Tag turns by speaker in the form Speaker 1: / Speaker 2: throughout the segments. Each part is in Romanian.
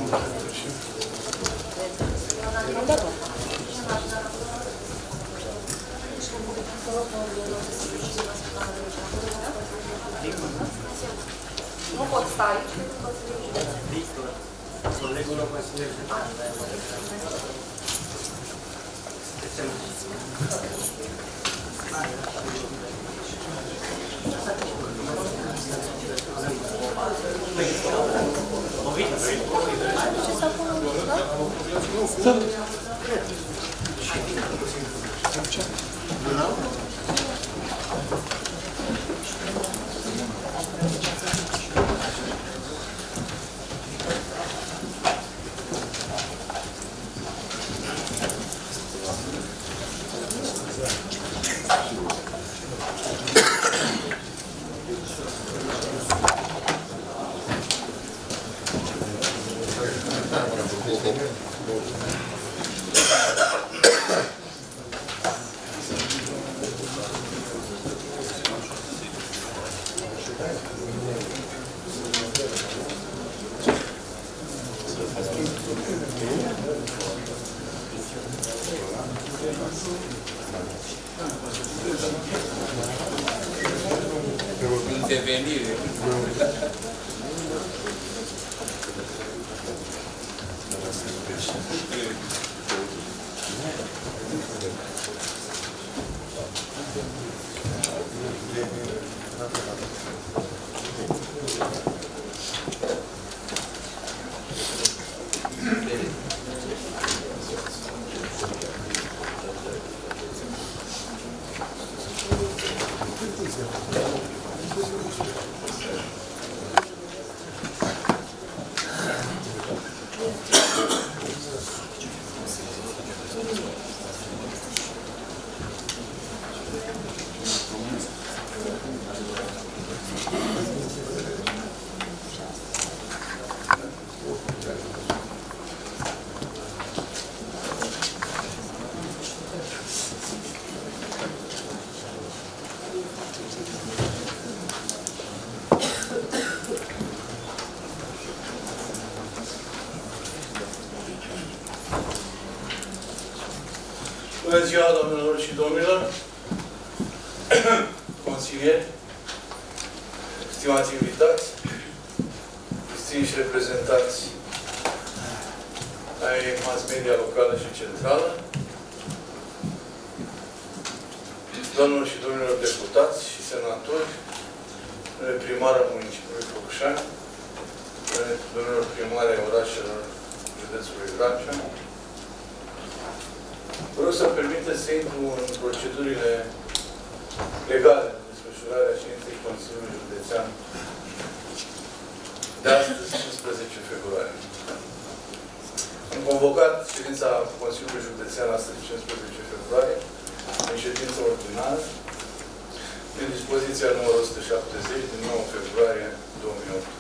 Speaker 1: Nu pot sta aici, nu pot să
Speaker 2: Victor, colegul meu consilier general.
Speaker 1: ce s-a pus, da?
Speaker 3: Intervenire.
Speaker 4: Bună ziua, doamnelor și domnilor, consilieri, stimați invitați, distinși reprezentanți ai mass media locală și centrală, doamnelor și domnilor deputați și senatori, primarul municipiului Focșani, domnilor primari ai orașelor județului Vrancea. Vă rog să-mi permiteți să intru în procedurile legale de desfășurare a ședinței Consiliului Județean de astăzi, 15 februarie. Am convocat ședința Consiliului Județean astăzi, 15 februarie, în ședință ordinară, în dispoziția numărul 170 din 9 februarie 2018.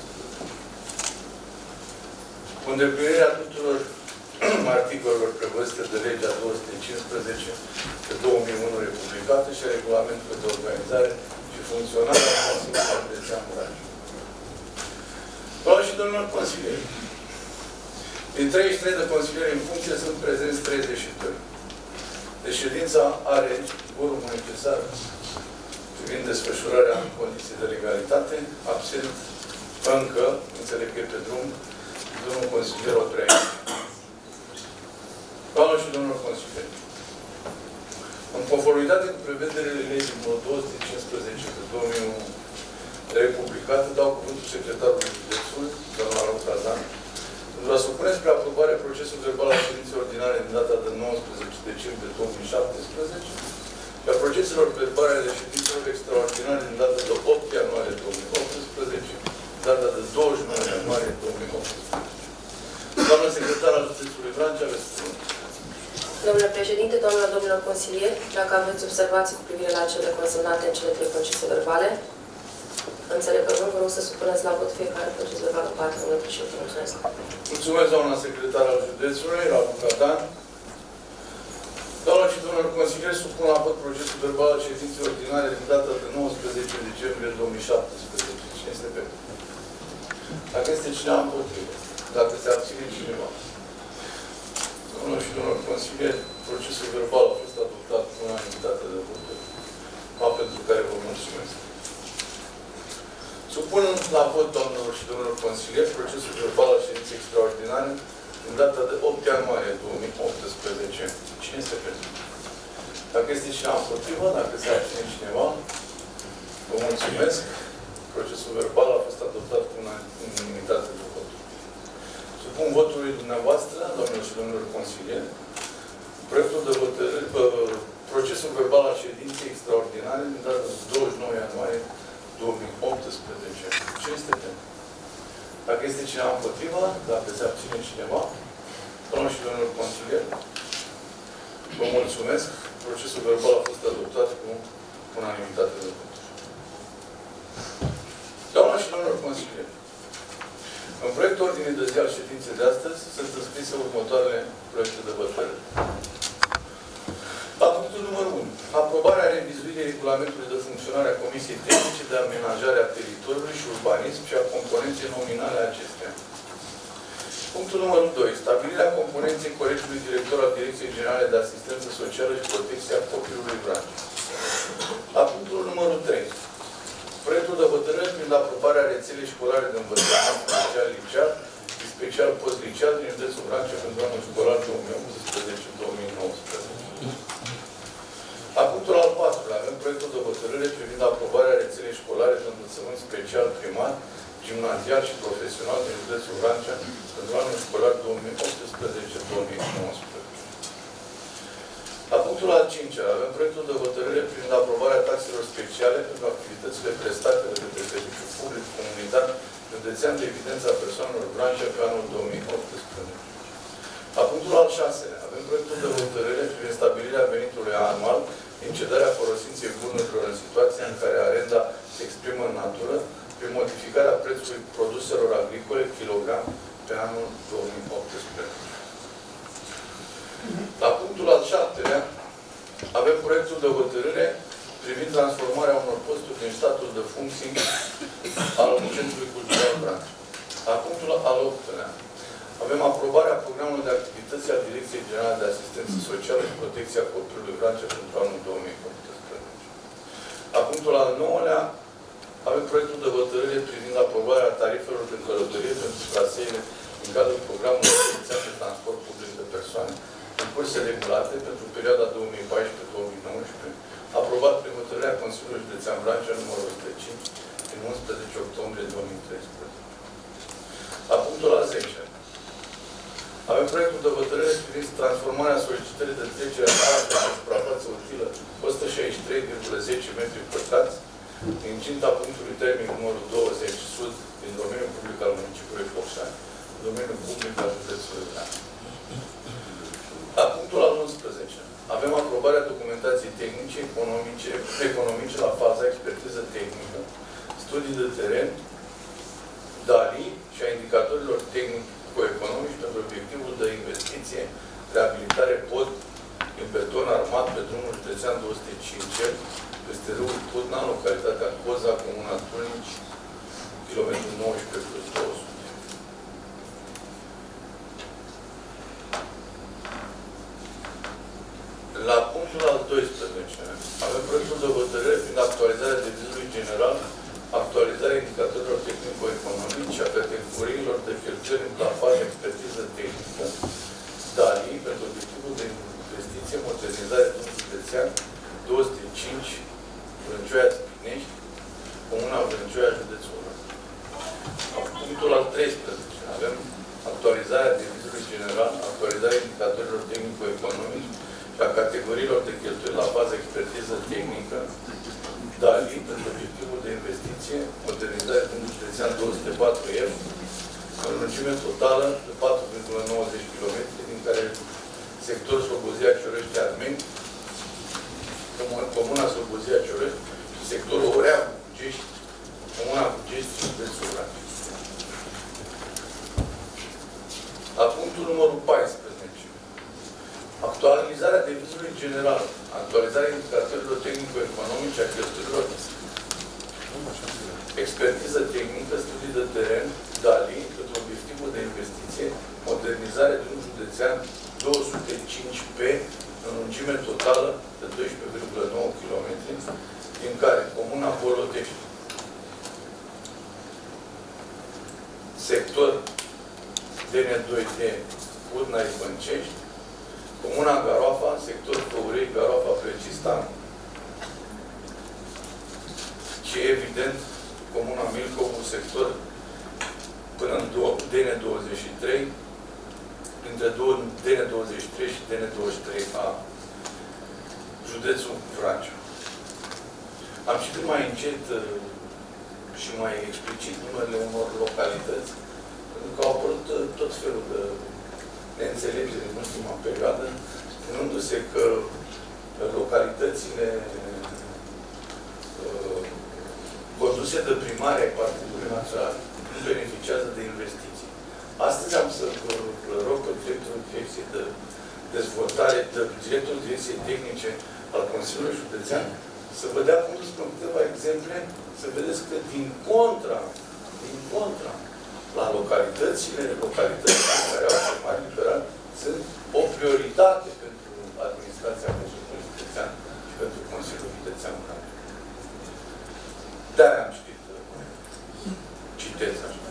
Speaker 4: Cu îndeplinirea tuturor articolelor prevăzute de legea 215 pe 2001 republicată și a regulamentului de organizare și funcționare a Consiliului Județean Vrancea. Doamnelor și domnilor consilieri, din 33 de consilieri în funcție sunt prezenți 32. Deci ședința are quorumul necesar privind desfășurarea în condiții de legalitate, absent încă, înțeleg că e pe drum, domnul consilier Otrei. Doamnelor și domnilor consilieri, în conformitate cu prevederile legii numărul 215 pe 2001 republicată, dau cuvântul secretarului județului, domnul Aron Cazan, pentru a supune spre aprobare procesul verbal al ședinței ordinare din data de 19 decembrie 2017 și a proceselor verbale ale ședințelor extraordinare din data de 8 ianuarie 2018, data de 29 ianuarie 2018. Doamnă secretar al județului Vrancea, aveți cuvântul.
Speaker 1: Domnule președinte, doamnelor, domnilor consilieri, dacă aveți observații cu privire la cele consemnate în cele 3 procese verbale, înțeleg că vă rog să supuneți la vot fiecare proces verbal în parte. Domnule președinte, mulțumesc.
Speaker 4: Mulțumesc, doamna secretar al județului, la Bucatan. Doamnelor și domnilor consilieri, supun la vot procesul verbal al ședinței ordinare din data de 19 decembrie 2017. Cine este pentru? Dacă este cineva împotrivă. dacă se abține cineva. Doamnelor și domnilor consilieri, procesul verbal a fost adoptat cu unanimitate de voturi, pentru care vă mulțumesc. Supun la vot, doamnelor și domnilor consilieri, procesul verbal al ședinței extraordinare în data de 8 ianuarie 2018. Cine este pentru? Dacă este cineva împotrivă, dacă se abține cineva, vă mulțumesc. Procesul verbal a fost adoptat cu unanimitate de voturi. Supun votului dumneavoastră, doamnelor și domnilor consilieri, proiectul de hotărâre, procesul verbal al ședinței extraordinare din data de 29 ianuarie 2018. Ce este pentru? Dacă este cineva împotriva, dacă se abține cineva, doamnelor și domnilor consilieri, vă mulțumesc. Procesul verbal a fost adoptat cu unanimitate de voturi. Doamnelor și domnilor consilieri, în proiectul ordinii de zi al ședinței de astăzi sunt înscrise următoarele proiecte de hotărâre. La punctul numărul 1. Aprobarea revizuirii regulamentului de funcționare a Comisiei Tehnice de Amenajare a Teritoriului și Urbanism și a componenței nominale a acesteia. Punctul numărul 2. Stabilirea componenței Colegiului Director al Direcției Generale de Asistență Socială și Protecție a Copilului Vrancea. La punctul numărul 3. Proiectul de hotărâre privind aprobarea rețelei școlare de învățământ special-liceal și special post-liceal din județul Vrancea pentru anul școlar 2018-2019. La punctul al 4-lea avem proiectul de hotărâre privind aprobarea rețelei școlare de învățământ special primar, gimnazial și profesional din județul Vrancea pentru anul școlar 2018-2019. La punctul al 5-lea avem proiectul de hotărâre privind aprobarea taxelor speciale pentru activitățile prestate de către Serviciul Public Comunitar Județean de Evidență a Persoanelor Vrancea pe anul 2018. La punctul al 6-lea avem proiectul de hotărâre privind stabilirea venitului anual din cedarea folosinței bunurilor în situația în care arenda se exprimă în natură prin modificarea prețului produselor agricole kilogram pe anul 2018. La punctul al 7-lea avem proiectul de hotărâre privind transformarea unor posturi din statul de funcții al Centrului Cultural Vrancea. La punctul al 8-lea avem aprobarea programului de activități al Direcției Generale de Asistență Socială și Protecția Copilului Vrancea pentru anul 2018. La punctul al 9-lea avem proiectul de hotărâre privind aprobarea tarifelor de călătorie pentru traseele în cadrul programului județean de transport public de persoane în curse regulate pentru perioada 2014-2019, aprobat prin hotărârea Consiliului Județean Vrancea numărul 105 din 11 octombrie 2013. La punctul al 10. Avem proiectul de hotărâre privind transformarea solicitării de trecere a arată de suprafață utilă 163,10 m2 din ținta punctului termic numărul 20 sud din domeniul public al municipiului Focșani, în domeniul public al județului Vrancea. La punctul al 11. Avem aprobarea documentației tehnice, economice la faza expertiză tehnică, studii de teren, DALI și a indicatorilor tehnico-economici pentru obiectivul de investiție, reabilitare pod în beton armat pe drumul județean 205 peste râul Putna, localitatea Coza, comuna Tulnici, kilometrul 19+200. La punctul al 12 avem proiectul de hotărâre privind actualizarea devizului general, actualizarea indicatorilor tehnico-economici și a categoriilor de cheltuieli la fază expertiză tehnică, DALI, pentru obiectivul de investiție, modernizare drumul județean 205, Vrâncioia Țipinești, comuna Vrâncioia, județul Vrancea. La punctul al 13 avem actualizarea devizului general, actualizarea indicatorilor tehnico-economici și a categoriilor de cheltuieli la fază expertiză tehnică, DALI, pentru obiectivul de investiție, modernizare drumul județean 204F, în lungime totală de 4,90 km, din care sectorul Slobozia Ciorești Armeni, comuna Slobozia Ciorești și sectorul Orea Bugești, comuna Bugești, județul Vrancea. La punctul numărul 14. Actualizarea devizului general, actualizarea indicatorilor tehnico-economice a cheltuielilor Expertiză tehnică, studii de teren, DALI, pentru obiectivul de investiție, modernizare de un județean 205P, în lungime totală de 12,9 km, din care Comuna Bolotești, sector DN2D, Urna Băncești, Comuna Garoafa, sector Căurei, Garoafa, Precistan, și evident Comuna Milcov, sector până în DN23, între DN23 și DN23A, județul Vrancea. Am citit mai încet și mai explicit numerele unor localități, pentru că au apărut tot felul de neînțelegeri în ultima perioadă, spunându-se că localitățile conduse de primari ai Partidului Național nu beneficiază de investiții. Astăzi am să vă rog pe directorul Direcției de Dezvoltare, directorul Direcției Tehnice al Consiliului Județean, să vă dea cum spun câteva exemple, să vedeți că din contra, la localitățile care au primari liberali, sunt o prioritate pentru administrația Consiliului Județean și pentru Consiliul Județean. De-aia am citit, citez așa.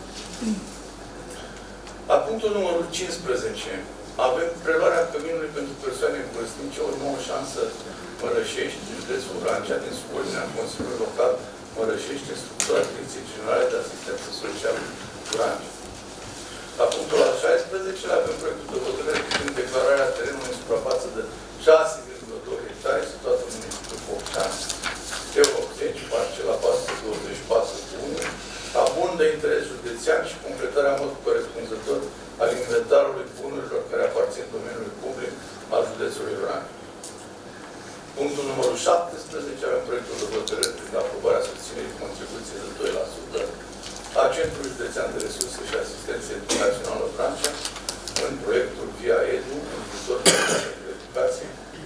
Speaker 4: La punctul numărul 15, avem preluarea căminului pentru persoane vârstnice, o nouă șansă Mărășești, județul Vrancea, din subordinea Consiliului Local Mărășești, în structura Direcției Generale de Asistență Socială Vrancea. La punctul al 16, avem proiectul de hotărâre privind declararea terenului în suprafață de 6,2 hectare situată în municipiul Focșani, T80, parcela 424/1, ca bun de interes județean și completarea în mod corespunzător al inventarului bunurilor care aparțin domeniului public al județului Vrancea. Punctul numărul 17, avem proiectul de hotărâre privind aprobarea susținerii contribuției de 2% a Centrului Județean de Resurse și Asistență Educațională Vrancea în proiectul Via Edu, în viitorul de educație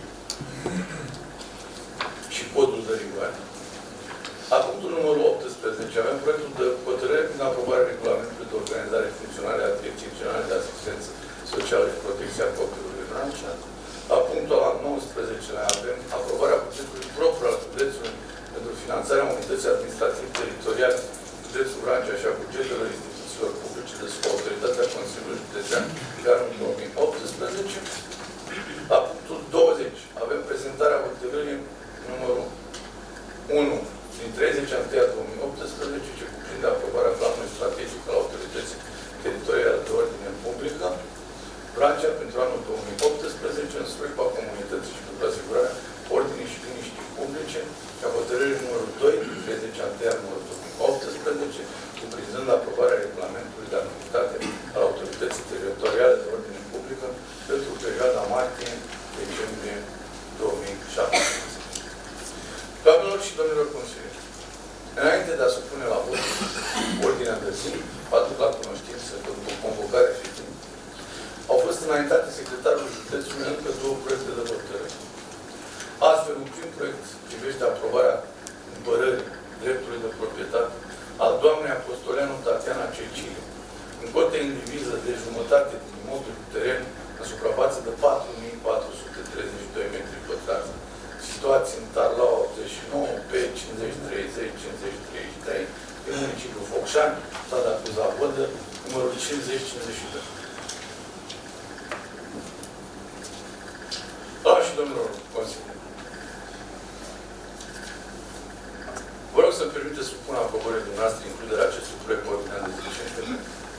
Speaker 4: și codul de rigoare. La punctul numărul 18, avem proiectul de hotărâre prin aprobarea regulamentului de organizare și funcționare a Direcției Generale de Asistență Socială și Protecția Copilului Vrancea. La punctul al 19, avem aprobarea bugetului propriu al județului pentru finanțarea unității administrativ-teritoriale județul Vrancea și a bugetelor instituțiilor publice de sub autoritatea Consiliului Județean pe anul 2018. La punctul 20, avem prezentarea hotărârii numărul 1 din 30/1/2018, ce cuprinde aprobarea planului strategic al autorității teritoriale de ordine publică Vrancea pentru anul 2018 în slujba comunității și pentru asigurarea ordinii și liniștii publice și a hotărârii numărul 2 din 30/1/2018, cuprinzând aprobarea regulamentului de activitate al autorității teritoriale de ordine publică pentru perioada martie-decembrie 2017. Doamnelor și domnilor consilieri, înainte de a supune la vot ordinea de zi, aduc la cunoștință că după convocare efectivă au fost înaintate secretarului județului încă 2 proiecte de hotărâre. Astfel, un prim proiect privește aprobarea cumpărării dreptului de proprietate al doamnei Apostoleanu Tatiana Cecilie, în cote indiviză de jumătate din imobil cu teren în suprafață de 4.432 metri pătrați, situați în Tarlaua 89, pe 5030-5033, din municipiul Focșani, strada Cuza-Vodă, numărul 5052. Doamne și domnilor consilieri, vă rog să-mi permiteți să pun aprobării dumneavoastră includerea acestui proiect pe ordinea de zi și între.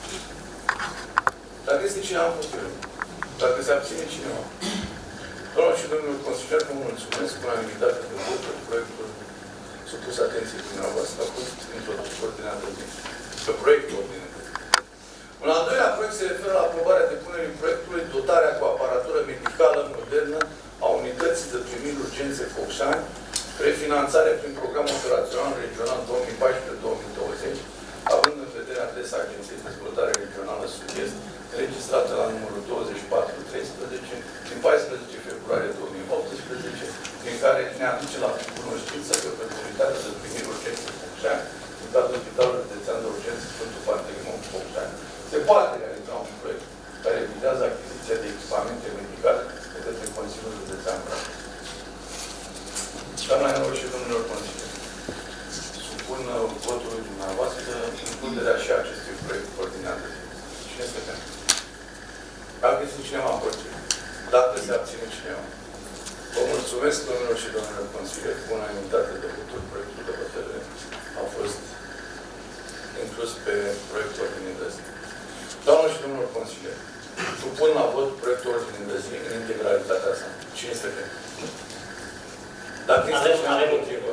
Speaker 4: Dacă este cineva împotrivă, dacă se abține cineva, doamne și domnilor consilieri, vă mulțumesc cu unanimitate de vot pe proiectul supus atenției dumneavoastră, a fost introdus pe ordinea de zi, pe proiectul ordinea de zi. Un al doilea proiect se referă la aprobarea depunerii proiectului dotarea cu aparatură medicală modernă a unității de primiri urgențe Focșani, prefinanțare prin programul operațional regional 2014-2020, având în vedere adresa Agenției de Dezvoltare Regională Sud-Est, înregistrată la numărul 2413, din 14 februarie 2018, prin care ne ne aduce la cunoștință că pentru unitatea de primire urgență Focșani, în cadrul Spitalului Județean de Urgență Sfântul Pantelimon Focșani, se poate realiza un proiect care vizează achiziția de echipamente medicale de către Consiliul Județean Brașov. Doamnelor și domnilor consilieri, supun votului dumneavoastră includerea și acestui proiect pe ordinea de zi. Cine este pentru? Dacă este cineva împotrivă. Dacă se abține cineva. Vă mulțumesc, domnilor și domnilor consilieri, cu unanimitate de voturi, proiectul de hotărâre a fost inclus pe proiectul ordinii de zi. Doamnelor și domnilor consilieri, supun la vot proiectul ordinii de zi în integralitatea sa. Cine este pentru? Dacă este cineva împotrivă.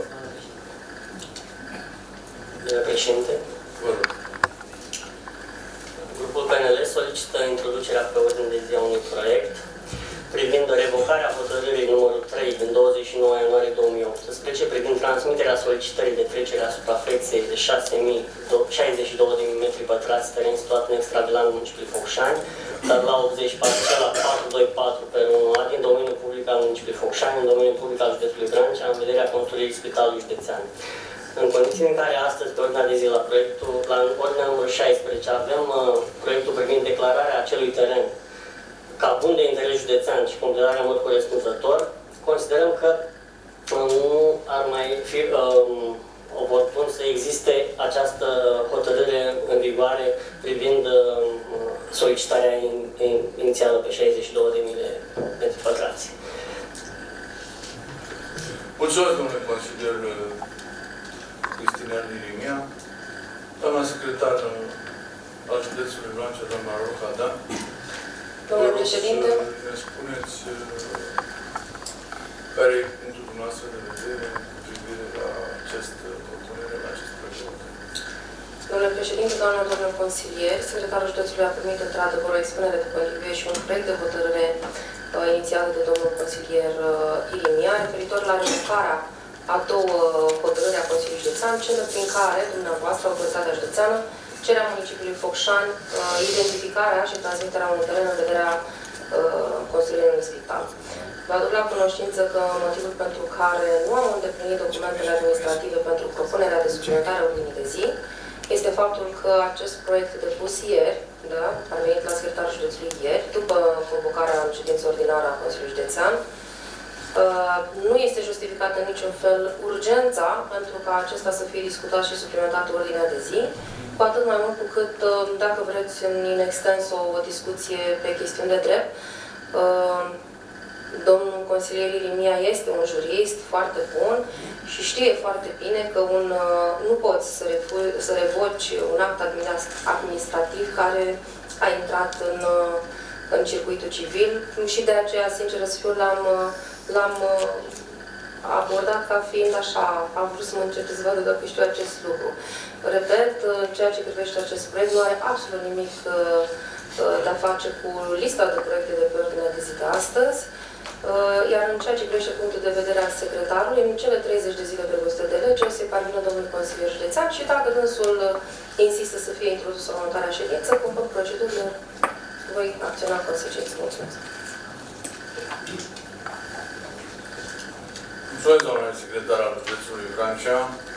Speaker 3: Domnule președinte,
Speaker 4: Vă rog.
Speaker 3: grupul PNL solicită introducerea pe ordine de zi a unui proiect privind revocarea hotărârii numărul 3 din 29 ianuarie 2018 privind transmiterea solicitării de trecere a suprafeței de 6.062 de m² teren situat în extravilan municipiului Focșani, dar la 80 parcela 424 pe 1A din domeniul public al municipiului Focșani, în domeniul public al județului Vrancea, în vederea construirii Spitalului Județean. În condiții în care astăzi, pe ordinea de zi, la ordinea numărul 16, avem proiectul privind declararea acelui teren ca bun de interes județean și completarea în mod corespunzător, considerăm că nu ar mai fi oportun să existe această hotărâre în vigoare privind solicitarea inițială pe 62.000 de m².
Speaker 4: Mulțumesc, domnule consilier Cristinel Irimia. Doamna secretar al județului Vrancea, doamna Roca Dan.
Speaker 1: Domnule președinte,
Speaker 4: Ne spuneți care e punctul dumneavoastră de vedere cu privire la această propunere, la acest proiect.
Speaker 1: domnule președinte, doamnelor, domnilor consilieri, secretarul județului a primit într-adevăr o expunere de motive și un proiect de hotărâre inițiat de domnul consilier Irimia, referitor la revocarea a două hotărâri a Consiliului Județean, cele prin care dumneavoastră, autoritatea județeană, cerea municipiului Focșani identificarea și transmiterea unui teren în vederea construirii unui spital. Vă aduc la cunoștință că motivul pentru care nu am îndeplinit documentele administrative pentru propunerea de suplimentare a ordinii de zi este faptul că acest proiect depus ieri, da, a venit la secretarul județului ieri, după convocarea în ședință ordinară a Consiliului Județean, nu este justificată în niciun fel urgența pentru ca acesta să fie discutat și suplimentat ordinea de zi, cu atât mai mult cu cât, dacă vreți, în extens o discuție pe chestiuni de drept. Domnul consilier Irimia este un jurist foarte bun și știe foarte bine că nu poți să revoci un act administrativ care a intrat în circuitul civil și de aceea, sincer să fiu, l-am abordat ca fiind așa, am vrut să mă încerc să vadă dacă știu acest lucru. Repet, ceea ce privește acest proiect nu are absolut nimic de-a face cu lista de proiecte de pe ordinea de zi de astăzi, iar în ceea ce privește punctul de vedere al secretarului, în cele 30 de zile prevăzute de lege, se parvină domnul consilier județean și dacă dânsul insistă să fie introdusă în următoarea ședință, conform procedurilor, voi acționa în consecință. Mulțumesc.
Speaker 4: Mulțumesc, domnule secretar al județului Vrancea.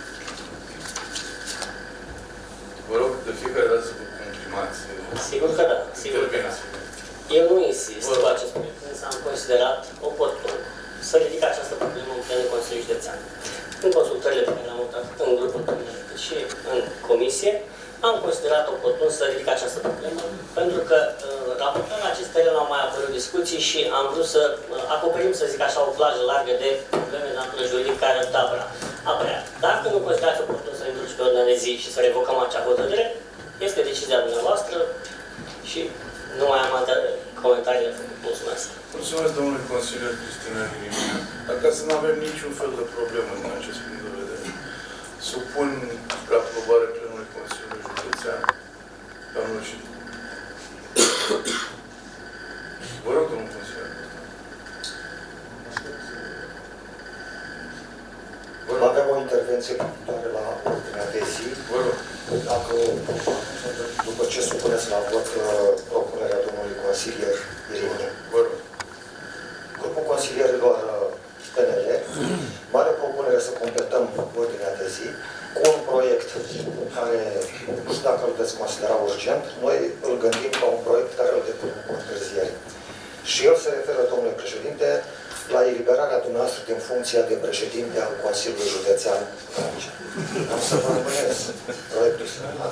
Speaker 4: Vă rog de fiecare dată să vă comprimați.
Speaker 3: Sigur că da. Sigur că da. Eu nu insist cu acest proiect, însă am considerat oportun să ridic această problemă în plenul Consiliului Județean. În consultările pe care le-am avut atât în grupul primar cât și în comisie, am considerat oportun să ridic această problemă, pentru că raportând la acest teren au mai apărut discuții și am vrut să acoperim, să zic așa, o plajă largă de probleme de natură juridică care ar apărea. Dacă nu considerați oportun să introduci pe ordinea de zi și să revocăm acea hotărâre, este decizia dumneavoastră și nu mai am alte comentarii de făcut. Mulțumesc.
Speaker 4: Mulțumesc, domnule consilier Cristina Irimia. Dacă să nu avem niciun fel de problemă din acest punct de vedere, supun la aprobare plenului Consiliului Județean, doamnă și vă rog, domnul consilier.
Speaker 5: Avem o intervenție privitoare la ordinea de zi.
Speaker 4: Vă rog.
Speaker 5: Dacă, după ce supuneți la vot propunerea domnului consilier Irimia.
Speaker 4: Vă rog.
Speaker 5: Grupul consilierilor PNL puteți considera urgent, noi îl gândim ca un proiect care îl depunem cu întârziere. Și el se referă, domnule președinte, la eliberarea dumneavoastră din funcția de președinte al Consiliului Județean Vrancea. Am să vă rămânesc proiectul similar.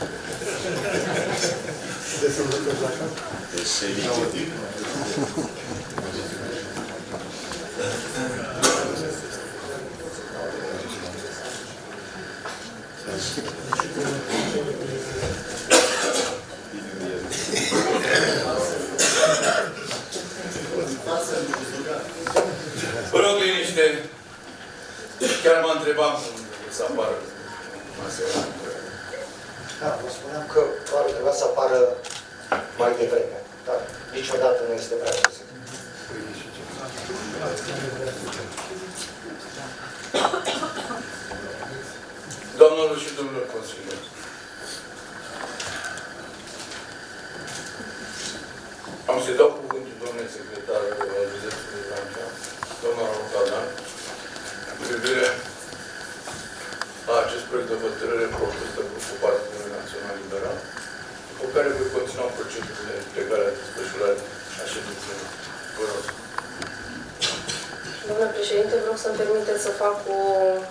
Speaker 4: Vă rog liniște. Chiar mă întrebam cum să apară asemenea.
Speaker 5: Da, vă spuneam că probabil trebuia să apară mai devreme, dar niciodată nu este prea târziu.
Speaker 4: Doamnelor și domnilor consilieri, am să-i dau cuvântul domnului secretar al județului Vrancea, doamna Rocadan, cu privire la acest proiect de hotărâre propus de grupul Partidului Național Liberal, cu care voi continua procedurile pe care a desfășurat a ședinței. Vă rog.
Speaker 1: Domnule președinte, vreau să-mi permiteți să fac o...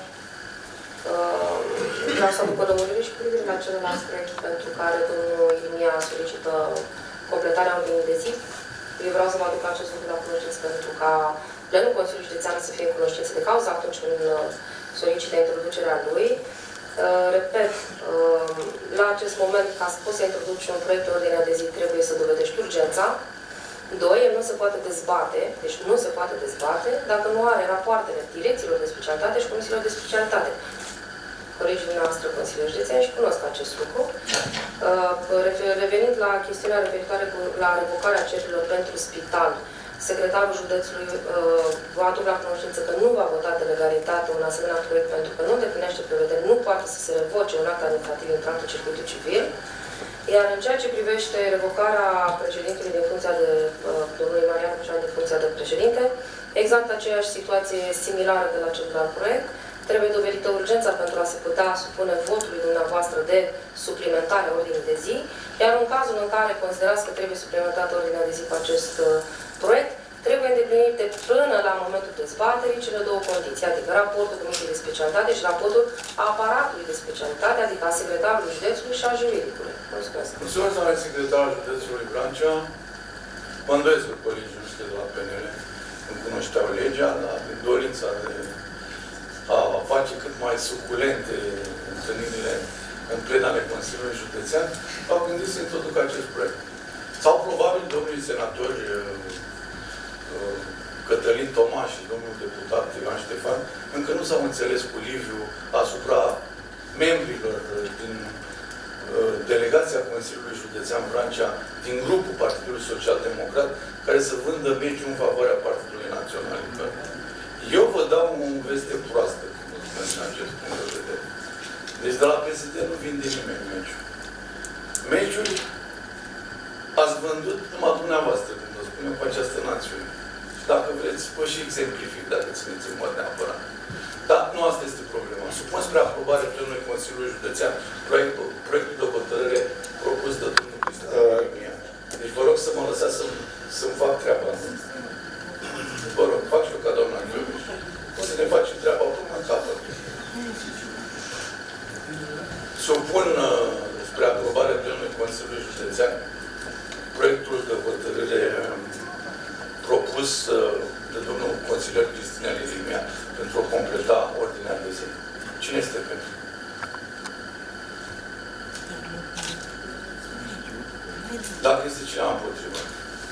Speaker 1: vreau să aduc o lămurire și cu privire la celălalt proiect pentru care domnul Ilimia solicită completarea ordinii de zi. Eu vreau să mă aduc acest lucru la cunoștință pentru ca plenul Consiliului Județean să fie în cunoștință de cauză atunci când solicită introducerea lui. Repet, la acest moment, ca să poți să introduci un proiect de ordinea de zi, trebuie să dovedești urgența. 2. El nu se poate dezbate, deci nu se poate dezbate dacă nu are rapoartele direcțiilor de specialitate și comisiilor de specialitate. Colegii dumneavoastră consilieri județeni și cunosc acest lucru. Revenind la chestiunea referitoare la revocarea cererilor pentru spital, secretarul județului vă aduc la cunoștință că nu va vota de legalitate un asemenea proiect pentru că nu îndeplinește prevederi, nu poate să se revoce un act administrativ intrat în circuitul civil. Iar în ceea ce privește revocarea președintelui din funcția de domnului Marian Cușan de funcția de președinte, exact aceeași situație similară de la celălalt proiect. Trebuie dovedită urgența pentru a se putea supune votului dumneavoastră de suplimentare a ordinii de zi, iar în cazul în care considerați că trebuie suplimentată ordinea de zi cu acest proiect, trebuie îndeplinite până la momentul dezbaterii cele două condiții, adică raportul Comisiei de Specialitate și raportul aparatului de specialitate, adică a secretarului județului și a juridicului. Mulțumesc.
Speaker 4: Mulțumesc, doamne secretar al județului Vrancea. Mă îndoiesc că colegii noștri de la PNL nu cunoșteau legea, dar în dorința de a face cât mai suculente întâlnirile în plenare Consiliului Județean, au gândit să introducă acest proiect. Sau probabil domnii senatori Cătălin Toma și domnul deputat Ioan Ștefan încă nu s-au înțeles cu Liviu asupra membrilor din delegația Consiliului Județean Vrancea din grupul Partidului Social Democrat care să vândă meciul în favoarea Partidului Național. Eu vă dau o veste proastă în acest punct de vedere. Deci de la PSD nu vinde nimeni meciul. Meciul ați vândut numai dumneavoastră, cum vă spunem, cu această națiune. Și dacă vreți, vă și exemplific, dacă țineți în mod neapărat. Dar nu asta este problema. Supun spre aprobare plenului Consiliului Județean proiectul de hotărâre propus de domnul Cristian Ilimia. Deci vă rog să mă lăsați să-mi fac treaba asta. Vă rog, fac și eu ca doamna Gheorghe. O să ne facem treaba până în capăt. Supun spre aprobare plenului Consiliului Județean proiectul de hotărâre propus de domnul consilier Cristian Ilimia pentru a completa ordinea de zi. Cine este pentru? Dacă este cineva împotrivă.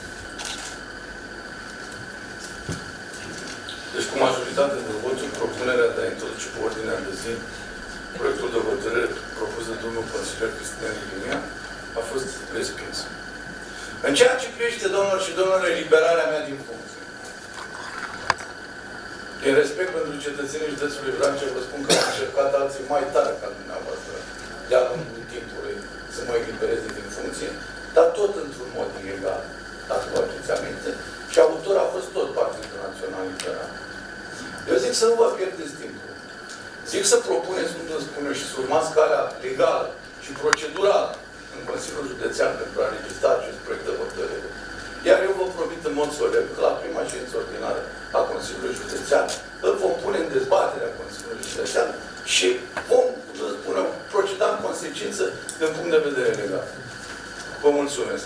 Speaker 4: Deci, cu majoritate de voturi, propunerea de a introduce pe ordinea de zi proiectul de hotărâre propus de domnul consilier Cristian Ilimia a fost respins. În ceea ce privește, domnilor și domnilor, eliberarea mea din funcție. Din respect pentru cetățenii județului Vrancea, vă spun că am încercat alții mai tare ca dumneavoastră de-a lungul timpului să mă elibereze din funcție, dar tot într-un mod ilegal, dacă vă aduceți aminte, și autor a fost tot Partidul Național Liberal. Eu zic să nu vă pierdeți timpul. Zic să propuneți, cum vă spun eu, și să urmați calea legală și și procedurală în Consiliul Județean pentru a registra acest proiect de hotărâre. Iar eu vă promit în mod solemn că la prima ședință ordinară a Consiliului Județean îl vom pune în dezbaterea Consiliului Județean și vom, proceda în consecință din punct de vedere legal. Vă mulțumesc.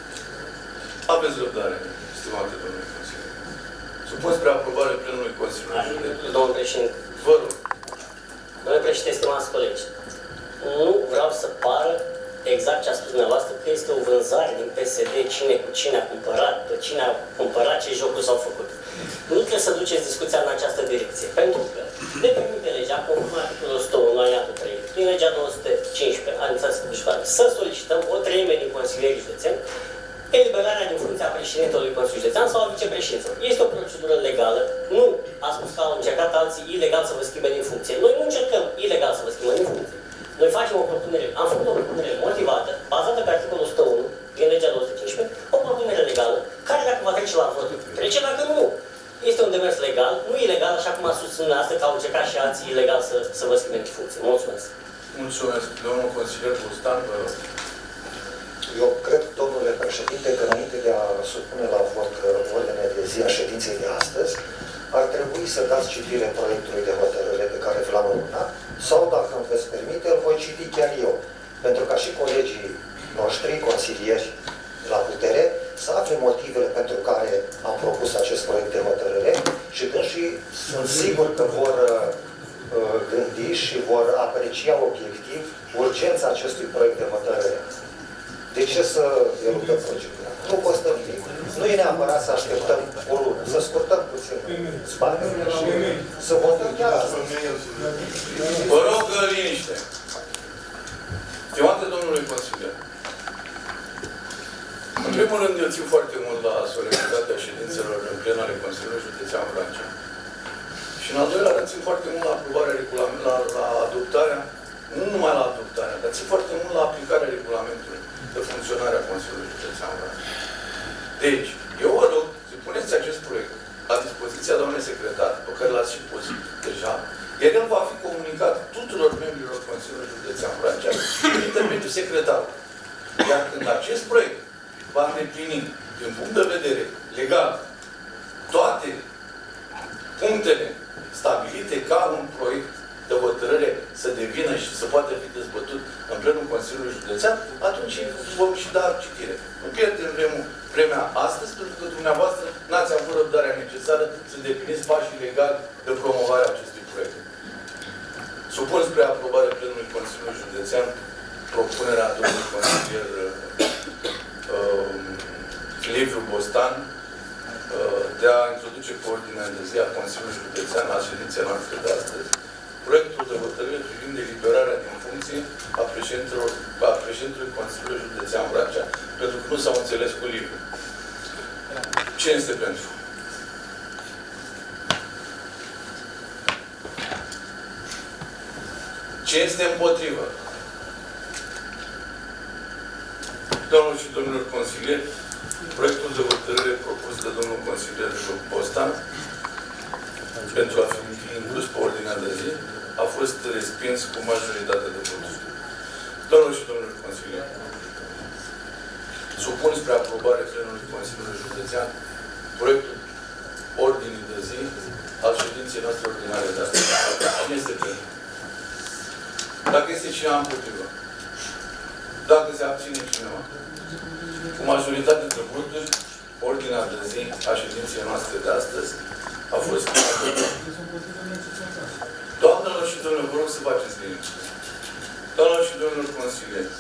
Speaker 4: Aveți răbdare, stimate domnule consilier. Supun spre aprobare plenului Consiliului Județean.
Speaker 3: Domnul președinte.
Speaker 4: Vă rog.
Speaker 3: Domnule președinte, stimați colegi, nu vreau să pară exact ce a spus dumneavoastră, că este o vânzare din PSD, cine cu cine a cumpărat, cine a cumpărat, ce jocuri s-au făcut. Nu trebuie să duceți discuția în această direcție, pentru că ne permite legea, conform articolul 101, alineatul 3, prin legea 215, să solicităm o treime din consilierii județeni, eliberarea din funcția președintelui Consiliului Județean sau a vicepreședintelor. Este o procedură legală. Nu a spus că au încercat alții ilegal să vă schimbe din funcție. Noi nu încercăm ilegal să vă schimbăm din funcție. Noi facem o propunere, am făcut o propunere motivată, bazată pe articolul 101 din legea 215, o propunere legală, care dacă va trece la vot, trece, dacă nu. Este un demers legal, nu ilegal, așa cum a spus dumneavoastră, că au încercat și alții ilegal să vă schimbe din funcție. Mulțumesc.
Speaker 4: Mulțumesc. Domnul consilier Bustan, vă rog.
Speaker 5: Eu cred, domnule președinte, că înainte de a supune la vot ordinea de zi a ședinței de astăzi, ar trebui să dați citire proiectului de hotărâre pe care v l-am înmânat, sau, dacă îmi veți permite, îl voi citi chiar eu. Pentru ca și colegii noștri, consilieri la putere, să afle motivele pentru care am propus acest proiect de hotărâre și dânsii sunt sigur că vor gândi și vor aprecia obiectiv urgența acestui proiect de hotărâre. De ce să eludăm procedura? Nu costă nimic. Nu e neapărat să așteptăm o lună, să scurtăm puțin spatele și să votăm chiar astăzi.
Speaker 4: Vă rog liniște. Stimate domnule consilier, în primul rând, eu țin foarte mult la solemnitatea ședințelor în plenare Consiliului Județean Vrancea. Și în al doilea rând, țin foarte mult la aprobarea regulamentului, la adoptarea, nu numai la adoptarea, dar țin foarte mult la aplicarea regulamentului de funcționare a Consiliului Județean Vrancea. Deci, eu vă rog să puneți acest proiect la dispoziția doamnei secretar, pe care l-ați și pus deja, iar el va fi comunicat tuturor membrilor Consiliului Județean Vrancea prin intermediul secretarului. Iar când acest proiect va îndeplini, din punct de vedere legal, toate punctele stabilite ca un proiect de hotărâre să devină și să poată fi dezbătut în plenul Consiliului Județean, atunci vom și da citire. Nu pierdem vremea astăzi, pentru că dumneavoastră n-ați avut răbdarea necesară să îndepliniți pașii legali de promovare a acestui proiect. Supun spre aprobare plenului Consiliului Județean propunerea domnului consilier Liviu Bostan de a introduce pe ordinea de zi a Consiliului Județean la ședința noastră de astăzi proiectul de hotărâre privind eliberarea din funcție a președintelui Consiliului Județean Vrancea, pentru că nu s-au înțeles cu Liviu. Cine este pentru? Cine este împotrivă? Doamnelor și domnilor consilieri, proiectul de hotărâre propus de domnul consilier Bostan pentru a fi inclus pe ordinea de zi a fost respins cu majoritate de voturi. Doamnelor și domnilor consilieri, supun spre aprobare plenului Consiliului Județean proiectul ordinii de zi al ședinței noastre ordinare de astăzi. Cine este pentru? Dacă este cineva împotrivă? Dacă se abține cineva? Cu majoritate de voturi, ordinea de zi a ședinței noastre de astăzi a fost adoptată. Doamnelor și domnilor, vă rog să faceți liniște. Doamnelor și domnilor consilieri,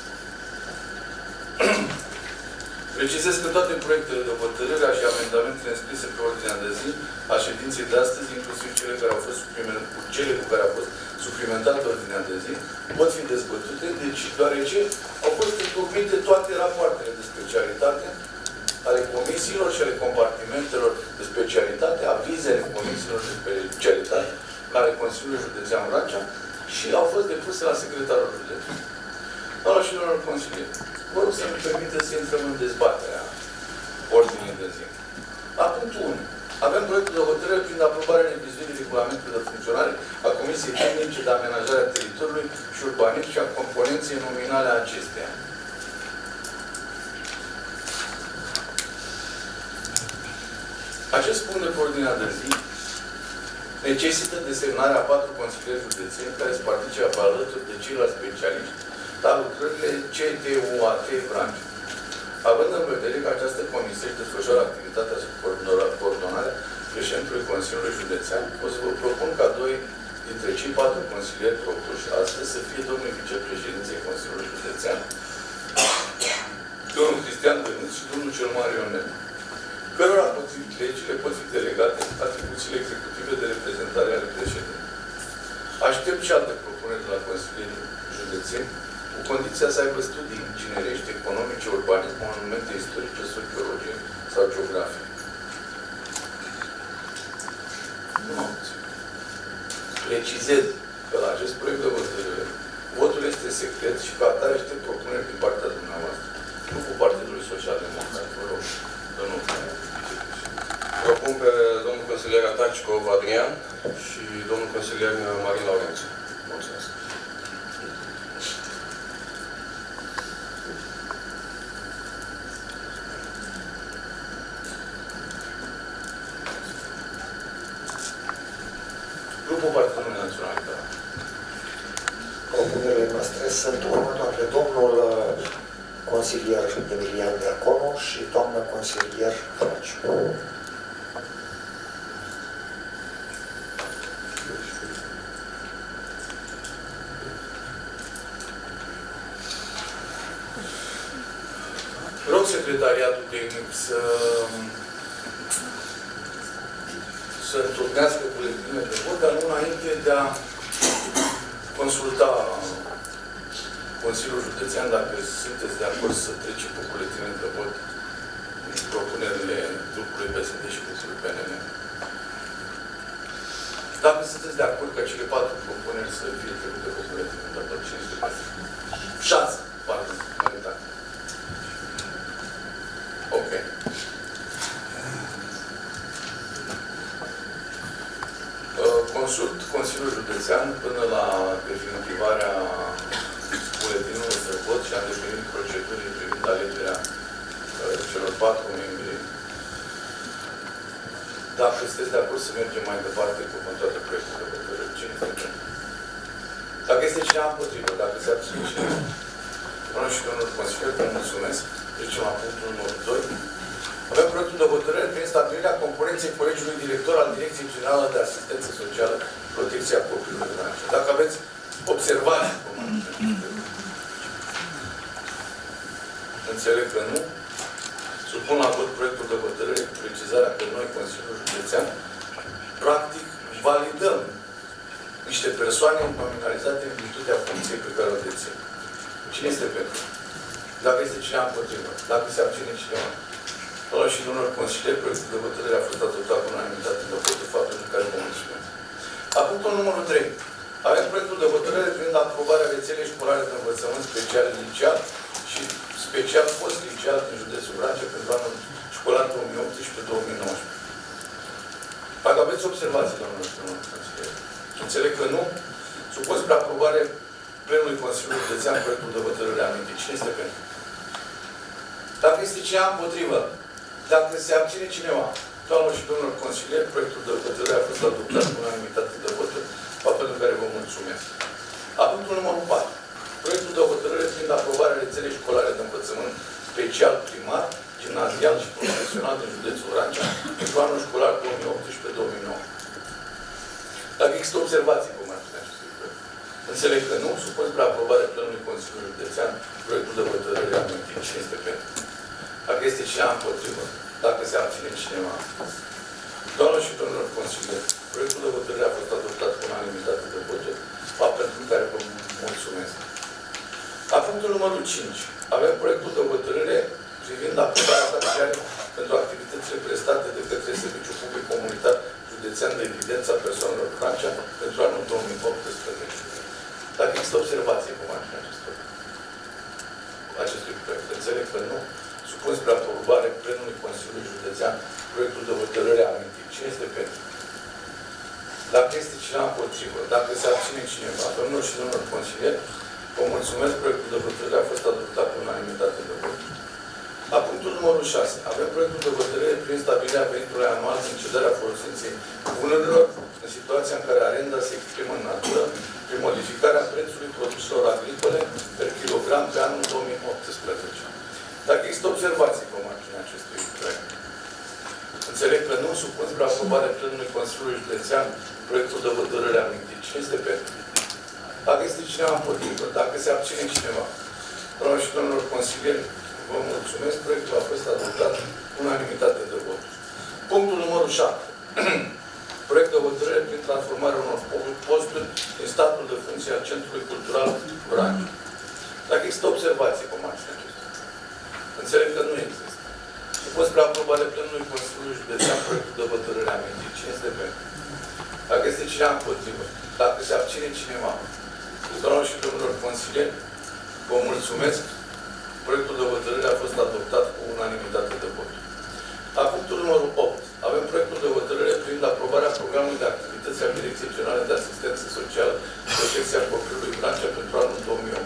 Speaker 4: precizez că toate proiectele de hotărâre și amendamentele înscrise pe ordinea de zi a ședinței de astăzi, inclusiv cele care au fost suplimentate ordinea de zi, pot fi dezbătute, deci deoarece au fost întocmite toate rapoartele de specialitate ale comisiilor și ale compartimentelor de specialitate, avizele comisiilor de specialitate ale Consiliului Județean Vrancea și au fost depuse la secretarul județului. Doamnelor și domnilor consilieri, vă rog să-mi permiteți să intrăm în dezbaterea ordinii de zi. La punctul 1. Avem proiectul de hotărâre prin aprobarea revizuirii regulamentului de funcționare a Comisiei Tehnice de Amenajare a Teritoriului și Urbanism și a componenței nominale a acesteia. Acest punct de pe ordinea de zi necesită desemnarea 4 consilieri județeni care se participă alături de ceilalți specialiști la lucrările CTUAT Vrancea. Având în vedere că această comisie își desfășoară activitatea sub coordonarea președintelui Consiliului Județean, o să vă propun ca 2 dintre cei 4 consilieri propuși astăzi să fie domnul vicepreședinței Consiliului Județean, domnul Cristian Dănuț și domnul cel mare Ionel, cărora, potrivit legii, le pot fi delegate atribuțiile executive de reprezentare ale președintelui. Aștept și alte propuneri de la Consiliul Județean, cu condiția să aibă studii inginerești, economice, urbanism, monumente istorice, sociologie sau geografie. Nu am puțin. Precizez că la acest proiect de hotărâre, votul este secret și ca atare aștept propuneri din partea dumneavoastră. Grupul Partidului Social-Democrat. Vă rog, domnul
Speaker 6: Propun pe domnul consilier Atacicov Adrian și domnul consilier Marin Laurențiu. Mulțumesc.
Speaker 4: Grupul Partidului Național.
Speaker 5: Propunerile noastre sunt următoarele. Domnul consilier Emilian Diaconu și doamna consilier Franciu.
Speaker 4: Rog secretariatul tehnic să întocmească buletinele de vot, dar nu înainte de a consulta Consiliul Județean dacă sunteți de acord să trecem cu buletinele de vot propunerile grupului PSD și grupului PNL. Dacă sunteți de acord ca cele 4 propuneri să fie trecute cu buletinele de vot, 5 de 6, pardon, mai uitat. Ok. Consult Consiliul Județean până la definitivarea buletinului de vot și a îndeplinit procedurii privind alegerea celor 4 membri. Dacă sunteți de acord să mergem mai departe cu toate proiectele de hotărâre, cine este pentru? Dacă este cineva împotrivă, dacă se abține cineva. Doamne și domnul consilier, vă mulțumesc. Trecem la punctul numărul 2. Avem proiectul de hotărâre prin stabilirea componenței Colegiului Director al Direcției Generală de Asistență Socială, Protecția Copilului Vrancea. Dacă aveți observații, înțeleg că nu, supun la vot proiectul de hotărâre cu precizarea că noi, Consiliul Județean, practic validăm niște persoane nominalizate în virtutea funcției pe care o dețin. Cine este pentru? Dacă este cineva împotrivă, dacă se abține cineva. Doamnelor și domnilor consilieri, proiectul de hotărâre a fost adoptat cu unanimitate de votul, faptul în care vă mulțumesc. La punctul numărul 3. Avem proiectul de hotărâre privind aprobarea rețelei școlare de învățământ special liceal și special fost liceal din județul Vrancea pentru anul școlar 2018-2019. Dacă aveți observații, doamnelor și domnilor consilieri, înțeleg că nu, supun spre aprobare plenului Consiliului Județean proiectul de hotărâre amintit. Cine este pentru? Dacă este cineva împotrivă, dacă se abține cineva, doamnelor și domnilor consilieri, proiectul de hotărâre a fost adoptat cu unanimitate de voturi, fapt pentru care vă mulțumesc. La punctul numărul 4. Proiectul de hotărâre privind aprobarea rețelei școlare de învățământ special primar, gimnazial și profesional din județul Vrancea pentru anul școlar 2018-2019. Dacă există observații pe marginea acestui proiect. Înțeleg că nu, supun spre aprobare plenului Consiliului Județean proiectul de hotărâre amintit. Cine este pentru? Dacă este cineva împotrivă, dacă se abține cineva. Doamnelor și domnilor consilieri, proiectul de hotărâre a fost adoptat cu unanimitate de voturi, fapt pentru care vă mulțumesc. La punctul numărul 5, avem proiectul de hotărâre privind aprobarea taxiare pentru activitățile prestate de către Serviciul Public Comunitar Județean de Evidență a Persoanelor Vrancea pentru anul 2018. Dacă există observație pe marginea acestui proiect, înțeleg că nu, supun spre aprobare plenului Consiliului Județean proiectul de hotărâre amintit. Cine este pentru? Dacă este cineva împotrivă, dacă se abține cineva, domnilor și domnilor consilieri, vă mulțumesc, proiectul de hotărâre a fost adoptat cu unanimitate de vot. La punctul numărul 6, avem proiectul de hotărâre prin stabilirea venitului anual din cedarea folosinței bunurilor în situația în care arenda se exprimă în natură prin modificarea prețului produselor agricole per kilogram pe anul 2018. Dacă există observații pe marginea acestui proiect, înțeleg că nu supun spre aprobare plenului Consiliului Județean proiectul de hotărâre amintit. Cine este pentru? Dacă este cineva împotrivă, dacă se abține cineva, doamnelor și domnilor consilieri, vă mulțumesc. Proiectul a fost adoptat cu unanimitate de vot. Punctul numărul 7. Proiect de hotărâre prin transformarea unor posturi din statul de funcție al Centrului Cultural Vranj. Dacă există observații pe marginea acestea, înțeleg că nu există. Supun spre aprobare plenului Consiliului Județean proiectul de hotărâre amintit. Cine este pentru? Dacă este cineva împotrivă, dacă se abține cineva, doamnelor și domnilor consilieri, vă mulțumesc. Proiectul de hotărâre a fost adoptat cu unanimitate de vot. La punctul numărul 8, avem proiectul de hotărâre privind aprobarea programului de activități a Direcției Generale de Asistență Socială și Protecția Copilului Vrancea pentru anul 2008.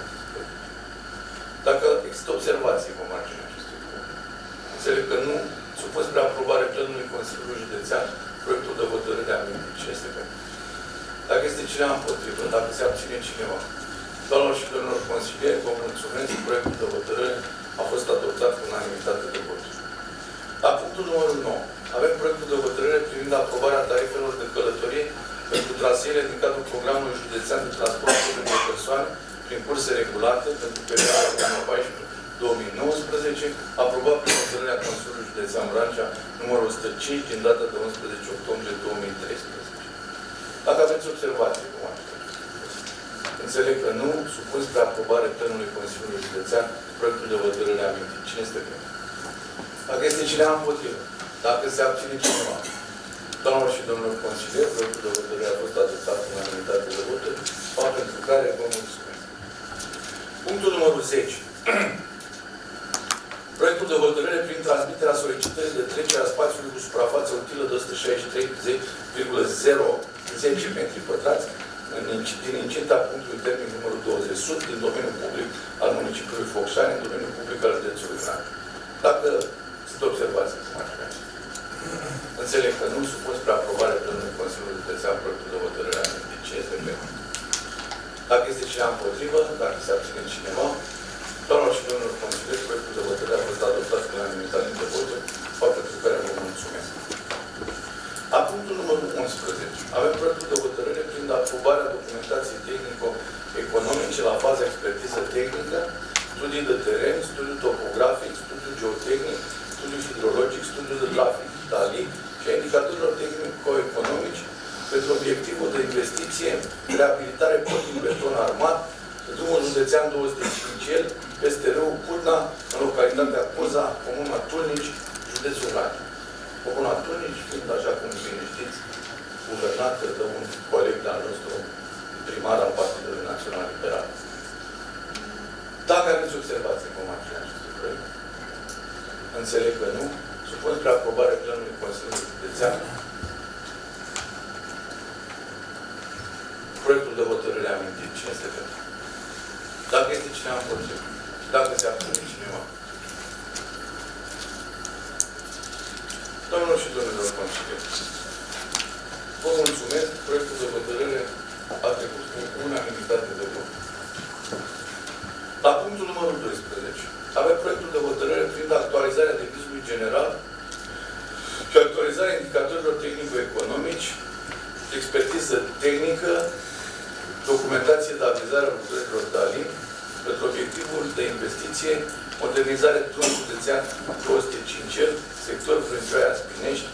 Speaker 4: Dacă există observații pe marginea acestui punct, înțeleg că nu, supun spre aprobare plenului Consiliului Județean proiectul de hotărâre amintit. Cine este pentru? Dacă este cineva împotrivă, dacă se abține cineva, doamnelor și domnilor consilieri, vă mulțumesc. Proiectul de hotărâre a fost adoptat cu unanimitate de vot. La punctul numărul 9, avem proiectul de hotărâre privind aprobarea tarifelor de călătorie pentru traseele din cadrul programului județean de transport public de persoane prin curse regulate pentru perioada 2014-2019, aprobat prin hotărârea Consiliului Județean Vrancea numărul 105 din data de 11 octombrie 2013. Dacă aveți observații, cum ar fi? Înțeleg că nu, supun spre aprobare plenului Consiliului Județean proiectul de hotărâre amintit. Cine este pentru? Dacă este cineva împotrivă, dacă se abține cineva, doamnelor și domnilor consilieri, proiectul de hotărâre a fost adoptat în unanimitate de voturi, fapt pentru care vă mulțumesc. Punctul numărul 10. Proiectul de hotărâre prin transmiterea solicitării de trecere a spațiului cu suprafață utilă de 163,010 metri pătrați din incinta punctului termic numărul 20 sud din domeniul public al municipiului Focșani, în domeniul public al județului Vrancea. Dacă sunt observații cu marginea aceasta, înțeleg că nu, supun spre aprobare plenului Consiliului Județean proiectul de hotărâre amintit. Cine este pentru? Dacă este cineva împotrivă, dacă se abține cineva, doamnelor și domnilor consilieri, proiectul de hotărâre a fost adoptat cu unanimitate de voturi, fapt pentru care vă mulțumesc. La punctul numărul 11, avem proiectul de hotărâre privind aprobarea documentației tehnico-economice la faza expertiză tehnică, studii de teren, studiu topografic, studiu geotehnic, studiu hidrologic, studiu de trafic, talii și a indicatorilor tehnico-economici pentru obiectivul de investiție, reabilitare pod din beton armat, drumul județean 25 peste râul Curna, în localitatea Poza, comuna Tulnici, județul Vrancea. Comuna Tulnici fiind, așa cum bine știți, guvernată de un coleg de-al nostru, primar al Partidului Național Liberal. Dacă aveți observații pe marginea acestui proiect, înțeleg că nu, supun spre aprobare plenului Consiliului Județean proiectul de hotărâre amintit. Cine este pentru? Dacă este cineva împotrivă, dacă se abține cineva. Doamnelor și domnilor consilieri, vă mulțumesc. Proiectul de hotărâre a trecut cu unanimitate de vot. La punctul numărul 12, avem proiectul de hotărâre privind actualizarea devizului general și actualizarea indicatorilor tehnico-economici, expertiză tehnică, documentație de avizare a lucrărilor TALI pentru obiectivul de investiție, modernizare drum județean 205, sector Vrâncioaia-Spinești,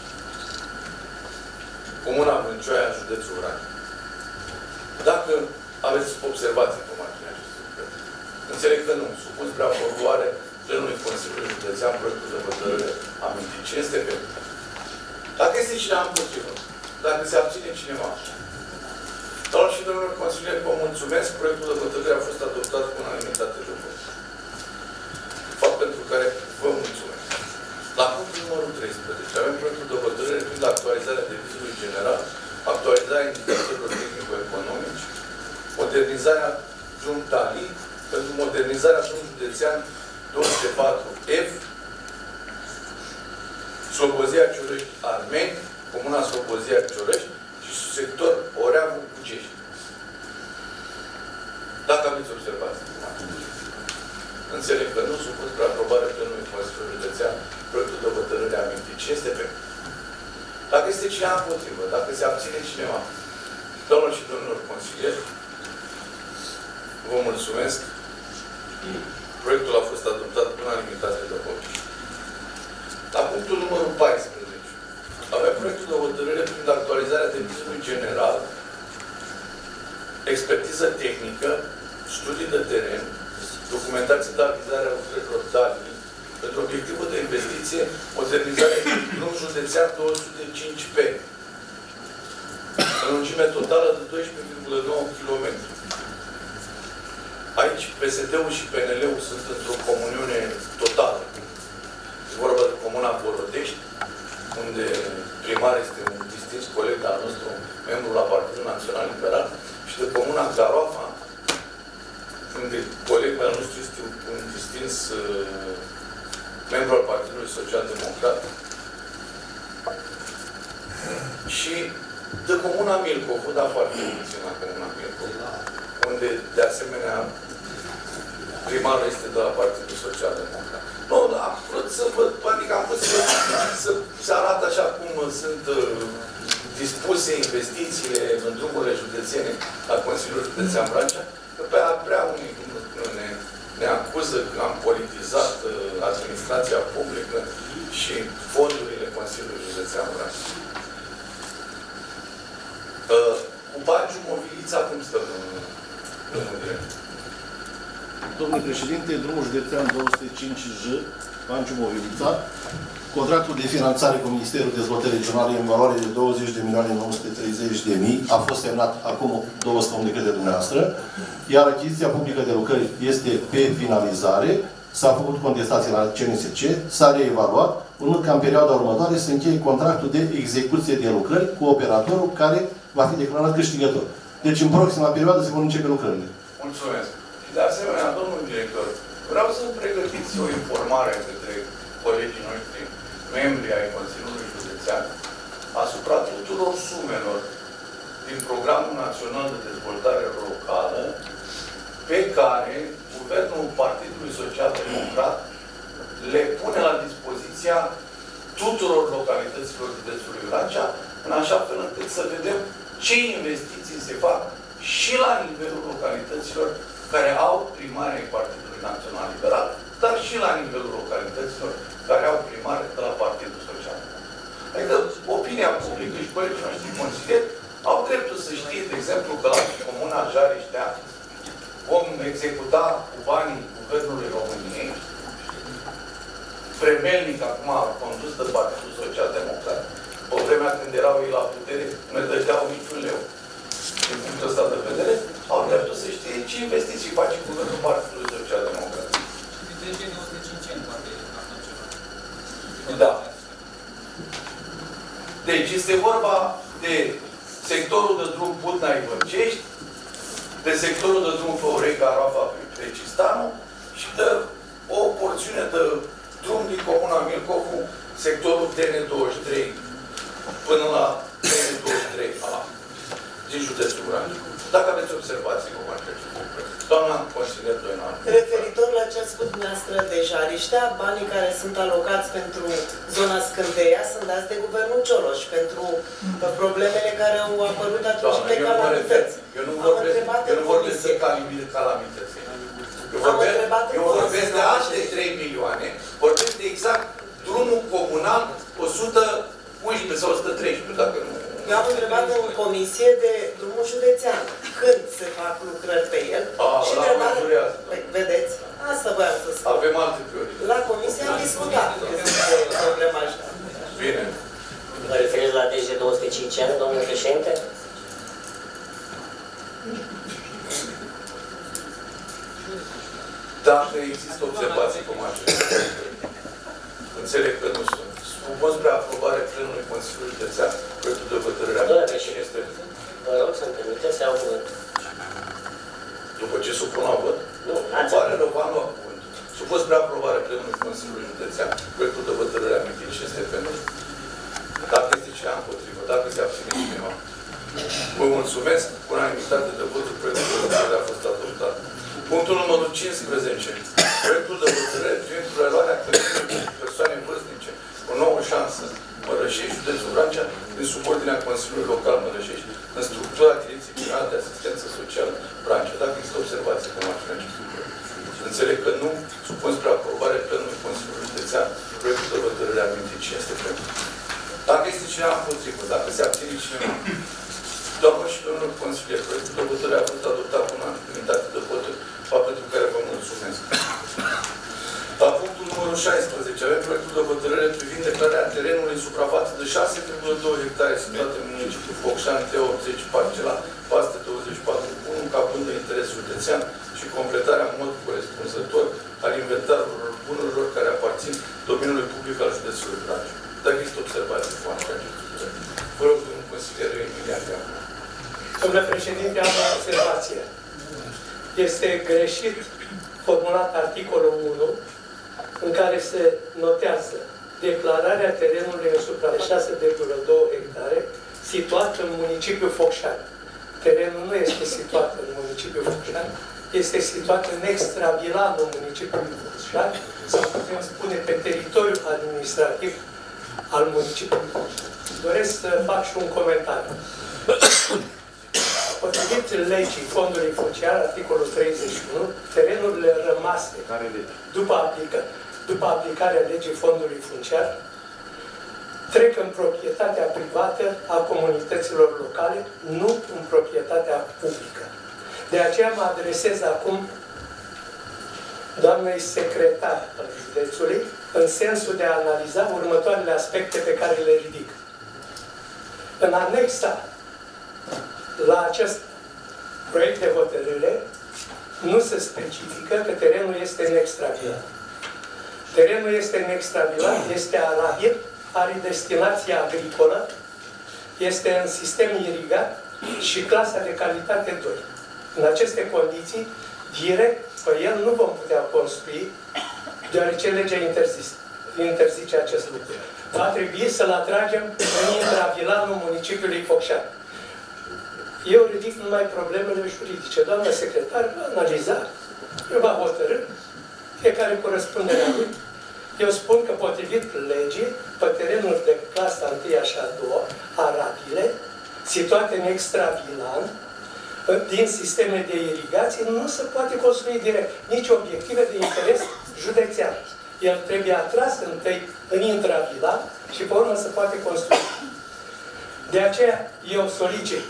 Speaker 4: comuna Vrâncioaia, județul Vrancea. Dacă aveți observații pe marginea acestui proiect, înțeleg că nu. Supun spre aprobare plenului Consiliului Județean proiectul de hotărâre amintit. Cine este pentru? Dacă este cineva împotrivă, dacă se abține cineva, doamnelor și domnilor consilieri, vă mulțumesc. Proiectul de hotărâre a fost adoptat cu unanimitate de vot. Fapt pentru care vă mulțumesc. La punctul numărul 13 avem proiectul de hotărâre privind actualizarea de modernizarea drum Tali, pentru modernizarea drum județean 204F, Slobozia Ciorăști Armeni, Comuna Slobozia Ciorăști și sector Oreavu-Bucești. Dacă aveți observații. Înțeleg că nu supus spre aprobare plenului Consiliului Județean proiectul de hotărâre amintit. Cine este pentru? Dacă este cineva împotrivă, dacă se abține cineva, doamnelor și domnilor consilieri, vă mulțumesc. Proiectul a fost adoptat cu unanimitate de vot. La punctul numărul 14. Avem proiectul de hotărâre privind actualizarea devizului general, expertiză tehnică, studii de teren, documentație de avizare a lucrărilor Tali, pentru obiectivul de investiție, modernizarea drum județean 205P, în lungime totală de 12,9 km. Aici PSD-ul și PNL-ul sunt într-o comuniune totală. E vorba de Comuna Borodești, unde primar este un distins coleg al nostru, membru la Partidul Național Liberal, și de Comuna Garoafa, unde colegul al nostru este un distins membru al Partidului Social Democrat. Și de Comuna Milcov, dar foarte puțin la Comuna Milcov, unde, de asemenea, primarul este de la Partidul Social Democrat. Nu, am vrut să văd, adică am vrut să se arată așa cum sunt dispuse investițiile în drumurile județene la Consiliul Județean Vrancea, că pe aia prea unii ne acuză că am politizat administrația publică și fondurile Consiliului Județean Vrancea. Cu Bagiu Movilița, cum stăm, domnul director?
Speaker 7: Domnule președinte, drumul județean 205J, Banciu Movilița, contractul de finanțare cu Ministerul Dezvoltării Regionale în valoare de 20.930.000 a fost semnat acum 2 săptămâni de către dumneavoastră, iar achiziția publică de lucrări este pe finalizare, s-a făcut contestație la CNSC, s-a reevaluat, urmând ca în perioada următoare să încheie contractul de execuție de lucrări cu operatorul care va fi declarat câștigător. Deci, în proxima perioadă se vor începe lucrările.
Speaker 4: Mulțumesc. Și de asemenea, domnul director, vreau să pregătiți o informare către colegii noștri, membri ai Consiliului Județean, asupra tuturor sumelor din Programul Național de Dezvoltare Locală pe care Guvernul Partidului Social Democrat le pune la dispoziția tuturor localităților județului Vrancea, în așa fel încât să vedem ce investiții se fac și la nivelul localităților care au primare ai Partidului Național Liberal, dar și la nivelul localităților care au primare de la Partidul Social Democrat. Adică opinia publică și colegii noștri consilieri au dreptul să știe, de exemplu, că la Comuna Jariștea vom executa cu banii Guvernului României, premelnic acum condus de Partidul Social Democrat. Pe vremea când erau ei la putere, nu ne dădeau niciun leu. Din punctul ăsta de vedere, au dreptul să știe ce investiții face Guvernul Partidului Social Democrat. Da. Deci este vorba de sectorul de drum Budnai-Vârcești, de sectorul de drum Făurei-Garoafa-Precistanu și de o porțiune de drum din Comuna Milcovu, sectorul TN23 până la TN23 din județul Vrancea. Dacă aveți observații, vă mai trece. Doamna consilier Doinan.
Speaker 8: Referitor la ce ați spus dumneavoastră de Jariștea, banii care sunt alocați pentru zona Scânteia sunt dați de Guvernul Cioloș, pentru problemele care au apărut atunci pe calamități.
Speaker 4: Eu nu vorbesc de calamități. Eu vorbesc de alte 3 milioane. Vorbesc de exact drumul comunal 111 sau 113, dacă nu.
Speaker 8: Eu am întrebat în comisie de drumul județean, când se fac lucrări pe el. Și vedeți? Asta voiam să spun.
Speaker 4: Avem alte priorități.
Speaker 8: La comisie am discutat problema asta.
Speaker 4: Bine.
Speaker 3: Vă referiți la DG 205, domnule președinte?
Speaker 4: Dacă există observații cum așa, înțeleg că nu sunt. Supun spre aprobare plenului Consiliului Județean proiectul de hotărâre a
Speaker 3: domnule președinte, vă rog să-mi permiteți să iau cuvântul.
Speaker 4: județean. Proiectul de hotărâre amintit. Cine este pentru? Dacă este cineva împotrivă, dacă se abține cineva. Vă mulțumesc. Cu unanimitate de voturi, proiectul de hotărâre a fost adoptat. Punctul numărul 15. Proiectul de hotărâre privind preluarea călătorii persoane vârstnice cu nouă șansă Mărășești, județul Vrancea, din subordinea Consiliului Local Mărășești, în structura Direcției Generale de Asistență Socială Vrancea. Dacă există observații cu marginea acestui proiect. Înțeleg că nu. Supun spre aprobare plenului Consiliului Județean proiectul de hotărâre amintit. Cine este pentru? Dacă este cineva împotrivă, dacă se abține cineva, doamnă și domnul consilier, proiectul de hotărâre a fost adoptat cu unanimitate de voturi, fapt pentru care vă mulțumesc. La punctul numărul 16 avem proiectul de hotărâre privind declararea terenului în suprafață de 6,2 hectare situate în municipiul Focșani, T80, parcela Paste 24.1, ca punct de interes județean și completarea în mod corespunzător al inventarului bunurilor care aparțin domeniului public al județului Vrancea. Dacă există observații cu acestui proiect. Vă rog, domnul consilier Emilian Deacon.
Speaker 2: Domnule președinte, am o observație. Este greșit formulat articolul 1, în care se notează declararea terenului în suprafață de 6,2 hectare situat în municipiul Focșani. Terenul nu este situat în municipiul Focșani, este situat în extravilanul municipiului Focșani, sau putem spune pe teritoriul administrativ al municipiului Focșani. Doresc să fac și un comentariu. Potrivit legii Fondului Funciar, articolul 31, terenurile rămase după aplicarea legii Fondului Funciar trec în proprietatea privată a comunităților locale, nu în proprietatea publică. De aceea mă adresez acum doamnei secretar al județului în sensul de a analiza următoarele aspecte pe care le ridic. În anexa la acest proiect de hotărâre nu se specifică că terenul este în extravilan. Terenul este în extravilan, este arabil, are destinație agricolă, este în sistem irigat și clasa de calitate 2. În aceste condiții, direct pe el nu vom putea construi, deoarece legea interzice acest lucru. Va trebui să-l atragem în intravilanul municipiului Focșani. Eu ridic numai problemele juridice. Doamna secretar va analiza, eu va hotărâ, fiecare corespunderea lui. Eu spun că potrivit legii, pe terenuri de clasa 1 și a 2, arabile, situate în extravilan, din sisteme de irigație, nu se poate construi direct nici obiective de interes județean. El trebuie atras întâi în intravilan și pe urmă se poate construi. De aceea eu solicit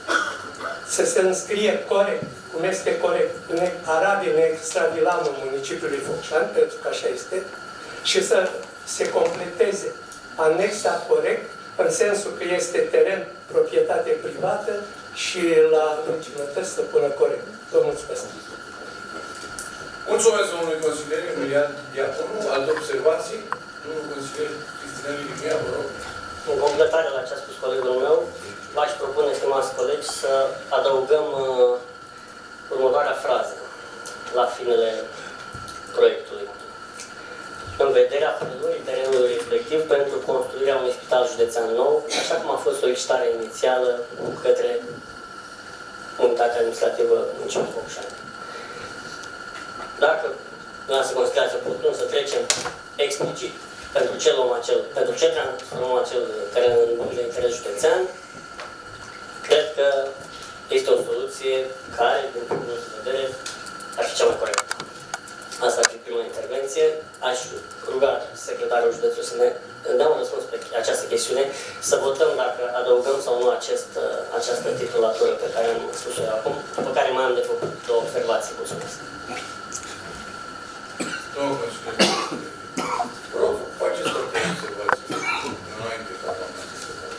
Speaker 2: să se înscrie corect, cum este corect, în arabil, în extravilanul municipiului Focșani, pentru că așa este, și să se completeze anexa corect, în sensul că este teren proprietate privată și la încinătăți să pună corect. Vă mulțumesc.
Speaker 4: Mulțumesc, domnului consilier Emilian Diaconu. Alte observații? Domnul consilier Cristina Lilimia, vă rog.
Speaker 3: În completare la ce a spus colegul meu, v-aș propune, stimați colegi, să adăugăm următoarea frază la finele proiectului. În vederea preluării terenului respectiv pentru construirea unui spital județean nou, așa cum a fost solicitarea inițială către unitatea administrativă municipiul Focșani. Dacă dumneavoastră considerați oportun să trecem explicit pentru ce transformăm acel teren în de interes județean, cred că este o soluție care, din punctul meu de vedere, ar fi cea mai corectă. Asta ar fi prima intervenție. Aș ruga secretarul județului să ne dea un răspuns pe această chestiune, să votăm dacă adăugăm sau nu această titulatură pe care am spus-o eu acum, pe care mai am de făcut două observații. Mulțumesc.
Speaker 4: Domnul consilier, vă rog, faceți toate observații. Înainte ca doamna secretar.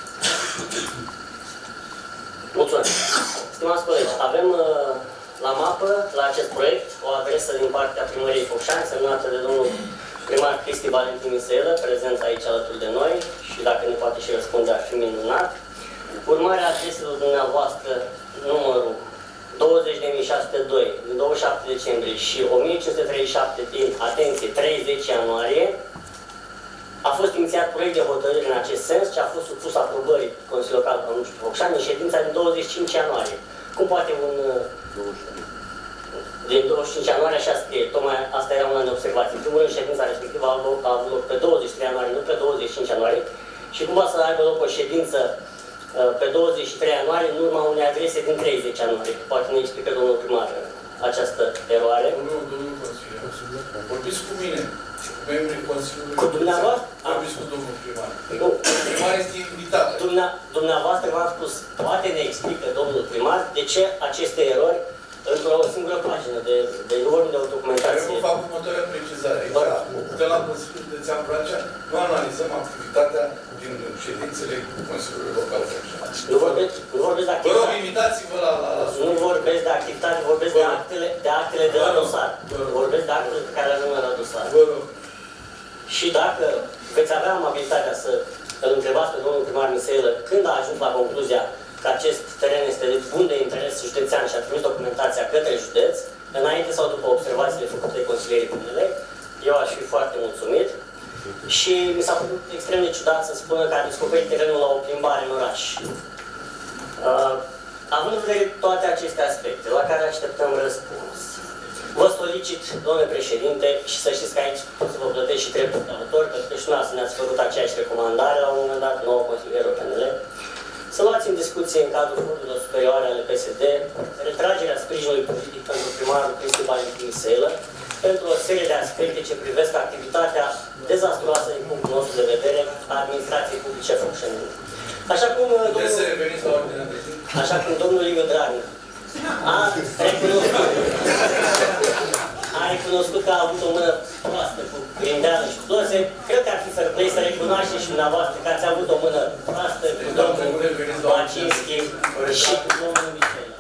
Speaker 3: Mulțumesc. Stimați colegi, avem la mapă, la acest proiect, o adresă din partea primăriei Focșani, semnată de domnul primar Cristi Valentin Miseelă, prezent aici alături de noi și dacă ne poate și răspunde, ar fi minunat. Urmarea adreselor dumneavoastră, numărul 20.602 din 27 decembrie și 1537 din, atenție, 30 ianuarie, A fost inițiat proiect de hotărâre în acest sens, ce a fost supus aprobării Consiliului Local Pănunciu Focșani în ședința din 25 ianuarie. Cum poate un... din 25 ianuarie așa scrie, tocmai asta era una de observații. În primul rând, ședința respectivă a avut loc pe 23 ianuarie, nu pe 25 ianuarie. Și cum poate să aibă loc o ședință pe 23 ianuarie în urma unei adrese din 30 ianuarie? Poate ne explică domnul primar această eroare.
Speaker 4: Domnul consilier, vorbiți cu mine și cu membrii Consiliului.
Speaker 3: Cu dumneavoastră?
Speaker 4: Vorbiți cu domnul primar.
Speaker 3: Nu.
Speaker 4: Primar este invitat.
Speaker 3: Dumneavoastră v-am spus, poate ne explică domnul primar de ce aceste erori într-o singură pagină, de nu vorbim de o documentație.
Speaker 4: Eu fac următoarea precizare. De la Consiliul Județean Vrancea nu analizăm activitatea din ședințele Consiliului Local Vrancea.
Speaker 3: Nu vorbesc de activitate.
Speaker 4: Vă rog, invitați-vă la
Speaker 3: Nu vorbesc de activitate, vorbesc de actele de la dosar. Vorbesc de actele pe care le avem la dosar.
Speaker 4: Vă rog.
Speaker 3: Și dacă veți avea amabilitatea să îl întrebați pe domnul primar Miseilă când a ajuns la concluzia că acest teren este de bun de interes județean și a trimis documentația către județ, înainte sau după observațiile făcute de consilierii PNL, eu aș fi foarte mulțumit. Și mi s-a părut extrem de ciudat să spună că a descoperit terenul la o plimbare în oraș. Având în vedere toate aceste aspecte, la care așteptăm răspuns, vă solicit, domnule președinte, și să știți că aici pot să vă plătesc și dreptul de autor, pentru că și noastră ne-ați făcut aceeași recomandare la un moment dat, nouă consilierul PNL, să luați în discuție în cadrul forurilor superioare ale PSD retragerea sprijinului politic pentru primarul Cristi Valentin Miseilă pentru o serie de aspecte ce privesc activitatea dezastruoasă din punctul nostru de vedere a administrației publice focșănene. Așa cum domnul Liviu Dragnea a recunoscut că a avut o mână proastă cu grindeală și cu doze, cred că ar fi fair play să recunoașteți și dumneavoastră că ați avut o mână proastă cu domnul Bacinski și cu domnul Miseilă.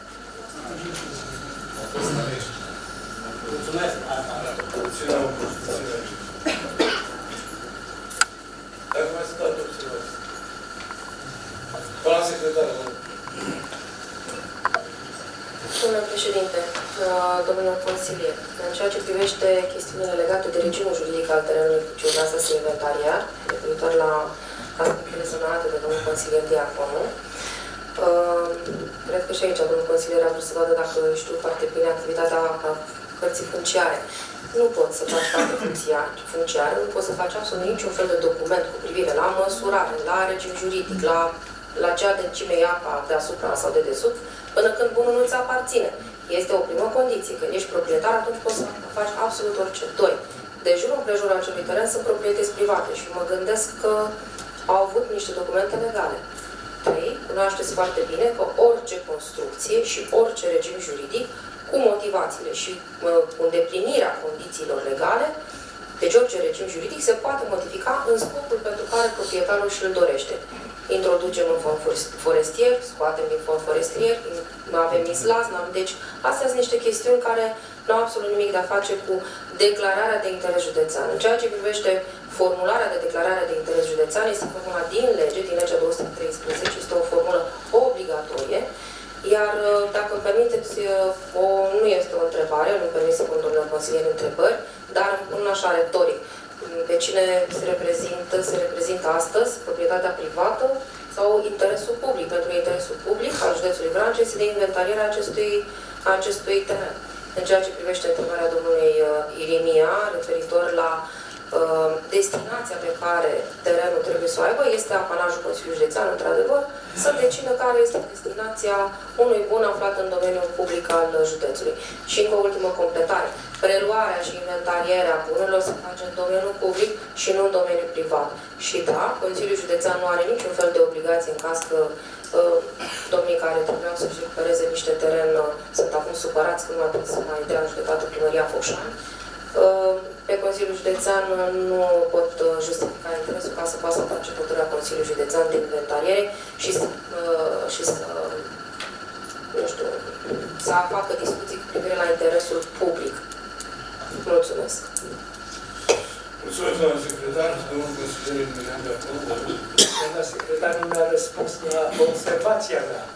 Speaker 3: Mulțumesc!
Speaker 4: Dacă mai sunt alte observații. Doamna secretară,
Speaker 1: Domnule președinte, domnule consilier, în ceea ce privește chestiunile legate de regimul juridic al terenului ce urmează să se inventaria, referitor la aspectele semnalate de domnul consilier Diaconu, cred că și aici domnul consilier a vrut să vadă dacă știu foarte bine activitatea hărții funciare. Nu poți să faci parte funciară, nu poți să faci absolut niciun fel de document cu privire la măsurare, la regim juridic, la ce adâncime e apa deasupra sau de desubt, până când bunul nu ți aparține. Este o primă condiție. Când ești proprietar, atunci poți să faci absolut orice. 2. De jur împrejur acelui teren sunt proprietăți private și mă gândesc că au avut niște documente legale. 3. Cunoașteți foarte bine că orice construcție și orice regim juridic, cu motivațiile și cu îndeplinirea condițiilor legale, deci orice regim juridic se poate modifica în scopul pentru care proprietarul și-l dorește. Introducem în fond forestier, scoatem din fond forestier, nu avem islas, deci astea sunt niște chestiuni care nu au absolut nimic de a face cu declararea de interes județean. În ceea ce privește formularea de declarare de interes județean, este formula din lege, din legea 213, este o formulă obligatorie, iar dacă îmi permiteți, nu este o întrebare, nu-mi permit să pun domnule consilier întrebări, dar îmi pun așa retoric. Pe cine se reprezintă astăzi, proprietatea privată sau interesul public? Pentru că interesul public al județului Vrancea este de inventarierea acestui teren. În ceea ce privește întrebarea domnului Irimia, referitor la destinația pe care terenul trebuie să o aibă, este apanajul Consiliului Județean, într-adevăr, să decină care este destinația unui bun aflat în domeniul public al județului. Și încă o ultimă completare. Preluarea și inventarierea bunurilor se face în domeniul public și nu în domeniul privat. Și da, Consiliul Județean nu are niciun fel de obligație în caz că domnii care trebuiau să-și recupereze niște teren sunt acum supărați că nu mai pot să mai dea în judecată primăria Focșani. Pe Consiliul Județean nu pot justifica interesul ca să poată să face hotărârea Consiliului Județean de inventariere și să nu știu, să facă discuții cu privire la interesul public. Mulțumesc.
Speaker 4: Mulțumesc, doamna secretar. Domnul consilier imediat de acolo.
Speaker 2: Doamna secretar nu mi-a răspuns la observația mea.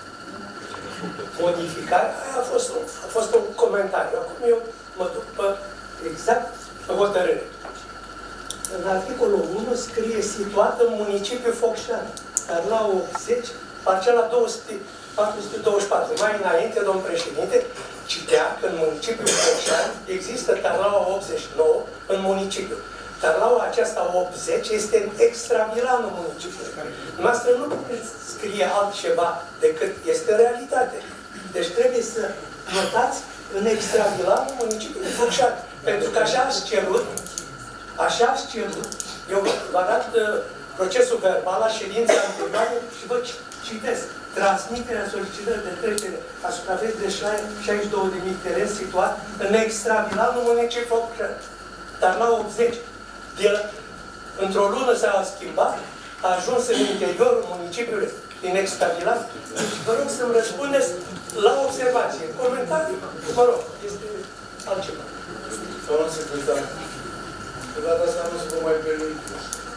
Speaker 2: Modificarea a fost un comentariu. Acum eu mă duc pe exact pe hotărâre. în articolul 1 scrie situat în municipiul Focșani, dar la 80, parcela 424. Mai înainte, domn președinte, citea că în municipiul Focșani există Tarlaua 89 în municipiu. Tarlaua aceasta 80 este în extravilanul municipiului. Noastră nu puteți scrie altceva decât este realitate. Deci trebuie să notați în extravilanul municipiului Focșani. Pentru că așa ați cerut, eu vă arăt procesul verbal la ședința anterioară și vă citesc. Transmiterea solicitării de trecere a suprafeței de 62.000 teren situat în extravilanul municipiului Focșani. Dar la 80, într-o lună s-a schimbat, a ajuns în interiorul municipiului din extravilan. Deci vă rog să-mi răspundeți la observație. Comentarii, mă rog, este altceva.
Speaker 4: Domnul secretar, de data asta nu se vă mai permite.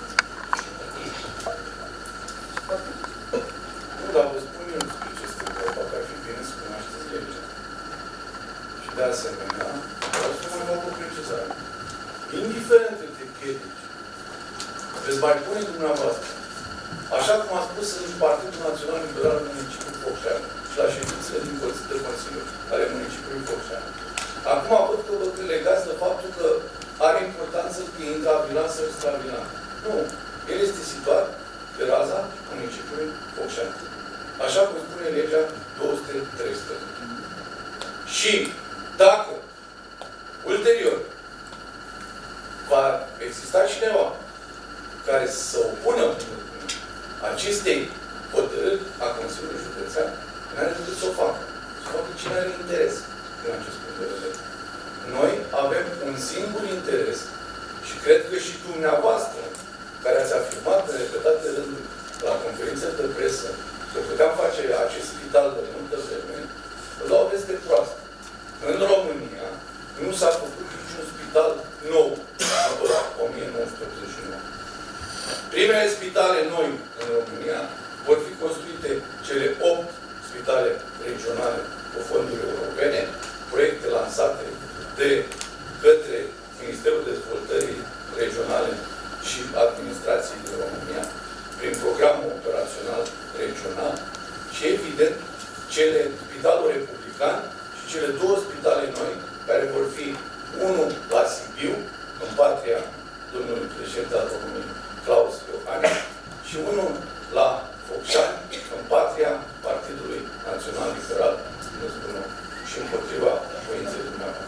Speaker 4: Nu, dar vă spun eu ce este vorba, că ar fi bine să cunoașteți legea. Și de asemenea, vreau să mai fac o precizare. Indiferent de piedici, veți mai pune dumneavoastră, așa cum a spus în Partidul Național Liberal în municipiul Focșani și la ședințele din Consiliul de Consiliu ale municipiului Focșani. Acum văd că vă legați de faptul că are importanță că intravilan sau extravilan. Nu. El este situat pe raza municipiului Focșani. Așa cum spune legea 213. Și dacă ulterior va exista cineva care să opună acestei hotărâri a Consiliului Județean, nu are decât să o facă. Să facă cine are interes din acest punct de vedere. Noi avem un singur interes și cred că și dumneavoastră, care ați afirmat în repetate rânduri la conferințe de presă că puteam face acest spital de multă vreme, vă dau o veste proastă. În România nu s-a făcut niciun spital nou după 1989. Primele spitale noi în România vor fi construite cele 8 spitale regionale cu fonduri europene, proiecte lansate de către Ministerul Dezvoltării Regionale și Administrației din România, prin programul operațional regional și, evident, cele spitalul republican și cele 2 spitale noi, care vor fi unul la Sibiu, în patria domnului președinte al României, Claus Iohannis, și unul la Focșani, în patria Partidului Național Liberal, și împotriva voinței dumneavoastră.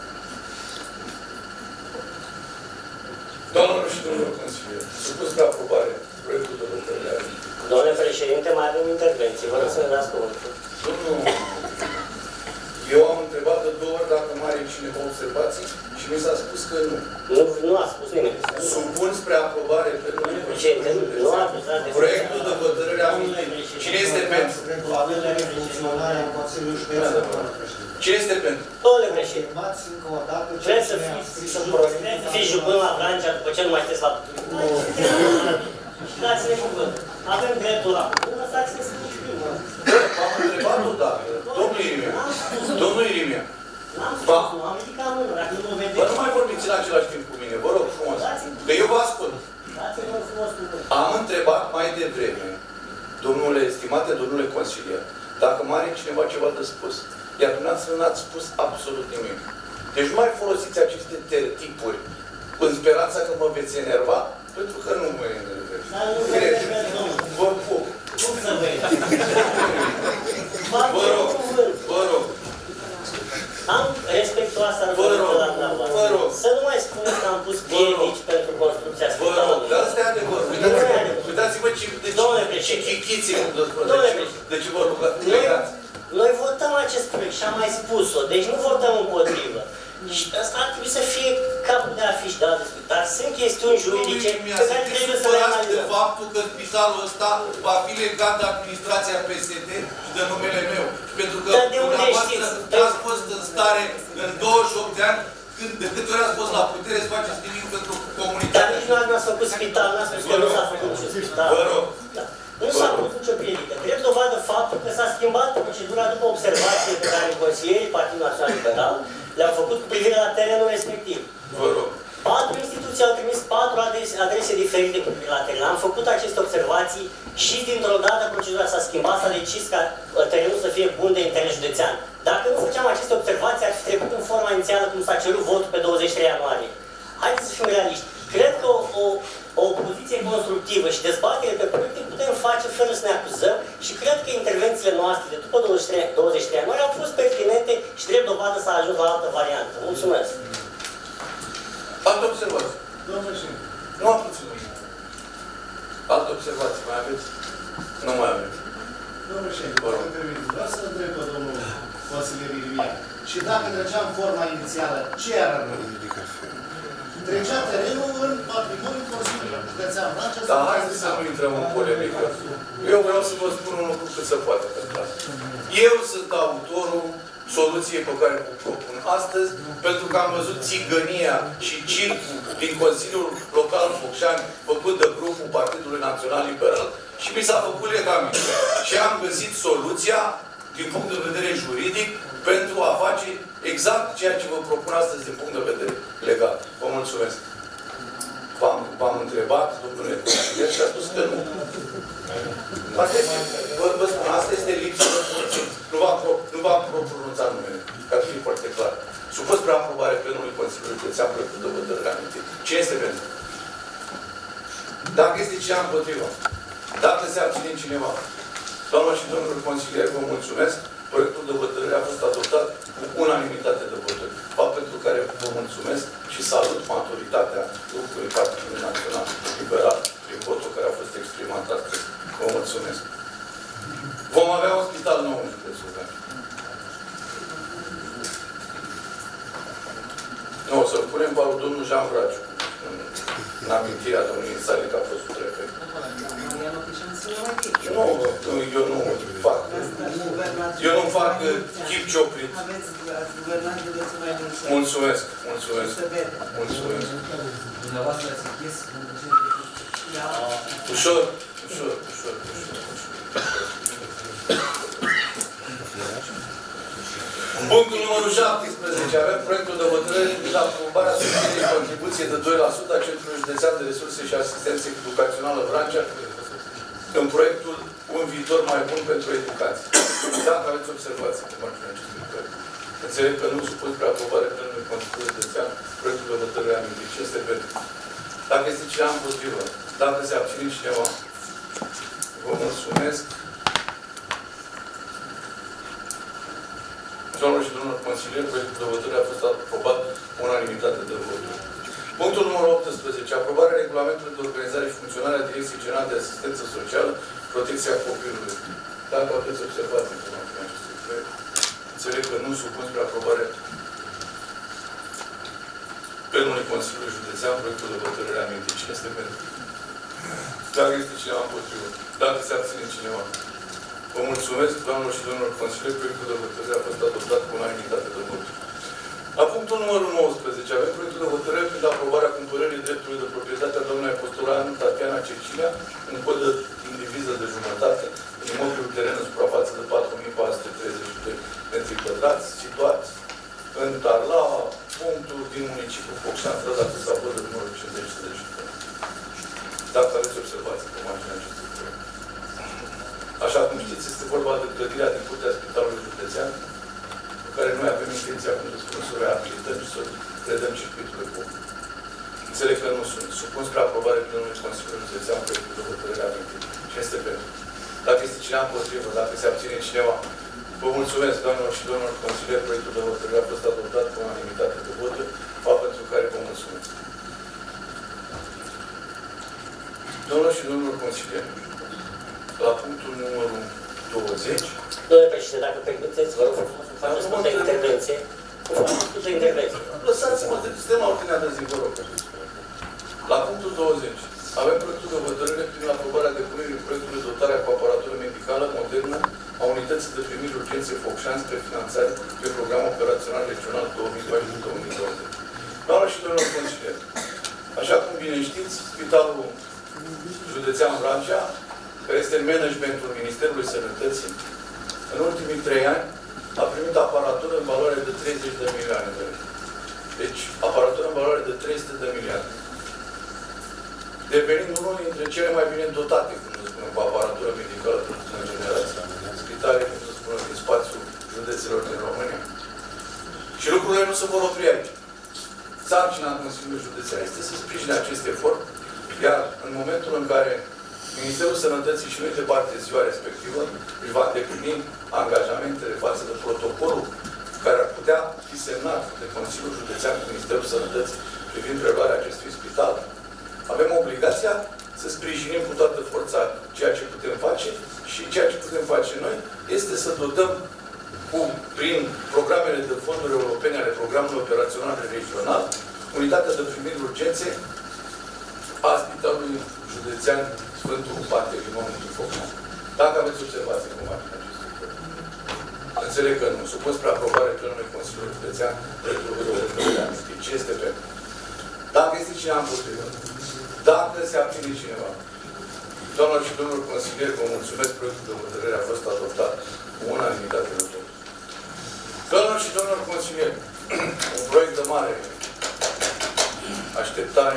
Speaker 4: Doamnelor și domnilor consilieri, supus pe aprobare proiectul de hotărâre a legii.
Speaker 3: Domnule președinte, mai avem intervenții. Vă rog să ne dați cuvântul.
Speaker 4: Domnul, eu am întrebat de 2 ori dacă mai are cineva observații și mi s-a spus că nu.
Speaker 3: Nu a spus nimeni.
Speaker 4: Supun spre aprobare pe
Speaker 3: Nu a acuzat de
Speaker 4: proiectul de hotărâre a legii. Cine este pentru?
Speaker 5: Regulamentul de funcționare a Consiliului Județean.
Speaker 4: Cine este pentru?
Speaker 3: Domnule președinte,
Speaker 5: Afirmați încă o dată ce
Speaker 3: vreți să
Speaker 5: ne-a scris în proiect.
Speaker 3: fiți jupând la Vrancea după ce nu mai sunteți la... Și dați-ne cuvânt. Avem dreptul la cuvânt, lăsați-ne să ne știm.
Speaker 4: M-am întrebat odată. Domnul Irimia. Domnul Irimia.
Speaker 3: N-am spus, nu am ridicat mână, dacă nu mă
Speaker 4: Vă
Speaker 3: vedeți.
Speaker 4: nu mai vorbiți în același timp cu mine, vă rog frumos. Că eu vă ascult.
Speaker 3: Dați-vă frumos cuvânt.
Speaker 4: Am întrebat mai devreme, domnule, estimate domnule consilier, dacă mai are cineva ceva de spus. Iar dumneavoastră n-ați spus absolut nimic. Deci nu mai folosiți aceste tipuri în speranța că mă veți enerva, pentru că nu mă enerveți.
Speaker 3: Dar nu vă enerveți, domnule.
Speaker 4: Vă pup.
Speaker 3: Cum să vă
Speaker 4: Vă rog, vă rog.
Speaker 3: Am respectuoasă răbdător la dumneavoastră.
Speaker 4: Vă rog.
Speaker 3: Să nu mai spuneți că am pus piedici pentru construcția
Speaker 4: Vă rog,
Speaker 3: spitalului.
Speaker 4: dar asta e adevăr. Uitați-vă ce chichiții de ce vă rugați.
Speaker 3: Noi votăm acest proiect și am mai spus-o, deci nu votăm împotrivă. Și asta ar trebui să fie capul de afiș de alte spital. Dar sunt chestiuni juridice pe care trebuie să le analizăm.
Speaker 4: de faptul că spitalul ăsta va fi legat de administrația PSD și de numele meu. Și pentru că dumneavoastră ați fost în stare în 28 de ani, de câte ori ați fost la putere, să faceți nimic pentru comunitate.
Speaker 3: Dar nici nu ați făcut spital, n-ați spus că nu s-a făcut niciun spital.
Speaker 4: Vă rog.
Speaker 3: Nu s-a făcut nicio piedică. Drept dovadă faptul că s-a schimbat procedura după observație pe care consilierii Partidului Național Liberal le-au făcut cu privire la terenul respectiv.
Speaker 4: Vă rog.
Speaker 3: 4 instituții au trimis 4 adrese diferite cu privire la teren. Am făcut aceste observații și dintr-o dată procedura s-a schimbat, s-a decis ca terenul să fie bun de interes județean. Dacă nu făceam aceste observații, ar fi trecut în forma inițială cum s-a cerut votul pe 23 ianuarie. Haideți să fim realiști. Cred că o poziție constructivă și dezbatere pe proiecte putem face fără să ne acuzăm și cred că intervențiile noastre de după 23 ianuarie au fost pertinente și drept dovadă s-a ajuns la altă variantă. Mulțumesc!
Speaker 4: Altă observație. Domnul președinte. Nu am puținut. Altă observație. Mai aveți? Nu mai aveți.
Speaker 7: Domnul președinte, vreau să întreb pe domnul consilier Irimian. Și dacă treceam forma inițială, ce ar rămâne? Trecea terenul în patrimoniul Consiliului Județean Vrancea.
Speaker 4: Dar haideți să nu intrăm în polemică. Eu vreau să vă spun un lucru cât se poate pentru asta. Eu sunt autorul soluției pe care o propun astăzi, pentru că am văzut țigănia și circul din Consiliul Local Focșani făcut de grupul Partidului Național Liberal și mi s-a făcut legament. Și am găsit soluția, din punct de vedere juridic, pentru a face exact ceea ce vă propun astăzi din punct de vedere legal. Vă mulțumesc. V-am întrebat, domnule consilier, și a spus că nu. Asta este, vă spun, asta este lipsă de funcție. Nu v-am pronunțat numele, ca să fie foarte clar. Supus spre aprobare plenului Consiliului Județean proiectul de hotărâre amintit. Cine este pentru? Dacă este cineva împotriva, dacă se abține cineva, doamna și domnul consilier, vă mulțumesc. Proiectul de hotărâre a fost adoptat cu unanimitate de voturi. Fapt pentru care vă mulțumesc și salut maturitatea grupului Partidului Național Liberal prin votul care a fost exprimat astăzi. Vă mulțumesc. Vom avea un spital nou în județul Vrancea. Nu, o să-l punem pe domnul Jean Vraciu, în amintirea domniei sale că a fost prefect. Nu, eu nu fac. Eu nu fac chip cioplit. Mulțumesc, mulțumesc. Mulțumesc. Ușor, ușor, ușor, ușor. Punctul numărul 17. Avem proiectul de hotărâre la aprobarea susținerii contribuție de 2% a Centrului Județean de Resurse și Asistență Educațională Vrancea în proiectul Un viitor mai bun pentru educație. Dacă aveți observații pe marginea acestui proiect. Înțeleg că nu supun spre aprobare plenului Consiliului Județean proiectul de hotărâre amintit. Ce este pentru? Dacă este cineva împotrivă, dacă se abține cineva, vă mulțumesc. Doamnelor și domnilor consilieri, proiectul de hotărâre a fost aprobat cu unanimitate de voturi. Punctul numărul 18. Aprobarea regulamentului de organizare și funcționare a Direcției Generale de Asistență Socială, Protecția Copilului. Dacă aveți observații în acestui proiect, înțeleg că nu supun spre aprobare plenului Consiliului Județean proiectul de hotărâre amintit. Cine este pentru? Dacă este cineva împotrivă. Dacă se abține cineva. Vă mulțumesc, doamnelor și domnilor consilieri, proiectul de hotărâre a fost adoptat cu unanimitate de voturi. La punctul numărul 19 avem proiectul de hotărâre privind aprobarea cumpărării dreptului de proprietate a doamnei apostolan Tatiana Cecilia, în cod de indiviză de jumătate, în imobilul teren în suprafață de 4432 metri pătrați, situat în Tarlaua, punctul din municipiul Focșani, strada cu Sabăr, numărul 50-51. Dacă aveți observații pe marginea acestui proiect. Așa cum știți, este vorba de clădirea din curtea Spitalului Județean, cu care noi avem intenția, cum să spun, să o reabilităm și să redăm circuitului public. Înțeleg că nu sunt. Supun spre aprobare plenului Consiliului Județean proiectul de hotărâre amintit. Și este pentru. Dacă este cineva împotrivă, dacă se abține cineva, vă mulțumesc, doamnelor și domnilor consilieri, proiectul de hotărâre a fost adoptat cu unanimitate de voturi, fapt pentru care vă mulțumesc. Doamnelor și domnilor consilieri, la punctul numărul 20.
Speaker 3: Domnule președinte, dacă permiteți, vă rog frumos să faceți scurtă intervenție. Scurtă intervenție.
Speaker 4: Lăsați-mă de sistem la ordinea de zi, vă rog. La punctul 20. Avem proiectul de hotărâre prin aprobarea depunerii proiectului de dotare cu aparatură medicală modernă a unității de primiri urgențe Focșani spre finanțare pe programul operațional regional 2014-2020. Doamnelor și domnilor consilieri, așa cum bine știți, Spitalul Județean Vrancea, care este în managementul Ministerului Sănătății, în ultimii 3 ani a primit aparatură în valoare de 30 de milioane de lei. Deci, aparatură în valoare de 300 de milioane. devenind unul dintre cele mai bine dotate, cum să spunem, cu aparatură medicală de ultimă generație, spitale, cum să spunem, din spațiul județelor din România. Și lucrurile nu se vor opri aici. Sarcina Consiliului Județean este să sprijine acest efort, iar în momentul în care Ministerul Sănătății și noi de parte ziua respectivă își va îndeplini angajamentele față de protocolul care ar putea fi semnat de Consiliul Județean cu Ministerul Sănătății privind preluarea acestui spital, avem obligația să sprijinim cu toată forța ceea ce putem face și ceea ce putem face noi este să dotăm prin programele de fonduri europene ale programului operațional regional, unitatea de primiri urgențe a Spitalului Județean Sfântul Pantelimon din Focșani. Dacă aveți observații cum ar fi acest lucru. Înțeleg că nu. Supun spre aprobare plenului Consiliului Județean proiectul de amnistie. Ce este pentru? Dacă este cineva împotrivă, dacă se abține cineva, doamnelor și domnilor consilieri, vă mulțumesc, proiectul de hotărâre a fost adoptat cu unanimitate de tot. Doamnelor și domnilor consilieri, un proiect de mare așteptare.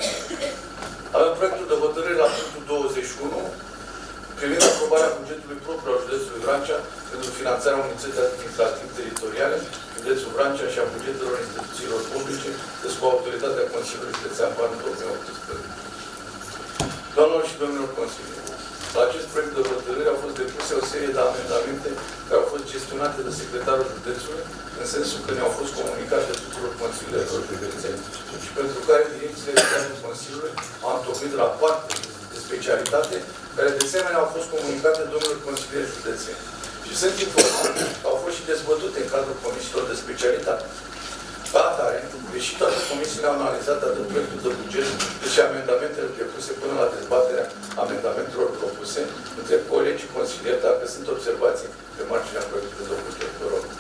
Speaker 4: Avem proiectul de hotărâre la punctul 21 privind aprobarea bugetului propriu al județului Vrancea pentru finanțarea unității administrative teritoriale, județul Vrancea și a bugetelor instituțiilor publice, deci cu autoritatea Consiliului Județean pe anul 2018. Doamnelor și domnilor consilieri, la acest proiect de hotărâre au fost depuse o serie de amendamente care au fost gestionate de secretarul județului, în sensul că ne-au fost comunicate tuturor consilierilor județeni și pentru care direcțiile de Consiliului au întocmit rapoarte de specialitate, care de asemenea au fost comunicate domnilor consilieri județeni. Și sunt informat că au fost și dezbătute în cadrul comisiilor de specialitate. Ca atare, deși toate comisiile au analizat atât proiectul de buget, cât și amendamentele depuse până la dezbaterea amendamentelor propuse, întreb colegii consilieri dacă sunt observații pe marginea proiectului de buget. Vă rog.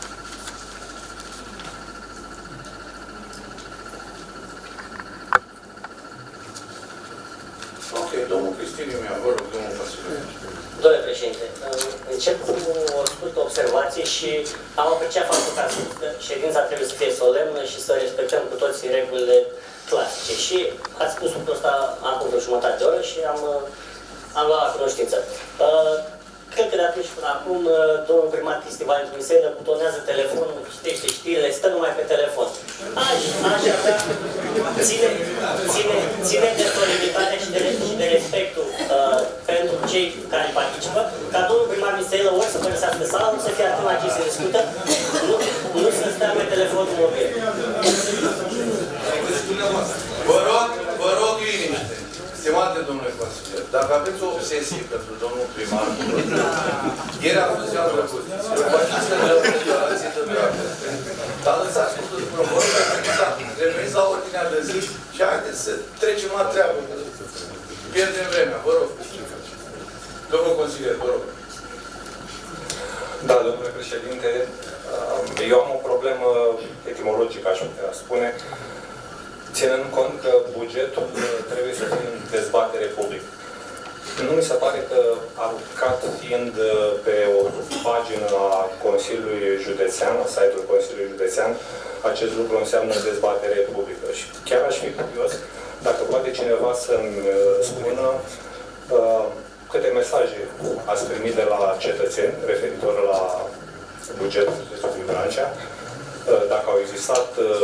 Speaker 4: Ok, domnul Cristin Iumian, vă rog, domnul consilier.
Speaker 3: Domnule președinte, încep cu o scurtă observație și am apreciat faptul că ședința trebuie să fie solemnă și să respectăm cu toții regulile clasice. Și ați spus lucrul ăsta acum vreo jumătate de oră și am luat la cunoștință. Cred că de atunci până acum, domnul primar Cristi Valentin Miselă butonează telefonul, citește știrile, stă numai pe telefon. Aș avea, ține de solemnitatea și de respectul pentru cei care participă, ca domnul primar Miselă ori să părăsească sala, ori să fie atât la ce se discută, nu să stea pe telefonul mobil.
Speaker 4: Vă rog liniște. Stimate domnule consilier, dacă aveți o obsesie pentru domnul primar, ieri a fost ziua drăguțiților, faceți să dăm declarație de dragoste. Dar lăsați cu tot vă rog, reveniți la ordinea de zi și haideți să trecem la treabă. Pierdem vremea, vă rog. Domnul consilier, vă rog.
Speaker 9: Da, domnule președinte, eu am o problemă etimologică, aș putea spune, ținând cont că bugetul trebuie să fie în dezbatere publică. Nu mi se pare că aruncat fiind pe o pagină a Consiliului Județean, a site-ul Consiliului Județean, acest lucru înseamnă dezbatere publică. Și chiar aș fi curios dacă poate cineva să-mi spună câte mesaje ați primit de la cetățeni referitor la bugetul județului Vrancea, dacă au existat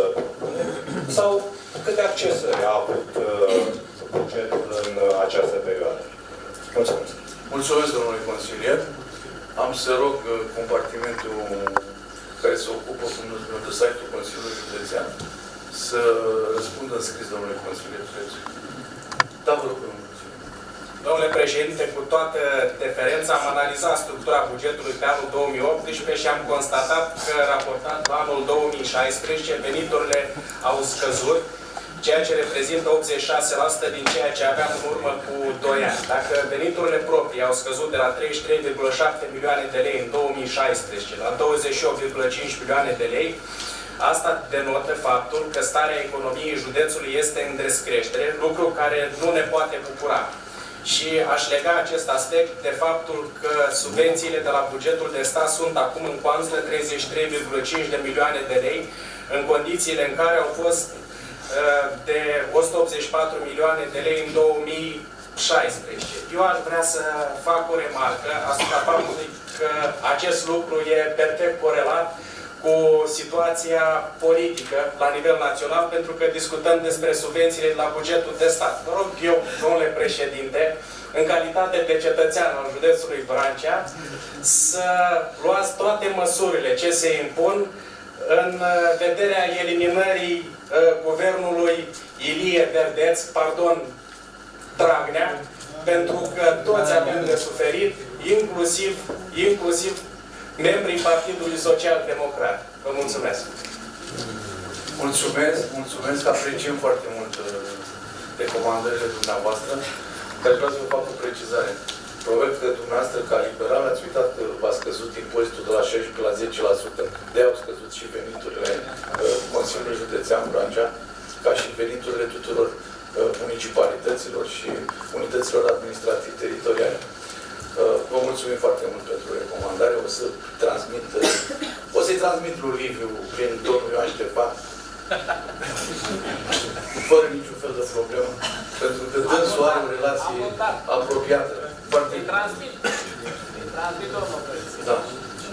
Speaker 9: sau câte accesări a avut bugetul în această perioadă. Mulțumesc.
Speaker 4: Mulțumesc, domnule consilier. Am să rog compartimentul care se ocupă de site-ul Consiliului Județean să răspundă în scris, domnule consilier. Da, vă rog, domnule consilier.
Speaker 10: Domnule președinte, cu toată deferența, am analizat structura bugetului pe anul 2018 și am constatat că, raportat la anul 2016, veniturile au scăzut, ceea ce reprezintă 86% din ceea ce aveam în urmă cu 2 ani. Dacă veniturile proprii au scăzut de la 33,7 milioane de lei în 2016 la 28,5 milioane de lei, asta denotă faptul că starea economiei județului este în descreștere, lucru care nu ne poate bucura. Și aș lega acest aspect de faptul că subvențiile de la bugetul de stat sunt acum în cuanță 33,5 de milioane de lei, în condițiile în care au fost de 184 milioane de lei în 2016. Eu aș vrea să fac o remarcă asupra faptului că acest lucru e perfect corelat cu situația politică la nivel național, pentru că discutăm despre subvențiile la bugetul de stat. Vă rog eu, domnule președinte, în calitate de cetățean al județului Vrancea, să luați toate măsurile ce se impun în vederea eliminării guvernului Ilie Verdeț, Dragnea, pentru că toți avem de suferit, inclusiv membrii Partidului Social Democrat. Vă mulțumesc!
Speaker 4: Mulțumesc, apreciem foarte mult recomandările dumneavoastră, dar vreau să vă fac o precizare. Probabil că dumneavoastră, ca liberal, ați uitat că v-a scăzut impozitul de la 16 la 10%. De-aia au scăzut și veniturile Consiliului Județean Vrancea, ca și veniturile tuturor municipalităților și unităților administrative teritoriale. Vă mulțumim foarte mult pentru recomandare. O să-i transmit lui Liviu prin domnul Ioan Ștefan, fără niciun fel de problemă, pentru că dânsul are o relație apropiată. Foarte...
Speaker 10: Transmit, domnul președinte.
Speaker 4: Da.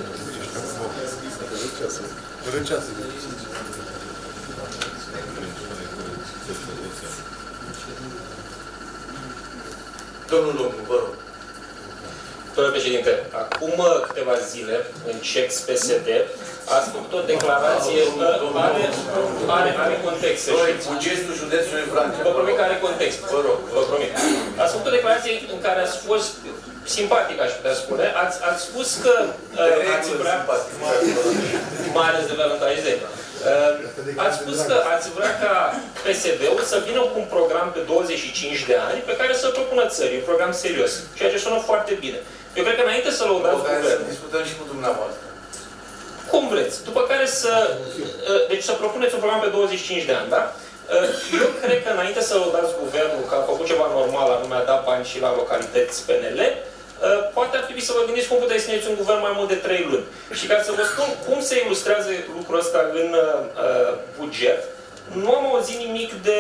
Speaker 4: Domnul Lungu, vă rog.
Speaker 11: Domnule președinte, acum câteva zile, în CEX PSD, ați făcut o declarație, are context.
Speaker 4: Bugetul județului Vrancea.
Speaker 11: Vă promit că are context.
Speaker 4: Vă rog.
Speaker 11: Vă promit. Ați făcut o declarație în care ați fost simpatic, aș putea spune. Ați spus că ați vrea... Mai ales de Valentine's Day. Ați spus că ați vrea ca PSD-ul să vină cu un program pe 25 de ani pe care să-l propună țării, un program serios. Ceea ce sună foarte bine. Eu cred că înainte să lăudați guvernul...
Speaker 4: Să discutăm și cu dumneavoastră.
Speaker 11: Cum vreți. După care să... Deci să propuneți un program pe 25 de ani, da? Eu cred că înainte să lăudați guvernul că a făcut ceva normal, anume a dat bani și la localități PNL, poate ar trebui să vă gândiți cum puteți să țineți un guvern mai mult de 3 luni. Și ca să vă spun cum se ilustrează lucrul ăsta în buget, nu am auzit nimic de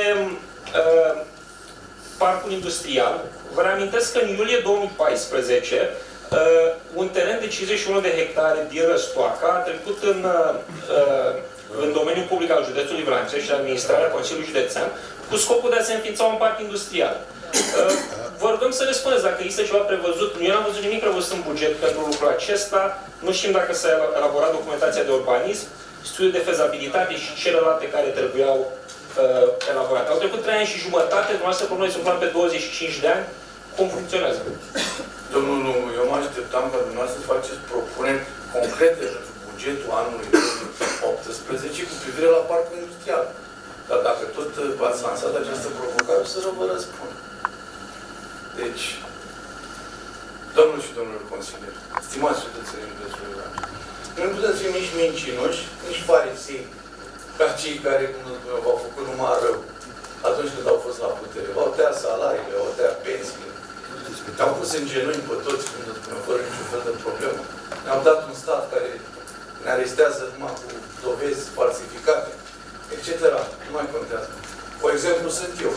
Speaker 11: parcul industrial. Vă reamintesc că în iulie 2014 un teren de 51 de hectare din Răstoaca a trecut în domeniul public al județului Vrancea și administrarea Consiliului Județean cu scopul de a se înființa un parc industrial. Vă rugăm să ne spuneți dacă există ceva prevăzut. Eu n-am văzut nimic prevăzut în buget pentru lucrul acesta. Nu știm dacă s-a elaborat documentația de urbanism, studiul de fezabilitate și celelalte care trebuiau elaborate. Au trecut 3 ani și jumătate, dumneavoastră propuneți un plan pe 25 de ani. Cum funcționează?
Speaker 4: Domnul Lungu, eu mă așteptam ca dumneavoastră să faceți propuneri concrete pentru bugetul anului 2018 cu privire la parcul industrial. Dar dacă tot ați lansat această provocare, o să vă răspund. Deci, domnul și domnilor consilieri, stimați cetățenii județului Vrancea, nu puteți fi nici mincinoși, nici farisei, ca cei care v-au făcut numai rău atunci când au fost la putere. V-au tăiat salariile, v-au tăiat pensiile. Ne-au pus în genunchi pe toți, cum să spunem, fără niciun fel de problemă. Ne-au dat un stat care ne arestează numai cu dovezi falsificate, etc. Nu mai contează. Cu exemplu sunt eu.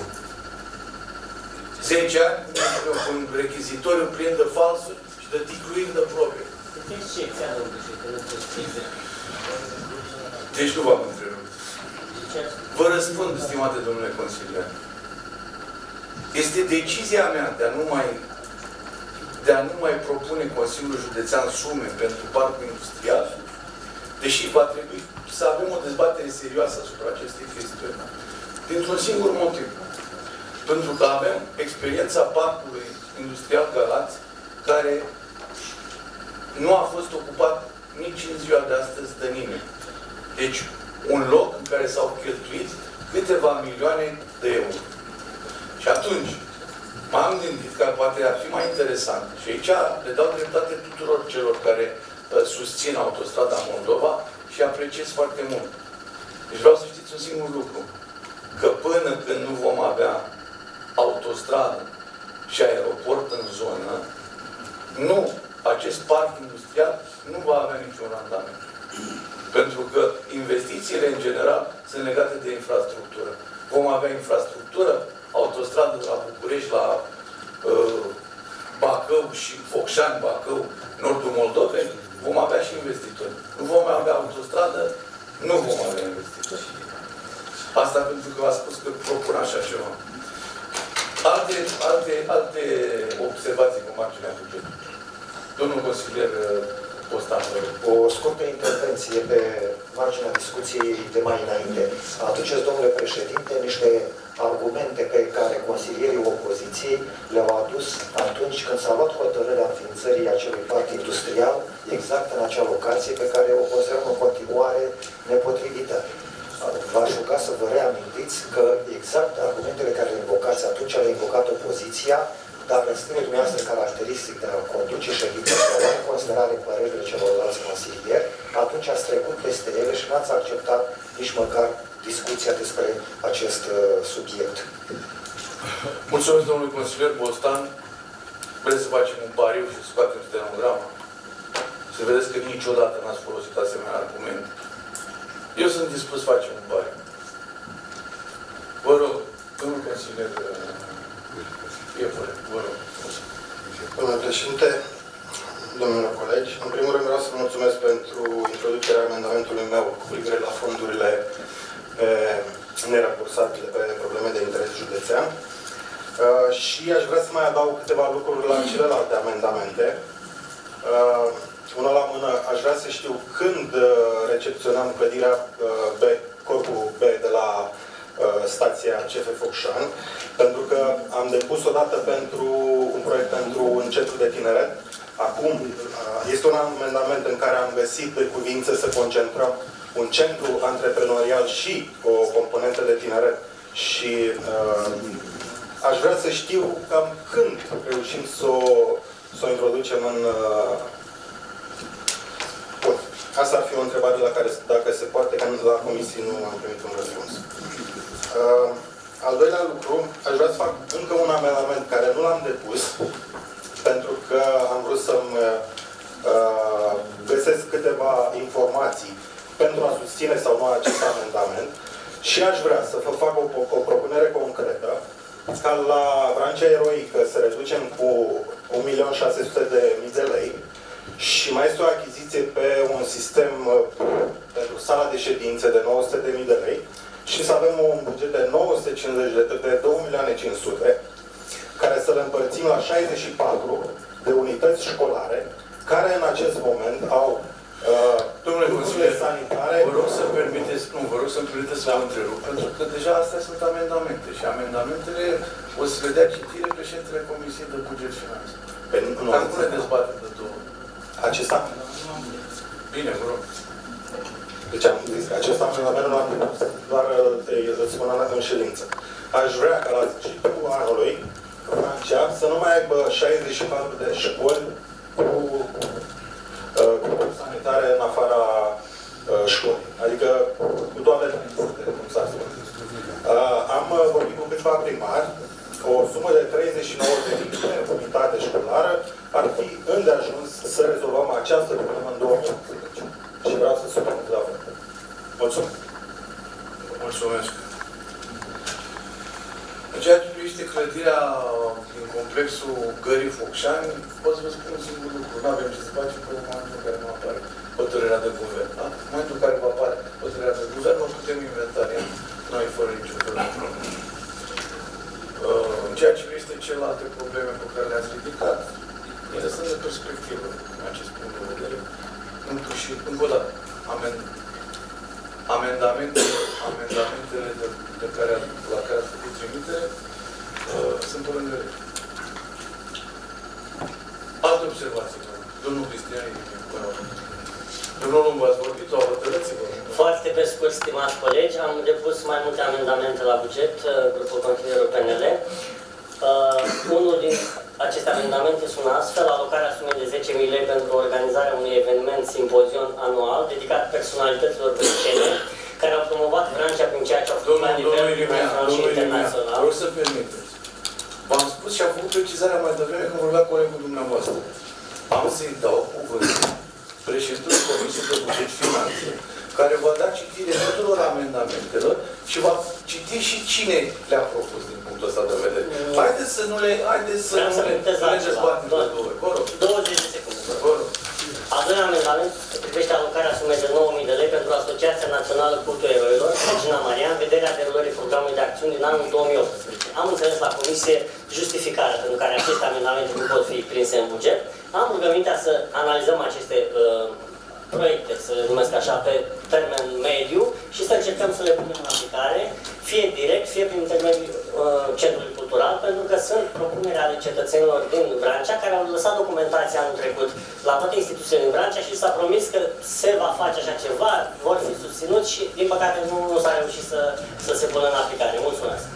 Speaker 4: 10 ani, cu un rechizitoriu plin de falsuri și de ticluiri de probe. Deci nu v-am întrerupt. Vă răspund, stimate domnule consilier. Este decizia mea de a nu mai propune Consiliul Județean sume pentru parcul industrial, deși va trebui să avem o dezbatere serioasă asupra acestei chestiuni. Dintr-un singur motiv. Pentru că avem experiența parcului industrial Galați, care nu a fost ocupat nici în ziua de astăzi de nimeni. Deci, un loc în care s-au cheltuit câteva milioane de euro. Și atunci, m-am gândit că poate ar fi mai interesant. Și aici le dau dreptate tuturor celor care susțin autostrada Moldova și apreciez foarte mult. Deci vreau să știți un singur lucru. Că până când nu vom avea autostradă și aeroport în zonă, nu, acest parc industrial nu va avea niciun randament. Pentru că investițiile, în general, sunt legate de infrastructură. Vom avea infrastructură, autostradă de la București la Bacău și Focșani, Bacău, nordul Moldovei, vom avea și investitori. Nu vom avea autostradă, nu vom avea investitori. Asta pentru că v-a spus că propun așa ceva. Alte observații cu marginea bugetului. Domnul consilier Postan,
Speaker 5: o scurtă intervenție pe marginea discuției de mai înainte. Aduceți, domnule președinte, niște argumente pe care consilierii opoziției le-au adus atunci când s-a luat hotărârea înființării acelui parc industrial exact în acea locație pe care o considerăm în continuare nepotrivită. V-aș ruga să vă reamintiți că exact argumentele care le invocați atunci le-a invocat opoziția, dar în stilul dumneavoastră caracteristic de a conduce ședința, de a lua în considerare părerile celorlalți consilieri, atunci ați trecut peste ele și n-ați acceptat nici măcar discuția despre acest subiect.
Speaker 4: Mulțumesc, domnului consilier Bostan. Vreți să facem un pariu și să scoatem stenograma? Să vedeți că niciodată n-ați folosit asemenea argumente. Eu sunt dispus să facem un pariu. Vă rog, domnul consilier vă rog.
Speaker 12: Domnule președinte, domnilor colegi, în primul rând vreau să vă mulțumesc pentru introducerea amendamentului meu cu privire la fondurile nerambursabile pe probleme de interes județean și aș vrea să mai adaug câteva lucruri la celelalte amendamente. Una la mână, aș vrea să știu când recepționăm clădirea corpul B de la stația CF Focșani, pentru că am depus odată pentru un proiect pentru un centru de tineret. Acum este un amendament în care am găsit de cuvință să concentrăm un centru antreprenorial și o componentă de tineret și aș vrea să știu cam când reușim să o introducem în... Bun. Asta ar fi o întrebare la care, dacă se poate, că la comisii nu am primit un răspuns. Al doilea lucru, aș vrea să fac încă un amendament care nu l-am depus, pentru că am vrut să-mi găsesc câteva informații pentru a susține sau nu acest amendament și aș vrea să vă fac o propunere concretă ca la Vrancea Eroică să reducem cu 1.600.000 de lei și mai este o achiziție pe un sistem pentru sala de ședințe de 900.000 de lei și să avem un buget de 2.500.000 care să le împărțim la 64 de unități școlare care în acest moment au
Speaker 4: domnule consilier
Speaker 12: sanitare.
Speaker 4: Vă rog să-mi permiteți, să vă întrerup, pentru că deja astea sunt amendamente și amendamentele o să le dea citire președintele Comisiei de Buget Finanțe. Dar nu le dezbatem de două.
Speaker 12: Acesta?
Speaker 4: Bine, vă rog.
Speaker 12: Deci am zis că acest amendament nu l-am depus, doar îl spun în ședință. Aș vrea ca la sfârșitul anului Francia să nu mai aibă 64 de școli cu sanitare în afara școlii. Adică cu toalete, cum s-ar spune. Am vorbit cu câțiva primari, o sumă de 39.000 de unitate școlară ar fi îndeajuns să rezolvăm această problemă în 2018. Și vreau să supunez la vot. Mulțumesc.
Speaker 4: Mulțumesc. În ceea ce privește clădirea din complexul Gării Focșani, pot să vă spun un singur lucru. Nu avem ce să facem până în momentul în care nu apare hotărârea de guvern. Da? În momentul în care va apare hotărârea de guvern, o putem inventaria noi fără niciun fel de problemă. În ceea ce privește celelalte probleme pe care le-ați ridicat, ele sunt de perspectivă în acest punct de vedere. Și, încă o dată, amendamentele la care ați făcut trimitere sunt pe lângă lege. Alte observații, domnul Cristian, domnul Lungu, ați vorbit, o hotărâți-vă.
Speaker 3: Foarte pe scurt, stimați colegi, am depus mai multe amendamente la buget, grupul consilierul PNL. Unul din aceste amendamente sună astfel: alocarea sumei de 10.000 lei pentru organizarea unui eveniment simpozion anual dedicat personalităților brăicene care au promovat Vrancea prin ceea ce au făcut la nivel național și internațional.
Speaker 4: Vreau să permiteți. V-am spus și am făcut precizarea mai devreme când vorbea colegul dumneavoastră. Am să-i dau cuvântul președintelui Comisiei de Buget Finanțe, care va da citire tuturor amendamentelor și va citi și cine le-a propus din punctul ăsta de vedere. Haideți să nu le dezbatem pe două. Vă rog.
Speaker 3: 20 de secunde.
Speaker 4: Vă rog.
Speaker 3: Al doilea amendament privește alocarea sumei de 9.000 de lei pentru Asociația Națională Cultul Eroilor, Regina Maria, în vederea derulării programului de acțiuni din anul 2018. Am înțeles la comisie justificarea pentru care aceste amendamente nu pot fi prinse în buget. Am rugămintea să analizăm aceste proiecte, să le numesc așa, pe termen mediu și să încercăm să le punem în aplicare, fie direct, fie prin intermediul Centrului Cultural, pentru că sunt propuneri ale cetățenilor din Vrancea care au lăsat documentația anul trecut la toate instituțiile din Vrancea și s-a promis că se va face așa ceva, vor fi susținuți și, din păcate, nu s-a reușit să se pună în aplicare. Mulțumesc!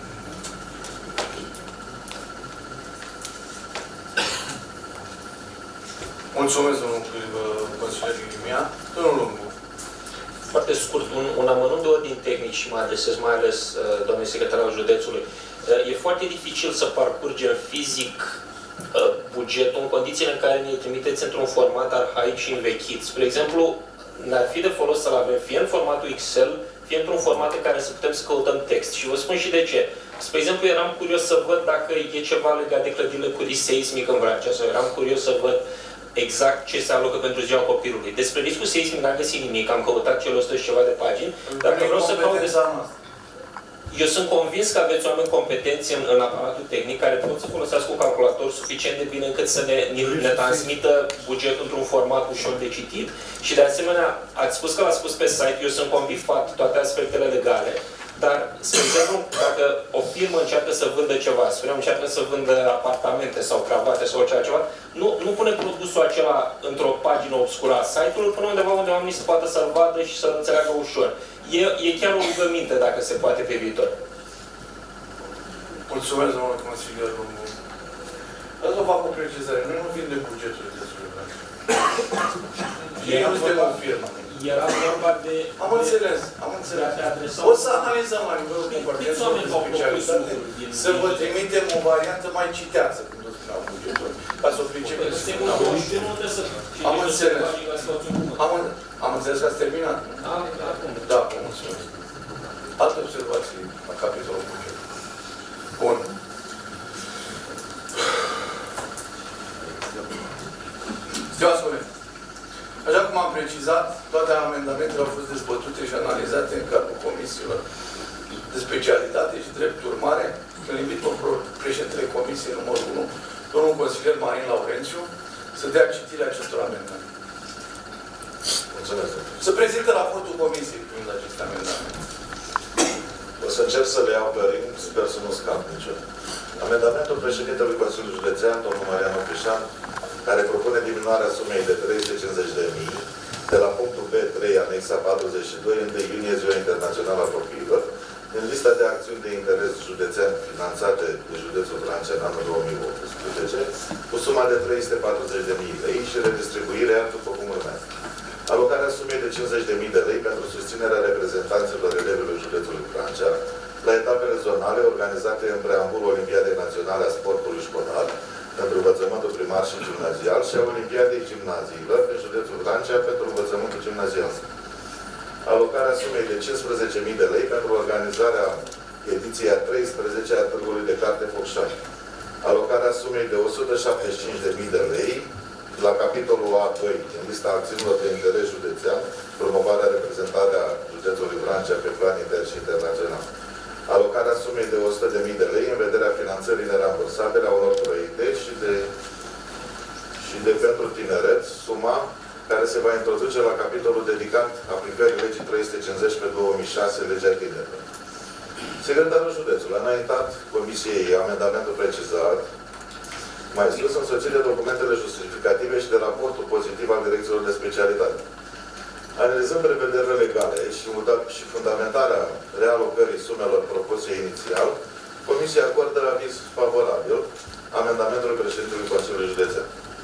Speaker 4: Mulțumesc, domnul consilier Ilimia. Domnul Lungu.
Speaker 11: Foarte scurt, un amănunt de ordin tehnic și mă adresez mai ales doamnei secretar al județului. E foarte dificil să parcurgem fizic bugetul în condițiile în care ne trimiteți într-un format arhaic și învechit. Spre exemplu, ne-ar fi de folos să-l avem fie în formatul Excel, fie într-un format în care să putem să căutăm text. Și vă spun și de ce. Spre exemplu, eram curios să văd dacă e ceva legat de clădirile cu risc seismic în Vrancea, sau eram curios să văd exact ce se alocă pentru ziua copilului. Despre riscul seismic n-am găsit nimic, am căutat cele 100 și ceva de pagini, dar vreau să caut Eu sunt convins că aveți oameni competenți în aparatul tehnic care pot să folosească un calculator suficient de bine încât să ne transmită bugetul într-un format ușor de citit și de asemenea, ați spus că l-ați spus pe site, eu sunt convins toate aspectele legale, dar, spre exemplu, dacă o firmă încearcă să vândă ceva, spuneam, încearcă să vândă apartamente sau cravate sau orice altceva, nu pune produsul acela într-o pagină obscură a site-ului până undeva unde oamenii se poată să-l vadă și să-l înțeleagă ușor. E chiar o rugăminte, dacă se poate, pe viitor.
Speaker 4: Mulțumesc, domnule consilier Lungu. Vreau să fac o precizare. Noi nu vindem bugetul de desfășurare. Ei nu suntem o firmă.
Speaker 11: Era vorba de...
Speaker 4: Am înțeles. O să analizăm la nivelul competențelor de specialitate, să vă trimitem o variantă mai citeață, cum vă spuneam, bugetul, ca să o pricepeți. Am înțeles. Am înțeles că ați terminat? Da, vă mulțumesc. Alte observații la capitolul buget. Bun. Stimați colegi, așa cum am precizat, toate amendamentele au fost dezbătute și analizate în cadrul comisiilor de specialitate și drept urmare, îl invit pe președintele comisiei numărul 1, domnul consilier Marin Laurențiu, să dea citire acestor amendamente.
Speaker 13: Mulțumesc.
Speaker 4: Să prezinte raportul comisiei privind aceste amendamente.
Speaker 13: O să încerc să le iau pe rând, sper să nu scap nicio. Amendamentul președintelui Consiliului Județean, domnul Marian Oprișan, care propune diminuarea sumei de 350.000 de la punctul B3, anexa 42, 1 iunie, Ziua Internațională a Copiilor, în lista de acțiuni de interes județean finanțate de județul Vrancea în anul 2018, cu suma de 340.000 lei și redistribuirea după cum urmează. Alocarea sumei de 50.000 de lei pentru susținerea reprezentanților elevilor județului Vrancea la etapele zonale organizate în preambulul Olimpiadei Naționale a Sportului Școlar pentru învățământul primar și gimnazial și a Olimpiadei Gimnaziilor din județul Vrancea pentru învățământul gimnazial. Alocarea sumei de 15.000 de lei pentru organizarea ediției a 13 a Târgului de Carte Focșani. Alocarea sumei de 175.000 de lei la capitolul A2, în lista acțiunilor de interes județean, promovarea, reprezentarea județului Vrancea pe plan intern și internațional. Alocarea sumei de 100.000 de lei în vederea finanțării nerambursabile a unor proiecte și de pentru tineret, suma care se va introduce la capitolul dedicat aplicării legii 350 pe 2006, legea tinerilor. Secretarul județului a înaintat comisiei amendamentul precizat, mai sus însoțit de documentele justificative și de raportul pozitiv al direcțiilor de specialitate. Analizând prevederile legale și fundamentarea realocării sumelor propuse inițial, Comisia acordă aviz favorabil amendamentului președintelui Consiliului Județean.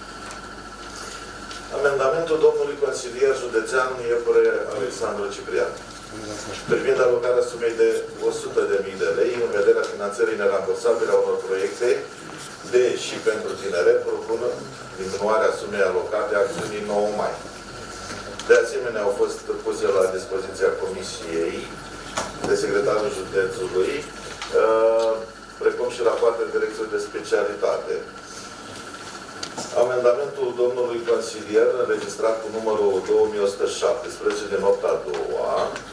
Speaker 13: Amendamentul domnului consilier județean Iepure Alexandru Ciprian, privind alocarea sumei de 100.000 de lei în vederea finanțării nerambursabile a unor proiecte de și pentru tineret, propună diminuarea sumei alocate acțiunii 9 mai. De asemenea, au fost puse la dispoziția Comisiei de secretarul județului, precum și rapoarte direcției de specialitate. Amendamentul domnului consilier, înregistrat cu numărul 2117 din 8 a doua,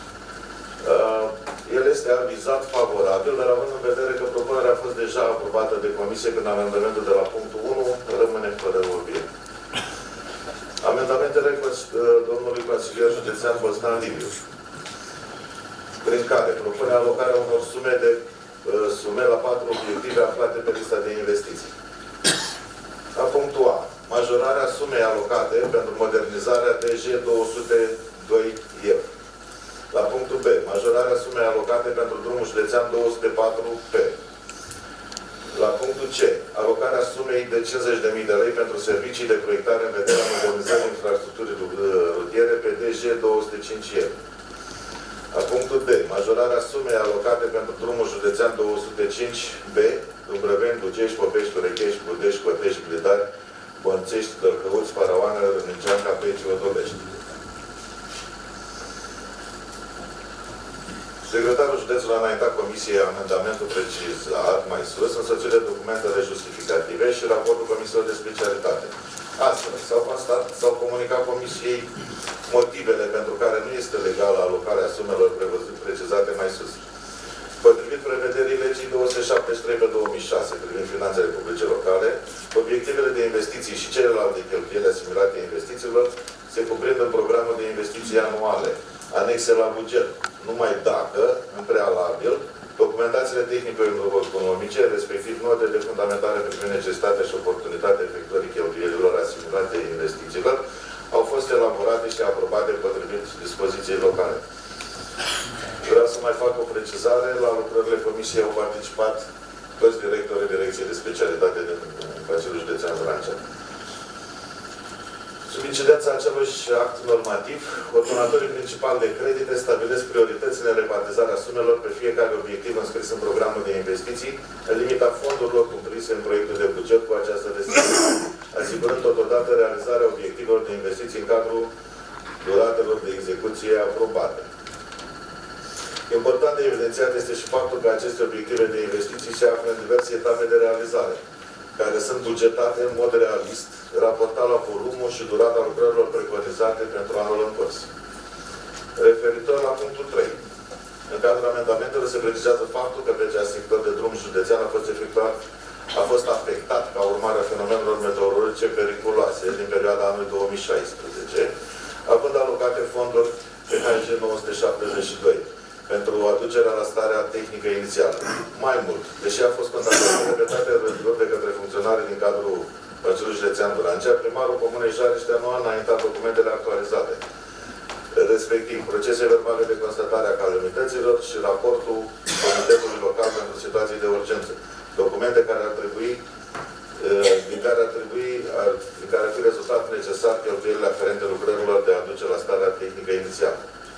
Speaker 13: el este avizat favorabil, dar având în vedere că propunerea a fost deja aprobată de comisie când amendamentul de la punctul 1 rămâne fără obiect. Amendamentele domnului consilier județean Bostan Liviu, prin care propune alocarea unor sume la 4 obiective aflate pe lista de investiții. La punctul A, majorarea sumei alocate pentru modernizarea DG 202F. La punctul B, majorarea sumei alocate pentru drumul județean 204P. La punctul C, alocarea sumei de 50.000 de lei pentru servicii de proiectare în vederea modernizării infrastructurii rutiere pe DG 205F. La punctul D, majorarea sumei alocate pentru drumul județean 205B, Dumbrăveni, Bugești, Popești, Urechești, Budești, Cotești, Blidari, Bănțești, Dălcăuți, Paraoană, Rânicean, Capeci, Odolești. Secretarul județului a înaintat comisiei amendamentul precizat mai sus, însoțit de documentele justificative și raportul comisiilor de specialitate. Astfel, s-au comunicat comisiei motivele pentru care nu este legală alocarea sumelor precizate mai sus. Potrivit prevederii legii 273 pe 2006 privind finanțele publice locale, obiectivele de investiții și celelalte cheltuieli asimilate investițiilor se cuprind în programul de investiții anuale, anexe la buget, numai dacă, în prealabil, documentațiile tehnico-economice, respectiv note de fundamentare privind necesitatea și oportunitatea efectuării cheltuielilor asimilate investițiilor, au fost elaborate și aprobate potrivit dispoziției locale. Vreau să mai fac o precizare. La lucrările comisiei au participat toți directorii direcției de specialitate din Consiliul Județean Vrancea. Sub incidența aceluși act normativ, ordonatorii principali de credite stabilesc prioritățile în repartizarea sumelor pe fiecare obiectiv înscris în programul de investiții, în limita fondurilor cuprinse în proiectul de buget cu această destinație, asigurând totodată realizarea obiectivelor de investiții în cadrul duratelor de execuție aprobate. Important de evidențiat este și faptul că aceste obiective de investiții se află în diverse etape de realizare, care sunt bugetate în mod realist, raportat la volumul și durata lucrărilor preconizate pentru anul în curs. Referitor la punctul 3. În cadrul amendamentelor se precizează faptul că pe acest sector de drum județean a fost afectat ca urmare a fenomenelor meteorologice periculoase din perioada anului 2016, având alocate fonduri pe HG 972 pentru aducerea la starea tehnică inițială. Mai mult, deși a fost contactat de repetate rânduri de către funcționare din cadrul Consiliului Județean Vrancea, primarul Comunei Jariștea nu a înaintat documentele actualizate, respectiv procese verbale de constatare a calamităților și raportul Comitetului Local pentru Situații de Urgență. Documente care ar trebui din care ar fi rezultat necesar cheltuielile aferente lucrărilor de a aduce la starea tehnică inițială.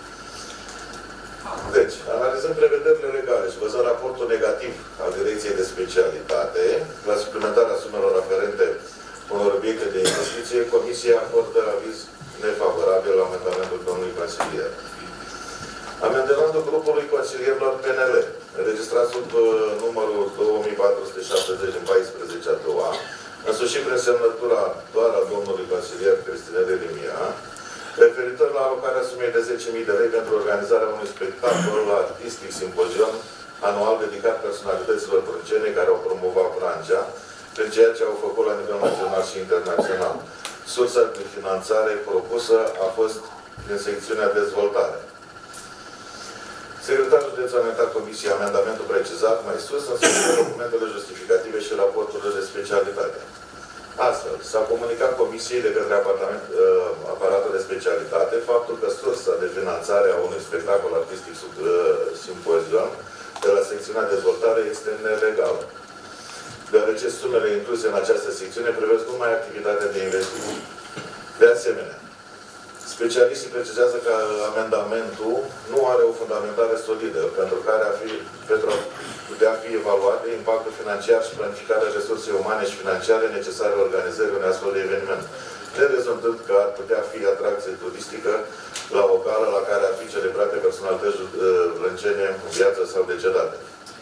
Speaker 13: Deci, analizând prevederile legale și văzând raportul negativ al Direcției de Specialitate la suplimentarea sumelor aferente unor obiecte de investiție, Comisia acordă aviz nefavorabil la amendamentul domnului consilier. Amendamentul grupului consilierilor PNL, înregistrat sub numărul 2470 în 14 a doua, însușit prin semnătura doar a domnului consilier Cristinel Elimia, referitor la alocarea sumei de 10.000 de lei pentru organizarea unui spectacol artistic simpozion anual dedicat personalităților prâncene care au promovat Vrancea, prin ceea ce au făcut la nivel național și internațional. Sursa de finanțare propusă a fost din secțiunea dezvoltare. Secretarul județului a înaintat comisiei amendamentul precizat mai sus, însoțit de documentele justificative și raporturile de specialitate. Astfel, s-a comunicat comisiei de către aparatul de specialitate faptul că sursa de finanțare a unui spectacol artistic simpozion de la secțiunea dezvoltare este nelegală, deoarece sumele incluse în această secțiune privesc numai activitatea de investiții. De asemenea, specialiștii precizează că amendamentul nu are o fundamentare solidă pentru a putea fi evaluat de impactul financiar și planificarea resursei umane și financiare necesare organizării unui astfel de eveniment. nerezultând că ar putea fi atracție turistică la o gală la care ar fi celebrate personalități vrâncene în viață sau decedate.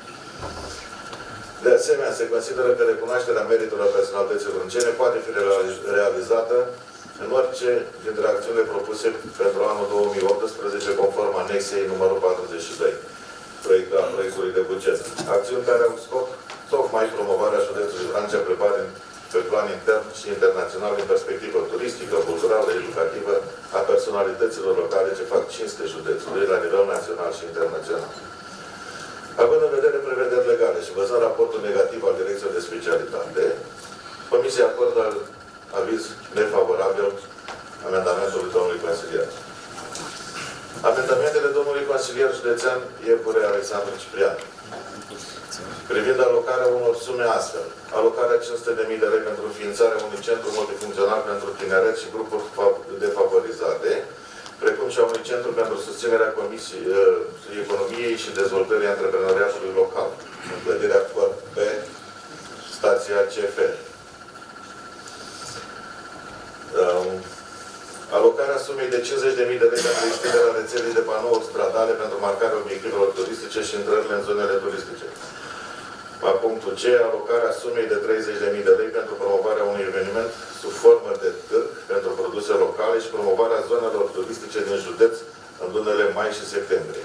Speaker 13: De asemenea, se consideră că recunoașterea meritelor personalității vrâncene poate fi realizată în orice dintre acțiunile propuse pentru anul 2018, conform anexei numărul 42, proiectului de buget. Acțiuni care au scop tocmai promovarea județului Vrancea pe plan intern și internațional din perspectivă turistică, culturală, educativă a personalităților locale ce fac cinste județului la nivel național și internațional. Având în vedere prevederi legale și văzând raportul negativ al Direcției de Specialitate, Comisia acordă aviz nefavorabil amendamentului domnului consilier. Amendamentele domnului consilier județean Iepure Alexandru Ciprian, privind alocarea unor sume astfel: alocarea 500.000 de lei pentru înființarea unui centru multifuncțional pentru tineret și grupuri defavorizate, precum și a unui centru pentru susținerea economiei și dezvoltării antreprenoriatului local, în clădirea Corp B, stația CF. Alocarea sumei de 50.000 de lei pentru extinderea rețelei de panouri stradale pentru marcarea obiectivelor turistice și intrările în zonele turistice. La punctul C, alocarea sumei de 30.000 de lei pentru promovarea unui eveniment sub formă de târg pentru produse locale și promovarea zonelor turistice din județ în lunile mai și septembrie.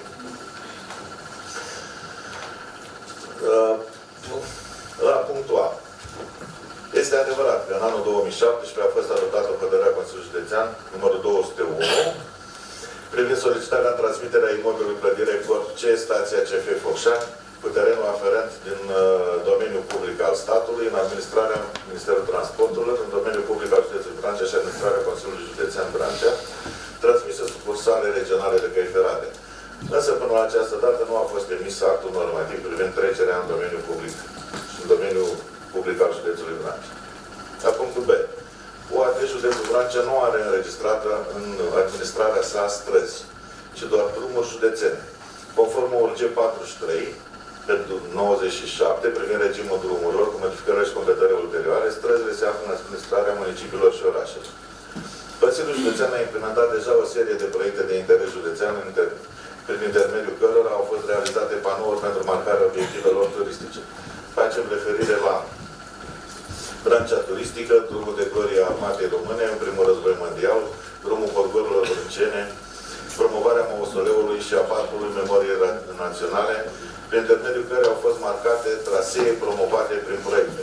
Speaker 13: La punctul A. Este adevărat că în anul 2017 a fost adoptată hotărârea Consiliului Județean numărul 201 privind solicitarea transmiterea imobilului clădire Corp C, stația CF Focșani, cu terenul aferent din domeniul public al statului, în administrarea Ministerului Transporturilor, în domeniul public al județului Vrancea și administrarea Consiliului Județean Vrancea, transmisă sucursale regionale de căi ferate. Însă, până la această dată, nu a fost emis actul normativ privind trecerea în domeniul public al județului Vrancea. La punctul B. UAT județul Vrancea nu are înregistrată în administrarea sa străzi, ci doar drumuri județene. Conform OLG 43, pentru 97, privind regimul drumurilor, cu modificările și completări ulterioare, străzile se află în administrarea municipiilor și orașelor. Consiliul Județean a implementat deja o serie de proiecte de interes județean prin intermediul cărora au fost realizate panouri pentru marcarea obiectivelor turistice. Facem referire la Vrancea turistică, drumul de glorie a armatei române în primul război mondial, drumul Corgorilor Vrâncene, promovarea mausoleului și a parcului memoriei naționale, prin intermediul care au fost marcate trasee promovate prin proiecte.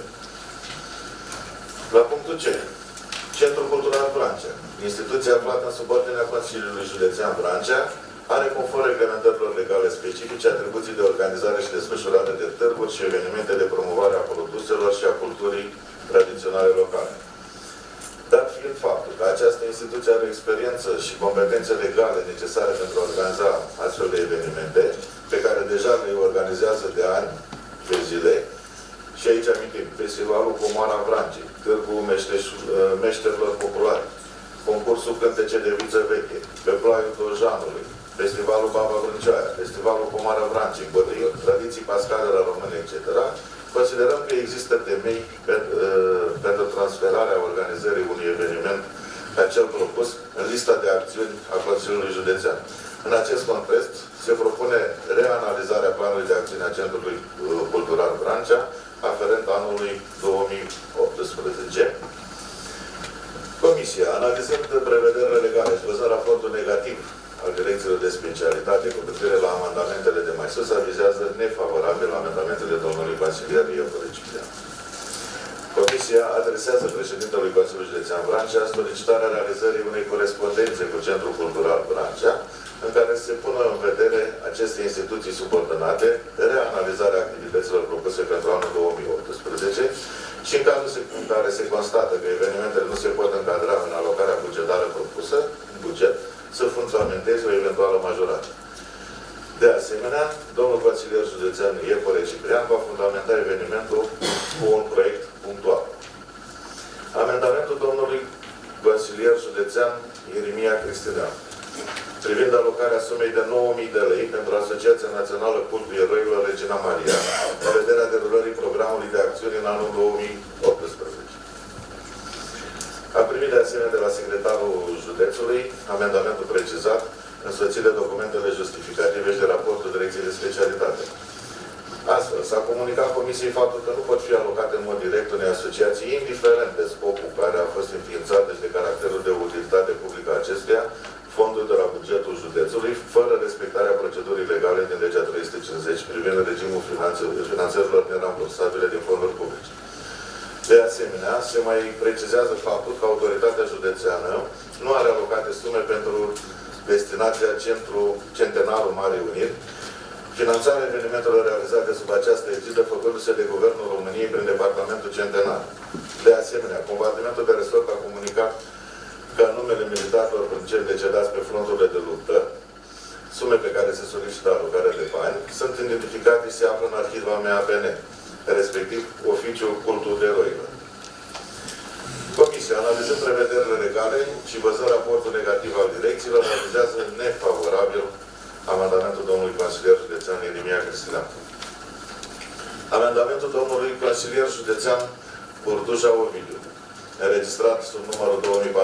Speaker 13: La punctul C. Centrul Cultural Vrancea. Instituția aflată în subordinea Consiliului Județean Vrancea are, conform reglementărilor legale specifice, atribuții de organizare și desfășurare de târguri și evenimente de promovare a produselor și a culturii tradiționale locale. Dat fiind faptul că această instituție are experiență și competențe legale necesare pentru a organiza astfel de evenimente, pe care deja le organizează de ani de zile, și aici amintim Festivalul Comoara Vrancei, Târgul Meșterilor Populari, Concursul Cântece de Viță Veche, pe Plaiul Dojanului, Festivalul Baba Vrâncioaia, Festivalul Comoara Vrancei, tradiții pascale la români, etc., considerăm că există temei pentru transferarea organizării unui eveniment ca cel propus în lista de acțiuni a Consiliului Județean. În acest context, se propune reanalizarea planului de acțiune a Centrului Cultural Vrancea, aferent anului 2018. Comisia, analizând prevederile legale și văzând raportul negativ al direcțiilor de specialitate cu privire la amendamentele de mai sus, avizează nefavorabil amendamentele domnului consilier Iepure Ciprian. Comisia adresează președintelui Consiliului Județean Vrancea solicitarea realizării unei corespondențe cu Centrul Cultural Vrancea, în care se pună în vedere aceste instituții subordonate, reanalizarea activităților propuse pentru anul 2018 și în cazul în care se constată că evenimentele nu se pot încadra în alocarea bugetară propusă, în buget, să fundamenteze o eventuală majorare. De asemenea, domnul consilier județean Iepure Ciprian va fundamenta evenimentul cu un proiect punctual. Amendamentul domnului consilier județean Ieremia Cristinean, privind alocarea sumei de 9.000 de lei pentru Asociația Națională Cultul Eroilor Regina Maria, în vederea derulării programului de acțiuni în anul 2018. primit de asemenea de la secretarul județului amendamentul precizat, însoțit de documentele justificative și de raportul direcției de specialitate. Astfel, s-a comunicat Comisiei faptul că nu pot fi alocate în mod direct unei asociații, indiferent de scopul care a fost înființat și de caracterul de utilitate publică a acesteia, fonduri de la bugetul județului, fără respectarea procedurii legale din legea 350 privind regimul finanțărilor nerambursabile din fonduri publice. De asemenea, se mai precizează faptul că autoritatea județeană nu are alocate sume pentru destinația Centenarul Marii Uniri, finanțarea evenimentelor realizate sub această egidă făcându-se de Guvernul României prin Departamentul Centenar. De asemenea, compartimentul de resort a comunicat că în numele militarilor cei decedați pe fronturile de luptă, sume pe care se solicită alocarea de bani, sunt identificate și se află în arhiva MAPN, respectiv Oficiul Cultul de Eroilor. Comisia, analizând prevederile legale și văzând raportul negativ al direcțiilor, avizează nefavorabil amendamentul domnului consilier județean Irimia Cristian. Amendamentul domnului consilier județean Burdușa Ovidiu, înregistrat sub numărul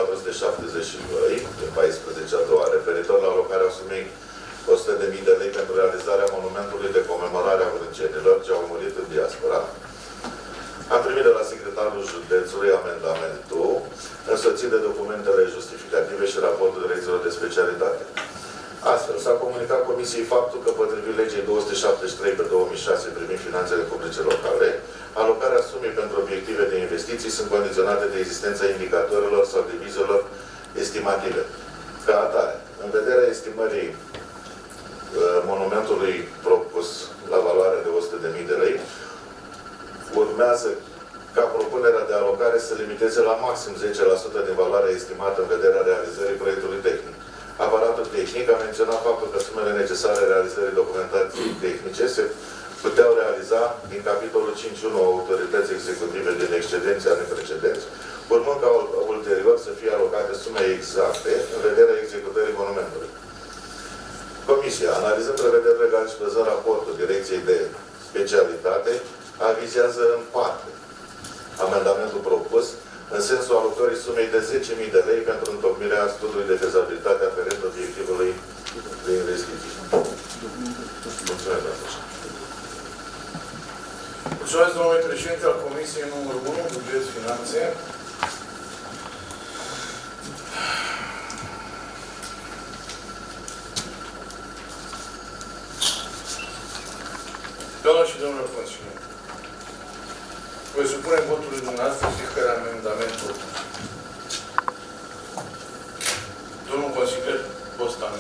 Speaker 13: 2472, din 14-a doua, referitor la alocarea sumei 100.000 de lei pentru realizarea monumentului de comemorare a vrâncenilor ce au murit în diaspora. Am primit de la secretarul județului amendamentul, însoțit de documentele justificative și raportul direcțiilor de specialitate. Astfel, s-a comunicat Comisiei faptul că, potrivit legii 273 pe 2006 privind finanțele publice locale, alocarea sumei pentru obiective de investiții sunt condiționate de existența indicatorilor sau de vizelor estimative. Ca atare, în vederea estimării monumentului propus la valoare de 100.000 de lei, urmează ca propunerea de alocare să limiteze la maxim 10% din valoarea estimată în vederea realizării proiectului tehnic. Aparatul tehnic a menționat faptul că sumele necesare realizării documentației tehnice se puteau realiza din capitolul 5.1 autorități executive din excedenții anii precedenți, urmând ca ulterior să fie alocate sume exacte în vederea executării monumentului. Comisia, analizând prevederi legale și văzând raportul Direcției de Specialitate, avizează în parte amendamentul propus în sensul alocării sumei de 10.000 de lei pentru întocmirea studiului de fezabilitate aferent obiectivului de investiții. Mulțumesc, doamnă.
Speaker 4: Mulțumesc, domnule președinte al Comisiei numărul 1, Buget, Finanțe. Doamnă și domnilor consilieri, voi supune votului dumneavoastră fiecare amendament propus. Domnul consilier Bostan.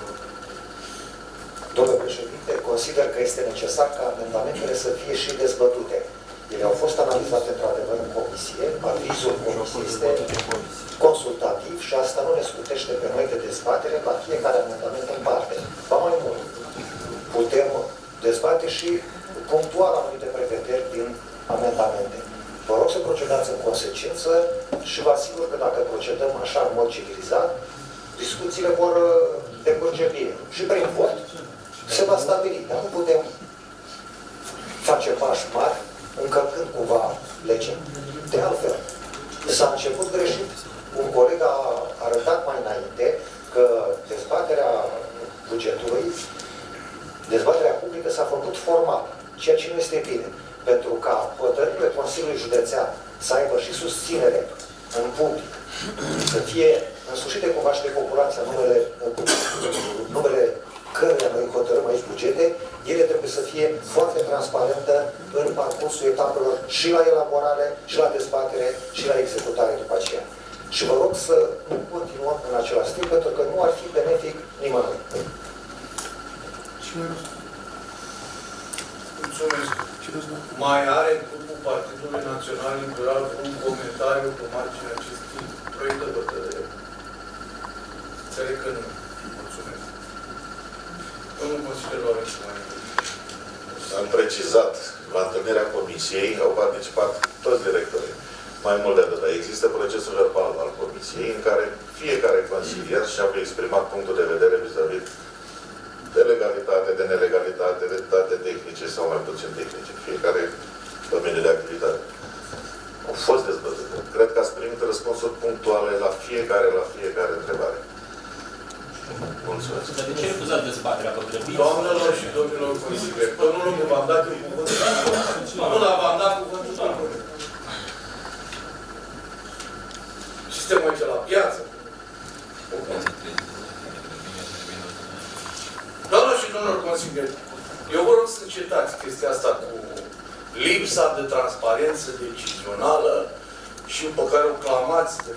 Speaker 5: Domnule președinte, consider că este necesar ca amendamentele să fie și dezbătute. Ele au fost analizate într-adevăr în comisie, avizul comisiei este consultativ și asta nu ne scutește pe noi de dezbatere la fiecare amendament în parte. Ba mai mult, putem dezbate și punctual anumite prevederi din amendamente. Vă rog să procedați în consecință și vă asigur că dacă procedăm așa în mod civilizat, discuțiile vor decurge bine. Și prin vot se va stabili, dar nu putem face pași mari încălcând cumva legea. De altfel, s-a început greșit. Un coleg a arătat mai înainte că dezbaterea bugetului, dezbaterea publică s-a făcut formal, ceea ce nu este bine. Pentru ca hotărârile Consiliului Județean să aibă și susținere în public, să fie însușite cumva și de populația numele căruia noi hotărâm aici bugete, ele trebuie să fie foarte transparentă în parcursul etapelor și la elaborare, și la dezbatere, și la executare după aceea. Și vă rog să nu continuăm în același timp, pentru că nu ar fi benefic nimănui.
Speaker 4: Mulțumesc. Mai are grupul Partidului Național Liberal un comentariu pe marginea acestui proiect de hotărâre? Înțeleg că nu. Mulțumesc. Domnul consilier Lorențu mai
Speaker 13: am precizat, la întâlnirea comisiei au participat toți directorii. Mai mult de atât, există procesul verbal al comisiei în care fiecare consilier și-a exprimat punctul de vedere vis-a-vis de legalitate, de nelegalitate, de date tehnice sau mai puțin tehnice. Fiecare domeniu de activitate. Au fost dezbătute. Cred că ați primit răspunsuri punctuale la fiecare întrebare. Mulțumesc.
Speaker 11: Dar de ce refuzați dezbaterea? Vă grăbiți?
Speaker 4: Doamnelor și domnilor consilieri, domnul Lungu, v-am dat eu cuvântul. Nu, dar v-am dat cuvântul. Și suntem aici la piață. Doamnelor și domnilor consilieri, eu vă rog să încetați chestia asta cu lipsa de transparență decizională și pe care o clamați de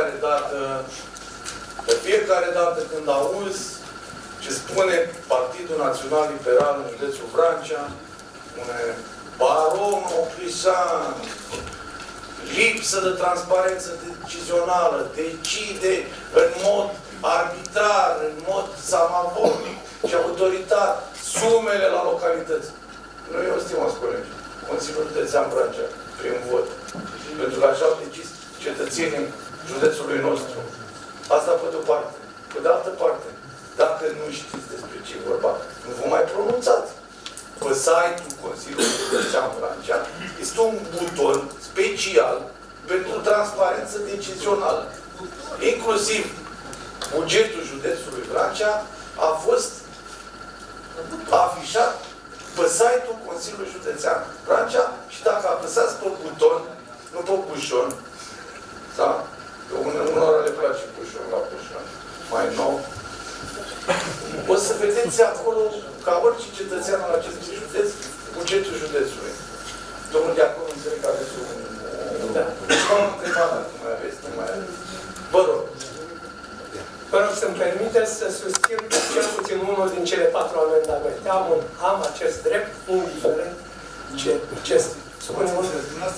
Speaker 4: fiecare dată când auzi ce spune Partidul Național Liberal în județul Vrancea, spune baron Ocrișan, lipsă de transparență decizională, decide în mod arbitrar, în mod samavonic și autoritar sumele la localități. Noi o stimați colegi, Consiliul Județean Vrancea, prin vot, pentru că așa au decis cetățenii județului nostru. Asta pe de-o parte. Pe de altă parte, dacă nu știți despre ce e vorba, nu vă mai pronunțați. Pe site-ul Consiliului Județean Vrancea este un buton special pentru transparență decizională. Inclusiv bugetul județului Vrancea a fost afișat pe site-ul Consiliului Județean Vrancea și dacă apăsați pe buton, nu pe bușon, da? Unora le place bușon la bușon, mai nou. O să vedeți acolo, ca orice cetățean al acestui județ, bugetul județului. Domnul Diacon, înțeleg că aveți un... Da. M-am întrebat dacă mai aveți, nu mai aveți. Vă rog.
Speaker 2: Vă rog să-mi permiteți să susțin cel puțin unul din cele 4 amendamente. Am acest drept, indiferent ce spune unul.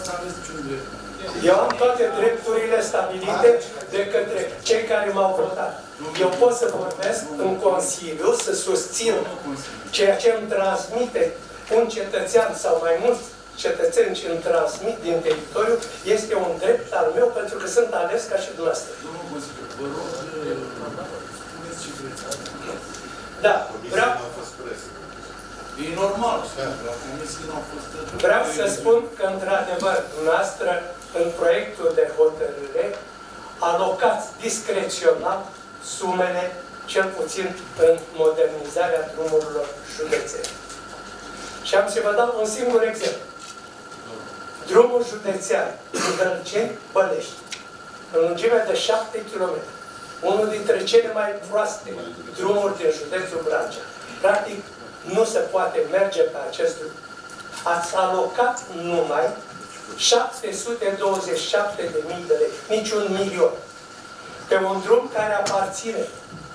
Speaker 2: Eu am toate drepturile stabilite de către cei care m-au votat. Eu pot să vorbesc în Consiliu, să susțin ceea ce îmi transmite un cetățean sau mai mulți cetățeni ce îmi transmit din teritoriu, este un drept al meu pentru că sunt ales ca și dumneavoastră.
Speaker 4: Domnul Consiliu, vă rog, spuneți ce vreți.
Speaker 2: Da, vreau...
Speaker 4: E normal.
Speaker 2: Vreau să spun că, într-adevăr, dumneavoastră, în proiectul de hotărâre, alocați discrețional sumele, cel puțin în modernizarea drumurilor județene. Și am să vă dau un singur exemplu. Drumul județean Dălceni-Bălești, în lungime de 7 km, unul dintre cele mai proaste drumuri din județul Vrancea. Practic, nu se poate merge pe acest drum. Ați alocat numai 727.000 de lei, nici 1 milion, pe un drum care aparține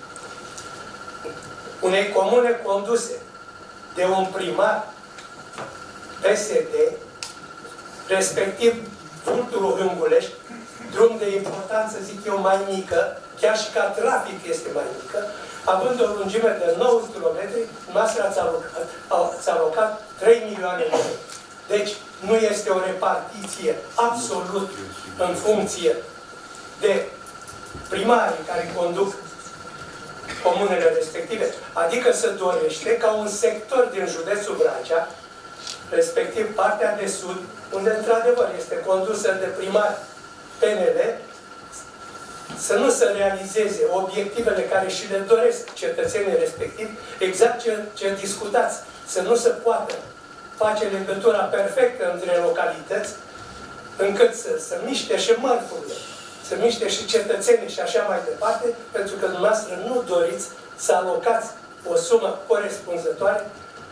Speaker 2: unei comune conduse de un primar PSD, respectiv Vulturul Hângulești, drum de importanță, zic eu, mai mică, chiar și ca trafic este mai mică, având o lungime de 9 km, noastră ați alocat 3 milioane de lei. Deci, nu este o repartiție absolut în funcție de primarii care conduc comunele respective. Adică se dorește ca un sector din județul Vrancea, respectiv partea de sud, unde într-adevăr este condusă de primari PNL, să nu se realizeze obiectivele care și le doresc cetățenii respectivi, exact ce discutați, să nu se poată face legătura perfectă între localități, încât să miște și mărfurile, să miște și cetățenii și așa mai departe, pentru că dumneavoastră nu doriți să alocați o sumă corespunzătoare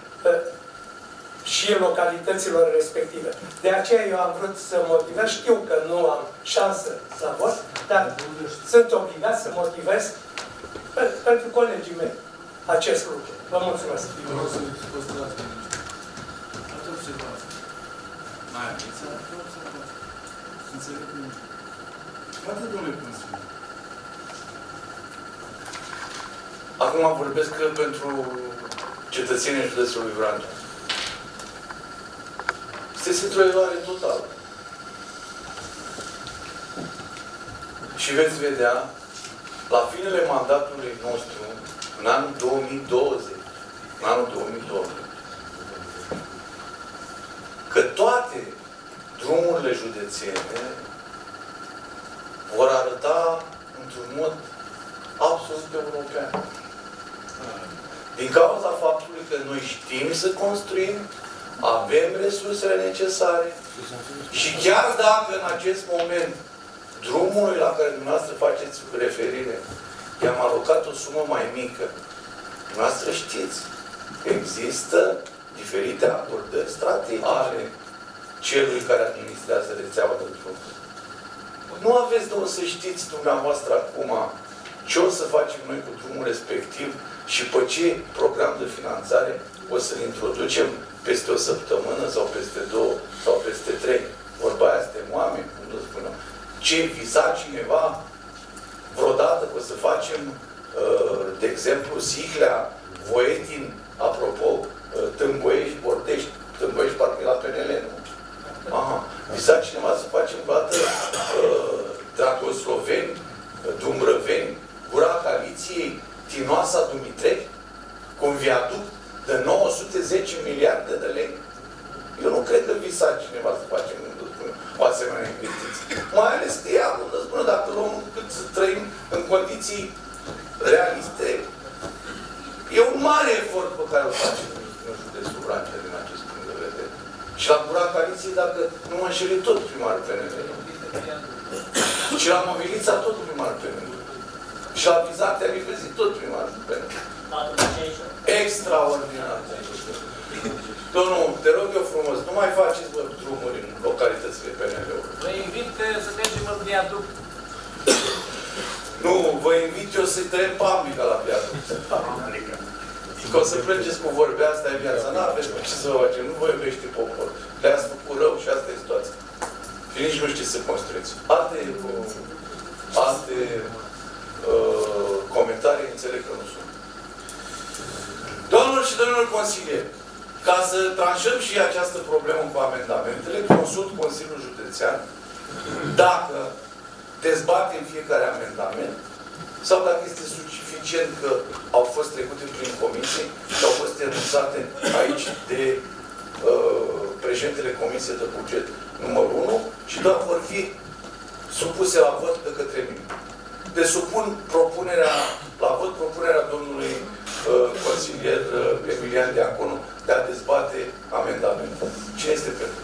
Speaker 2: și localităților respective. De aceea eu am vrut să motivez, știu că nu am șansă să vot, dar sunt obligat să motivez pentru colegii mei acest lucru. Vă mulțumesc.
Speaker 4: Acum vorbesc pentru cetățenii județului Vrancea. Este într-o eroare totală. Și veți vedea, la finele mandatului nostru, în anul 2020, că toate drumurile județene vor arăta într-un mod absolut european. Din cauza faptului că noi știm să construim, avem resursele necesare și chiar dacă în acest moment drumului la care dumneavoastră faceți referire i-am alocat o sumă mai mică, dumneavoastră știți că există diferite abordări strategice ale celui care administrează rețeaua de drum. Nu aveți de unde să știți dumneavoastră acum ce o să facem noi cu drumul respectiv și pe ce program de finanțare o să-l introducem peste o săptămână sau peste 2 sau peste 3. Vorba aia suntem oameni, cum să spunem. Ce visa cineva vreodată că o să facem, de exemplu, Siclea, Voietin, apropo, Tâmboiești, Bordești, Tâmboiești parcă e la PNL, nu? Aha. Visa cineva să facem vreodată Dragosloveni, Dumbrăveni, Gura Caliției, Tinoasa, Dumitrei, cu un viaduct de 910 miliarde de lei. Eu nu cred că visa cineva să facem o asemenea investiție. Mai ales că ea, dacă luăm cât să trăim în condiții realiste, e un mare efort pe care îl facem în județul Vrancea din acest punct de vedere. Și la Gura Caliției, dacă nu mă înșeli, tot primarul PNL. Și la Movilița, tot primarul PNL. Și la Bizatea Rivezi, tot primarul PNL. Extraordinar. Domnul, te rog eu frumos, nu mai faceți drumuri în localitățile PNL-ului.
Speaker 10: Vă invit să mergem în viaduct.
Speaker 4: Nu, vă invit eu să-i tăiem publica la viaduct. Că o să plângeți cu vorbe, asta e viața. N-aveți ce să vă facem, nu vă iubește poporul. Le-ați făcut rău și asta e situația. Și nici nu știți să construiți. Alte comentarii, înțeleg că nu sunt. Doamnelor și domnilor consilieri, ca să tranșăm și această problemă cu amendamentele, consult Consiliul Județean dacă dezbatem fiecare amendament sau dacă este suficient că au fost trecute prin comisie și au fost denunțate aici de președintele Comisiei de Buget numărul 1 și doar vor fi supuse la vot de către mine. Deci supun la vot propunerea domnului consilier Emilian Diaconu de a dezbate amendamentul. Cine este pentru?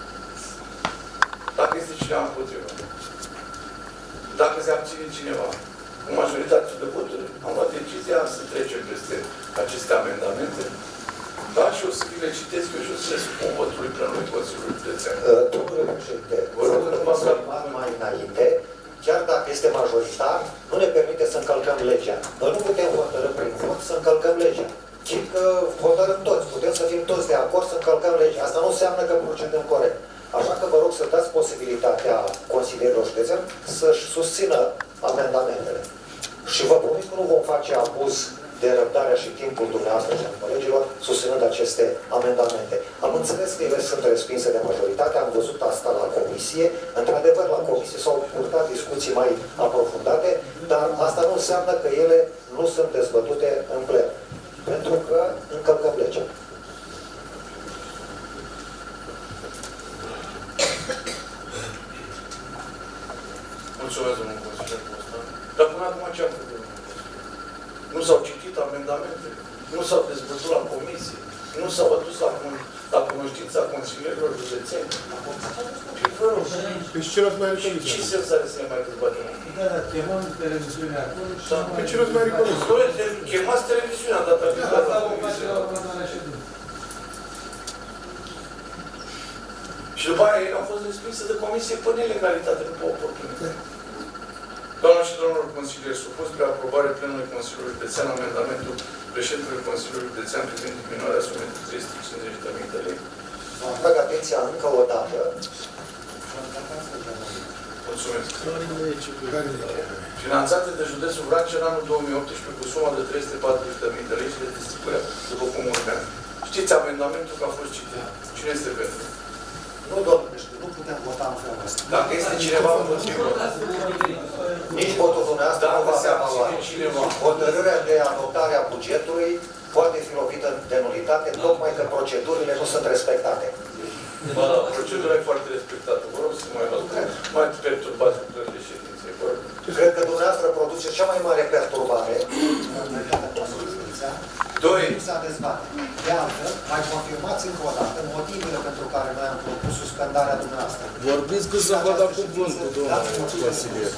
Speaker 4: Dacă este cineva împotrivă. Dacă se abține cineva, cu majoritatea de voturi, am luat decizia să trecem peste aceste amendamente. Da, și o să vi le citesc eu și o să le supun votului plenului Consiliului Județean.
Speaker 5: Domnule președinte, mai înainte, chiar dacă este majoritar, nu ne permite să încălcăm legea. Noi nu putem hotărâ prin vot să încălcăm legea. Chit că hotărâm toți, putem să fim toți de acord să încălcăm legea. Asta nu înseamnă că procedăm corect. Așa că vă rog să dați posibilitatea consilierilor județeni să-și susțină amendamentele. Și vă promit că nu vom face abuz de răbdarea și timpul dumneavoastră și a colegilor susținând aceste amendamente. Am înțeles că ele sunt respinse de majoritate, am văzut asta la comisie. Într-adevăr, la comisie s-au purtat discuții mai aprofundate, dar asta nu înseamnă că ele nu sunt dezbătute în plen. Pentru că încălcăm legea.
Speaker 4: Mulțumesc, domnul consilier Constant. Dar până acum ce am făcut? Nu s-au citit amendamentele, nu s-au dezbătut la comisie, nu s-au adus la cunoștința consilierilor județeni.
Speaker 14: Pe ce rost mai are comisia?
Speaker 4: Ce sens are să ne mai dezbatem?
Speaker 14: Da, chemăm televiziunea acolo și...
Speaker 4: Pe ce rost mai are comisia? Chemați televiziunea data viitoare la comisie. Și după aia ele au fost respinse de comisie pe nelegalitate, după oportunitate. Doamnelor și domnilor consilieri, supus spre aprobare plenului Consiliului Județean amendamentul președintelui Consiliului Județean privind diminuarea sumei de 350.000 de lei.
Speaker 5: Vă atrag atenția încă o dată.
Speaker 4: Mulțumesc. Finanțate de județul Vrancea în anul 2018 cu suma de 340.000 de lei și de distribuirea după cum urmează. Știți amendamentul că a fost citit. Cine este pentru?
Speaker 5: Nu, domnule, nu putem vota în felul ăsta.
Speaker 4: Dacă este cineva împotrivă.
Speaker 5: Nici votul dumneavoastră nu va avea valoare. Hotărârea de adoptare a bugetului poate fi lovită de nulitate, tocmai că procedurile nu sunt respectate.
Speaker 4: Ba da, procedura e foarte respectată. Vă rog să mai perturbați lucrările ședinței.
Speaker 5: Cred că dumneavoastră produceți cea mai mare perturbare în realitatea Consiliului Județean.
Speaker 4: Doi.
Speaker 5: S-a dezbate. De altfel, mai confirmați încă o dată motivele pentru care noi am propus suspendarea dumneavoastră.
Speaker 15: Vorbiți că să vă da cuvântul, domnul consilier.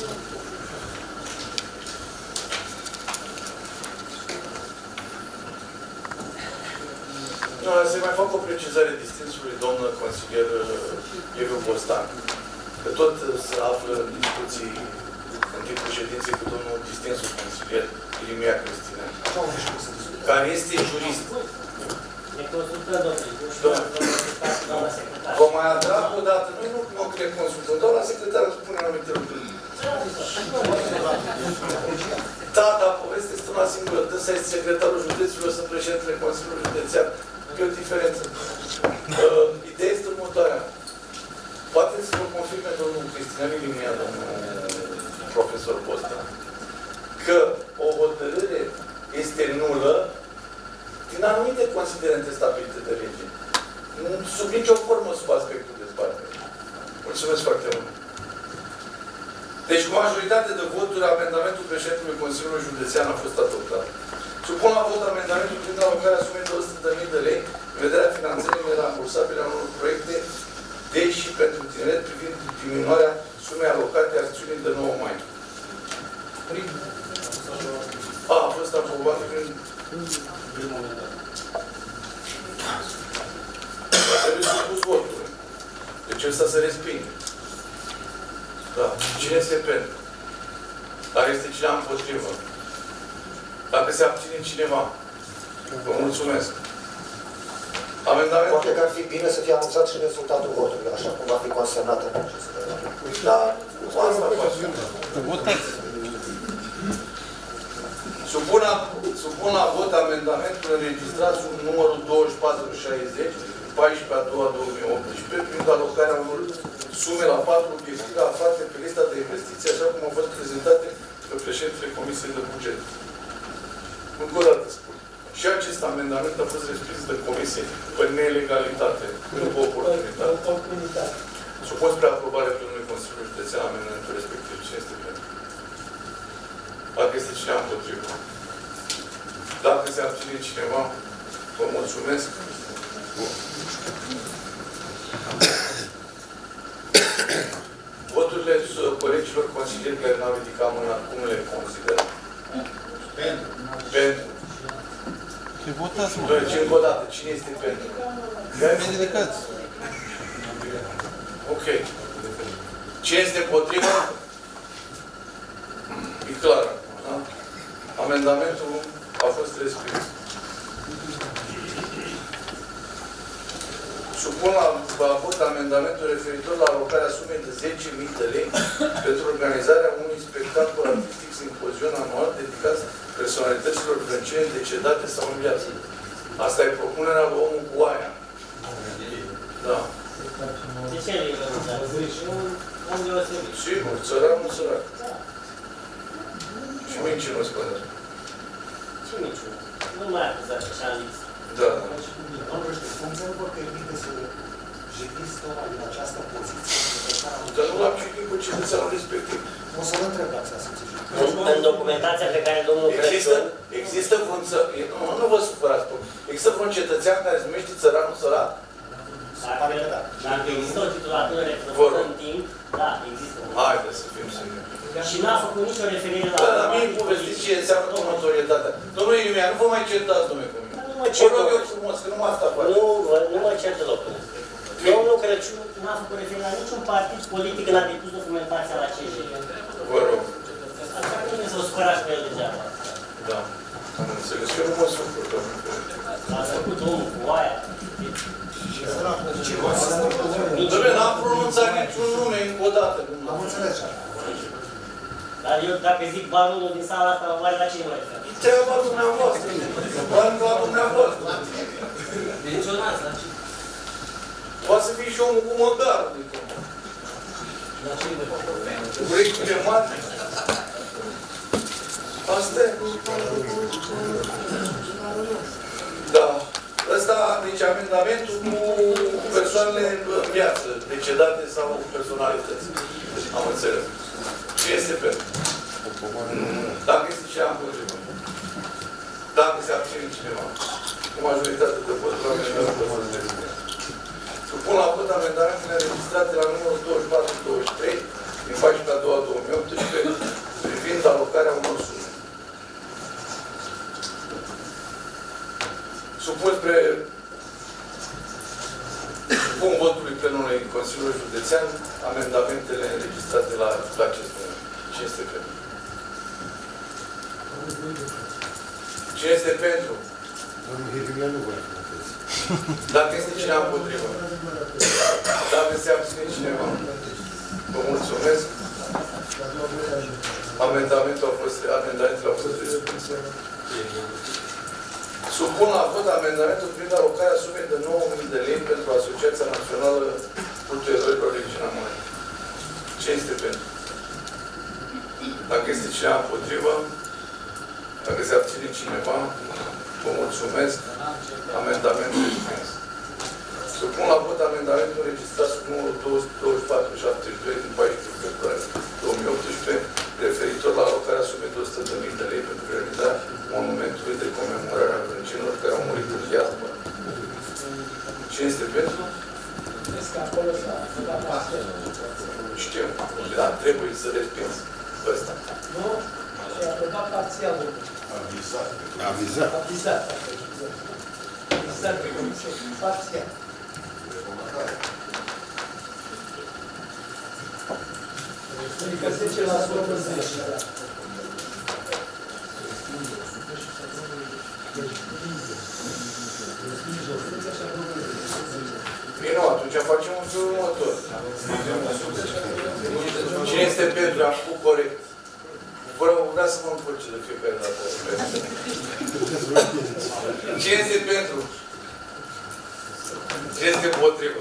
Speaker 4: Se mai fac o precizare distinsului domnul consilier Liviu Bostan, că tot se află în discuții în timpul ședinței cu domnul distinsul consilier Irimia Cristina, care este jurist.
Speaker 3: Ne consultăm, doamna secretar.
Speaker 4: Vă mai atrag o dată, noi nu ne consultăm, doamna secretară spune anumite lucruri. Da, dar povestea este una singură. Dânsa este secretarul județului, sunt președintele Consiliului Județean. E o diferență. Ideea este următoarea. Poate să vă confirme domnul Cristian Ilimia, domnul profesor Bostan, că o hotărâre este nulă din anumite considerente stabilite de lege. Sub nicio formă sub aspectul dezbaterii. Mulțumesc foarte mult. Deci, cu majoritate de voturi, amendamentul președintelui Consiliului Județean a fost adoptat. Supun la vot amendamentul privind alocarea sumei de 100.000 de lei în vederea finanțării nerambursabile a unor proiecte de și pentru tineret privind diminuarea sumei alocate acțiunii de 9 mai. A fost aprobat prin... Trebuie supus votul. Deci ăsta se respinge. Da. Cine este pentru? Care este cine împotrivă? Dacă se abține cineva. Vă mulțumesc. Amendament.
Speaker 5: Poate că ar fi bine să fie anunțat și rezultatul votului, așa cum va fi consemnat în acest
Speaker 4: Da, asta face. Supun la vot amendamentul înregistrat sub numărul 2460, 14/2/2018, privind alocarea unor sume la 4 obiective aflate pe lista de investiții, așa cum au fost prezentate de președintele Comisiei de Buget. Încă o dată spun. Și acest amendament a fost respins de Comisie pe nelegalitate, nu pe oportunitate. Supun spre aprobare plenului Consiliului Județean amendamentul respectiv. Cine este pentru? Dacă este cineva împotrivă. Dacă se abține cineva, vă mulțumesc. Bun. Voturile colegilor consilieri care n-au ridicat mâna, cum le consideră? Pentru. Pentru.
Speaker 15: Ce votați, mă?
Speaker 4: Deci, încă o dată, cine este pentru?
Speaker 15: Bine ridicați.
Speaker 4: Ok. Cine este împotrivă? E clar. Da? Amendamentul a fost respins. Supun la vot amendamentul referitor la alocarea sumei de 10.000 de lei pentru organizarea unui spectacol artistic simpozion anual dedicat personalităților vrâncene decedate sau în viață. Asta e propunerea lui omul cu aia. Da.
Speaker 3: De ce e un deosebit?
Speaker 4: Sigur, țăranul sărac. Și mincinos până.
Speaker 3: Ce minciună? Nu mai acuzat așa în lipsă.
Speaker 4: Da.
Speaker 5: Funcția nu vă permite să jediți ora din această poziție.
Speaker 4: Dar nu l-am citit cu cetățeanul respectiv.
Speaker 5: O să-l întreb dacă s-a simțit.
Speaker 3: În documentația pe care domnul Crăciun...
Speaker 4: Există vreun... Nu vă supărați. Există vreun cetățean care se numește țăranul sărac?
Speaker 3: Dacă există o titulatură recunoscută în timp, da, există.
Speaker 4: Haideți să fim siguri.
Speaker 3: Și n-a făcut nicio referire la...
Speaker 4: Da, la mine povestiți ce înseamnă notorietatea. Domnule Ilimia, nu vă mai certați, domnule, cu mine. Vă rog eu frumos, că numai asta faci.
Speaker 3: Nu mă cer deloc. Domnul Crăciun n-a făcut referire la niciun partid politic când a depus documentația la CJ.
Speaker 4: Vă rog.
Speaker 3: Așa că nu să o supărați pe el degeaba.
Speaker 4: Da. Am înțeles. Eu nu mă supăr, domnule.
Speaker 3: L-a făcut omul cu aia.
Speaker 4: Dom'le, n-am pronunțat niciun nume încă o dată.
Speaker 5: Am înțeles.
Speaker 3: Dar eu, dacă zic banul din sala asta, mă mare la cine mă refer?
Speaker 4: Treaba dumneavoastră. Banul la dumneavoastră.
Speaker 3: Menționați la cine?
Speaker 4: Poate să fie și omul cu măgarul.
Speaker 3: La cine?
Speaker 4: Urechile mari. Asta e. Da. Ăsta, deci deci amendamentul cu persoanele în viață, decedate sau personalități. Am înțeles. Ce este pentru? Dacă este cineva împotrivă. Dacă se abține cineva. Cu majoritate de voturi, amendamentul a fost respins. Supun la vot amendamentele înregistrate la numărul 24-23 din pagina a doua 2018 privind alocarea unor sume. Supun votului plenului Consiliului Județean amendamentele înregistrate la acest moment. Cine este pentru? Cine este pentru?
Speaker 15: Domnul Hirimea nu vrea să voteze.
Speaker 4: Dacă este cineva împotrivă. Dacă se abține cineva. Vă mulțumesc. Amendamentele au fost respinse. Supun la vot amendamentul privind alocarea sumei de 9.000 de lei pentru Asociația Națională Cultul Eroilor Regina Mare. Ce este pentru? Dacă este cineva împotrivă, dacă se abține cineva, vă mulțumesc. Amendamentul respins. Supun la vot amendamentul înregistrat sub numărul 2472 din 14 februarie 2018 referitor la alocarea sumei de 100.000 de lei pentru realizarea monumentului de comemorare a grâncenilor care au murit în diaspora. Cine este pentru?
Speaker 14: Este acolo să da parte.
Speaker 4: Știu, dar trebuie să respins ăsta.
Speaker 14: Nu? Și-a aprobat parțial.
Speaker 15: Avizat.
Speaker 14: Avizat. Avizat pe comisie. Parțial. Adică 10% 10.
Speaker 4: Bine, atunci facem un felul următor. Cine este pentru? Am făcut corect. Vreau să mă încurce de fiecare dată. Cine este pentru? Cine este împotrivă?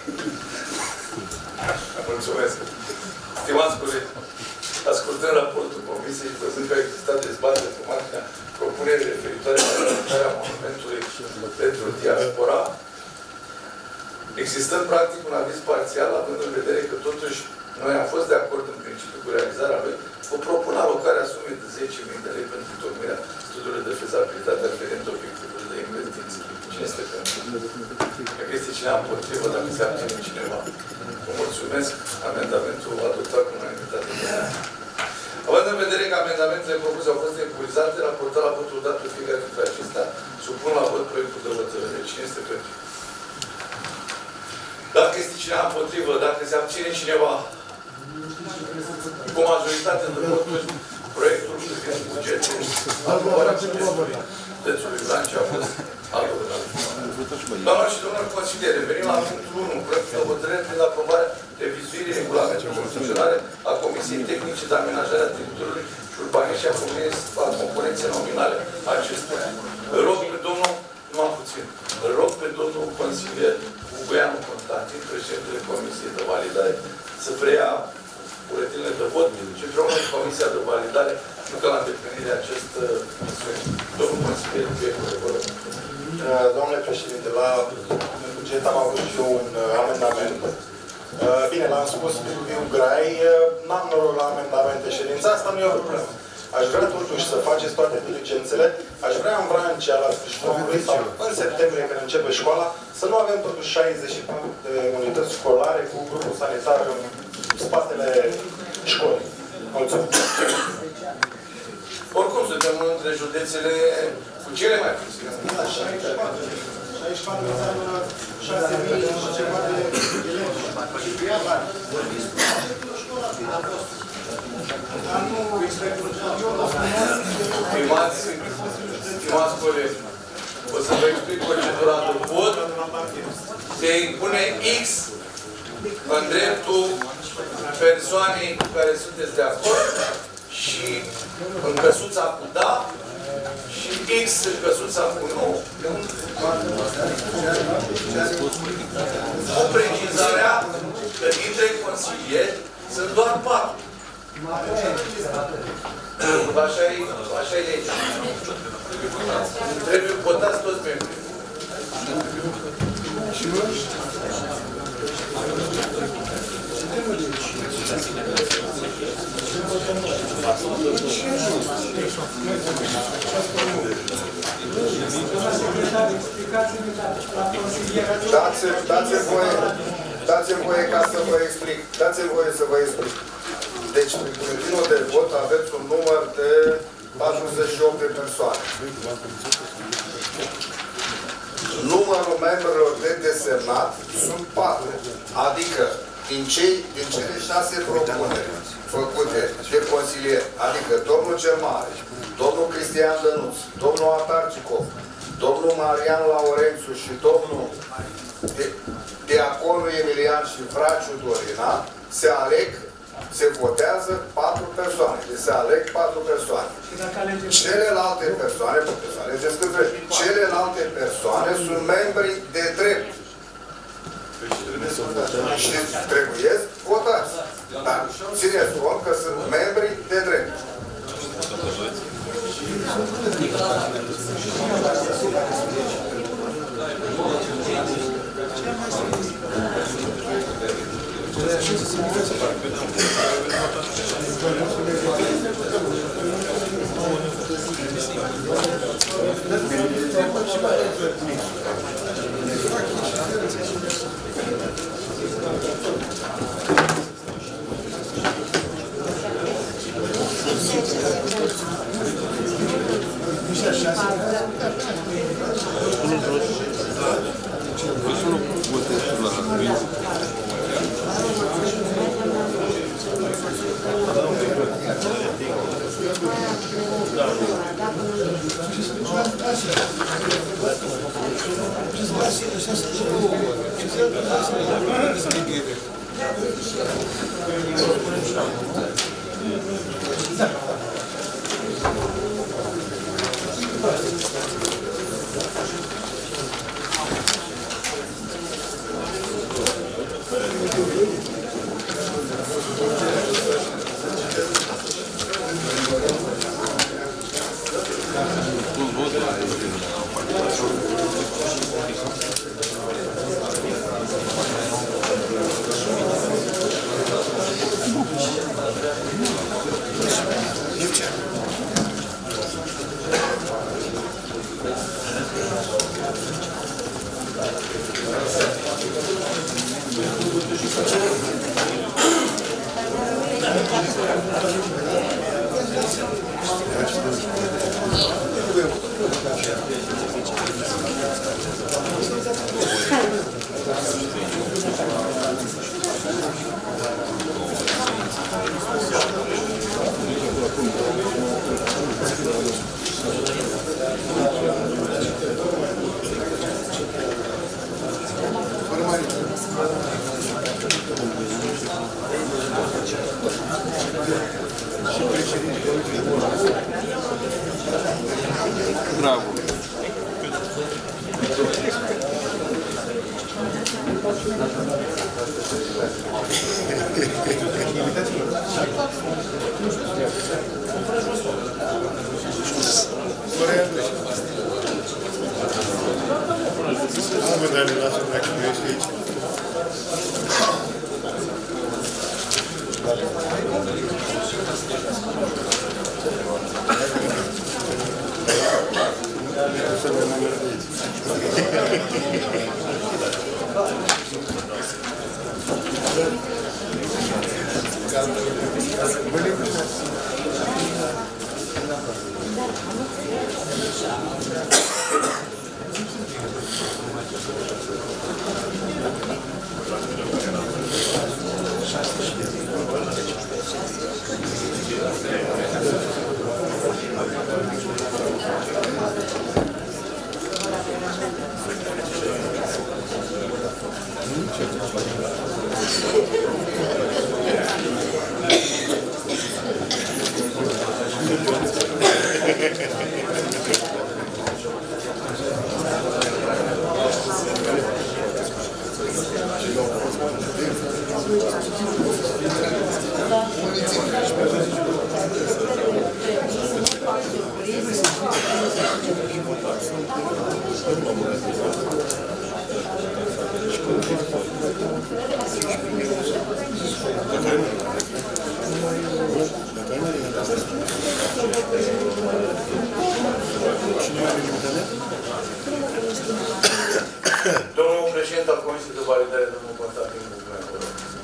Speaker 4: Mulțumesc. Stimați colegi, ascultând raportul Comisiei și văzând că a existat dezbatere pe marginea propunerii referitoare la realizarea monumentului pentru diaspora, existând practic un aviz parțial, având în vedere că totuși noi am fost de acord în principiu cu realizarea lui, vă propun alocarea sumei de 10.000 de lei pentru întocmirea studiului de fezabilitate aferent obiectivului de investiții. Cine este pentru? Dacă este cineva împotrivă, dacă se abține cineva. Vă mulțumesc. Amendamentul adoptat cu unanimitate. Având în vedere că amendamentele propuse au fost epuizate, raportat la votul dat pe fiecare dintre acestea, supun la vot proiectul de hotărâre. Cine este pentru? Dacă este cineva împotrivă, dacă se abține cineva, cu majoritate de voturi, proiectul privind bugetul aprobarea bugetului județului Vrancea a fost adoptat. Doamna și domnilor consilieri, venim la punctul 1, proiectul de hotărâre privind aprobarea revizuirii regulamentului de funcționare a Comisiei Tehnice de Amenajare a Teritoriului și Urbanism și a componenței nominale acestuia. Îl rog pe domnul, numai puțin, îl rog pe domnul consilier Uguianu Constantin, președintele Comisiei de Validare, să preia buletinele de vot și împreună cu Comisia de Validare ducă la îndeplinirea acestă misiune. Domnul consilier, vă rog.
Speaker 12: Domnule președinte, la buget am avut și eu un amendament. Bine, l-am spus Viu Grai, n-am noroc la amendamente. Ședința asta nu e o problemă. Aș vrea totuși să faceți toate diligențele. Aș vrea în Vrancea, la sfârșitul anului sau în septembrie, când începe școala, să nu avem totuși 64 de unități școlare cu grupul sanitar în spatele școlii. Mulțumesc.
Speaker 4: Oricum, suntem unul dintre județele cu cele mai puține.
Speaker 12: 64 înseamnă 6.000 și ceva de elevi.
Speaker 4: Stimați colegi, o să vă explic procedura de vot. Se impune X în dreptul persoanei cu care sunteți de acord și în căsuța cu da și X în căsuța cu nu. Cu precizarea că dintre consilieri sunt doar 4. Așa e legea. Trebuie votați toți membrii.
Speaker 16: Dați-mi voie ca să vă explic. Dați-mi voie să vă explic. Deci, în buletinul de vot aveți un număr de 48 de persoane. Numărul membrilor de desemnat sunt 4. Adică, din cele 6 propuneri făcute de consilieri, adică domnul cel Mare, domnul Cristian Dănuț, domnul Atarcicov, domnul Marian Laurențiu și domnul Diaconul Emilian și Vraciu Dorina, se votează 4 persoane. Deci se aleg 4 persoane. Celelalte persoane, celelalte persoane sunt membri de drept. Și trebuie votați. Dar țineți cont că sunt membri de drept.
Speaker 15: Bravo.
Speaker 4: Domnul președinte al Comisiei de Validare, domnul Constantin Bucură.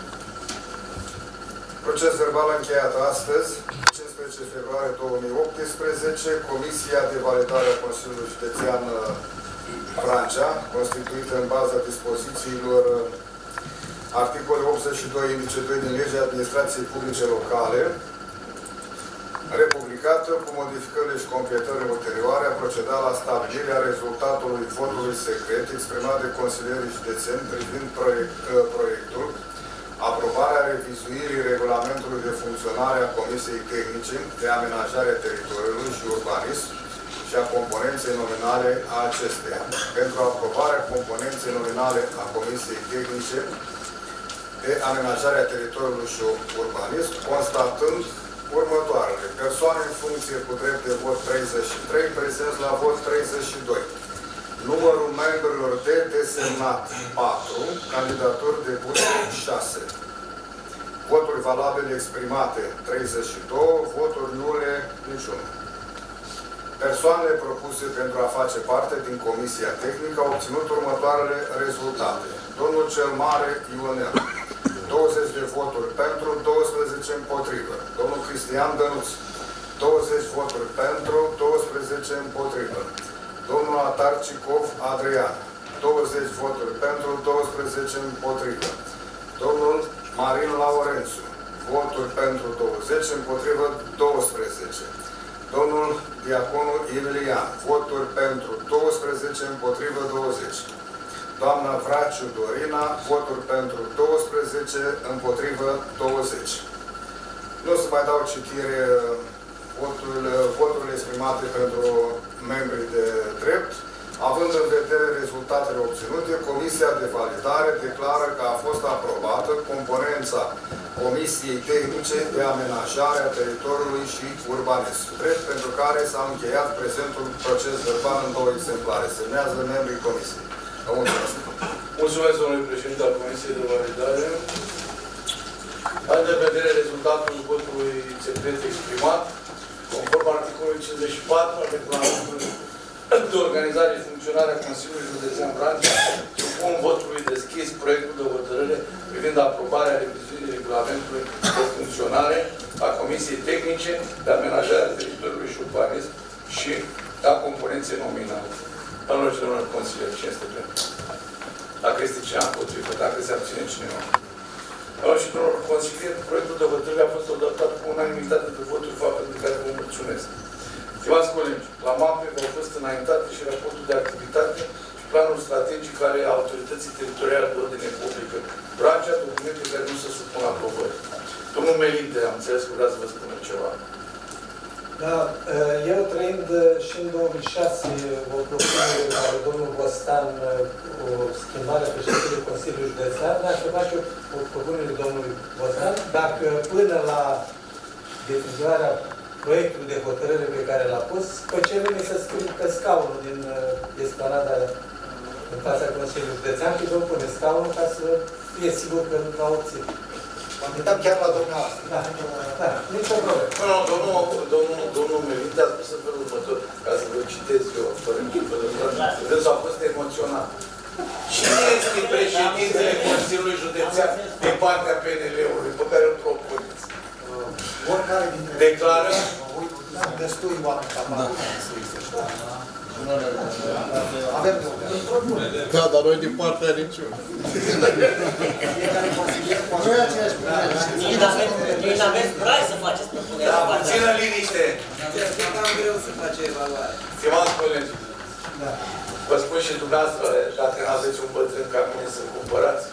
Speaker 16: Proces verbal încheiat astăzi, 15 februarie 2018, Comisia de Validare a Consiliului Județean Vrancea, constituită în baza dispozițiilor articole 82 indice 2 din Legea Administrației Publice Locale, republicată cu modificările și completările ulterioare, a procedat la stabilirea rezultatului votului secret exprimat de consilierii județeni privind proiectul, aprobarea revizuirii regulamentului de funcționare a Comisiei Tehnice de Amenajare a Teritoriului și Urbanism și a componenței nominale a acesteia. Pentru aprobarea componenței nominale a Comisiei Tehnice de Amenajare a Teritoriului și Urbanism, constatând următoarele. Persoane în funcție cu drept de vot 33, prezenți la vot 32. Numărul membrilor de desemnat 4, candidaturi depuse 6. Voturi valabile exprimate 32, voturi nule niciunul. Persoanele propuse pentru a face parte din Comisia Tehnică au obținut următoarele rezultate. Domnul cel Mare Ionel, 20 de voturi pentru, 12 împotrivă. Domnul Cristian Dănuț, 20 voturi pentru, 12 împotrivă. Domnul Atarcicov Adrian, 20 voturi pentru, 12 împotrivă. Domnul Marin Laurențiu, voturi pentru 20, împotrivă 12. Domnul Diaconu Iulian, voturi pentru 12, împotrivă 20. Doamna Vraciu Dorina, voturi pentru 12, împotrivă 20. Nu o să mai dau citire voturile exprimate pentru membrii de drept. Având în vedere rezultatele obținute, Comisia de Validare declară că a fost aprobată componența Comisiei Tehnice de Amenajare a Teritoriului și Urbanism, drept pentru care s-a încheiat prezentul proces verbal în 2 exemplare. Semnează membrii Comisiei. Vă mulțumesc.
Speaker 4: Mulțumesc, domnule președinte al Comisiei de Validare. Având în vedere rezultatul votului secret exprimat, conform articolului 54 al regulamentului de organizare și funcționare a Consiliului Județean Vrancea, supun votului deschis proiectul de hotărâre privind aprobarea revizuirii regulamentului de funcționare a Comisiei Tehnice de Amenajare a Teritoriului și Urbanism și a componenței nominale. Domnilor și domnilor consilieri, cine este pentru? Dacă este cineva împotrivă, dacă se abține cineva. Domnilor și domnilor consilieri, proiectul de hotărâre a fost adoptat cu unanimitate de voturi, fapt pentru care vă mulțumesc. Stimați colegi, la MAPE au fost înaintate și raportul de activitate și planul strategic ale autorității teritoriale de ordine publică. Vrancea, documente care nu se supun aprobării. Domnul Melinde, am înțeles că vreau să vă spună ceva.
Speaker 2: Da, eu trăind și în 2006 o propunere de la domnul Bostan, o schimbare a președintelui Consiliului Județean, aș face o propunere de domnului Bostan, dacă până la definitivarea proiectului de hotărâre pe care l-a pus, pe cerere să scriu că scaunul din esplanada în fața Consiliului Județean și vom pune scaunul ca să fie sigur că nu va obține.
Speaker 5: Mă gândeam chiar la dumneavoastră.
Speaker 2: Da, da, nicio problemă.
Speaker 4: Domnul Melinde a spus în felul următor, ca să vă citez eu, fără niciun dânsul a fost emoționat. Cine este președintele Consiliului Județean din partea PNL-ului pe care îl propuneți?
Speaker 5: Oricare dintre...
Speaker 4: Declară?
Speaker 5: Destui oameni capabili să îi se știe. Avem de unde.
Speaker 15: Da, dar noi din partea niciun.
Speaker 5: Fiecare consilier poate...
Speaker 3: Noi aceeași Nici n-avem brai să faceți propunerea.
Speaker 4: Da, puțină liniște.
Speaker 8: E cam greu să face evaluare.
Speaker 4: Stimați colegi, vă spun și dumneavoastră, dacă nu aveți un bătrân ca mine să cumpărați.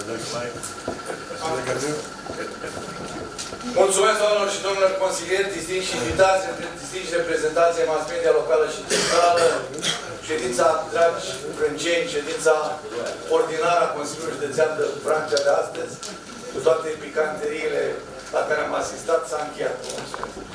Speaker 4: Mulțumesc, doamnelor și domnilor consilieri, distinși invitați, distinși reprezentanții mass media locală și centrală, ședința, dragi frânceni, ședința ordinară a Consiliului Județean de Vrancea de astăzi, cu toate picanteriile la care am asistat, s-a încheiat. Mulțumesc.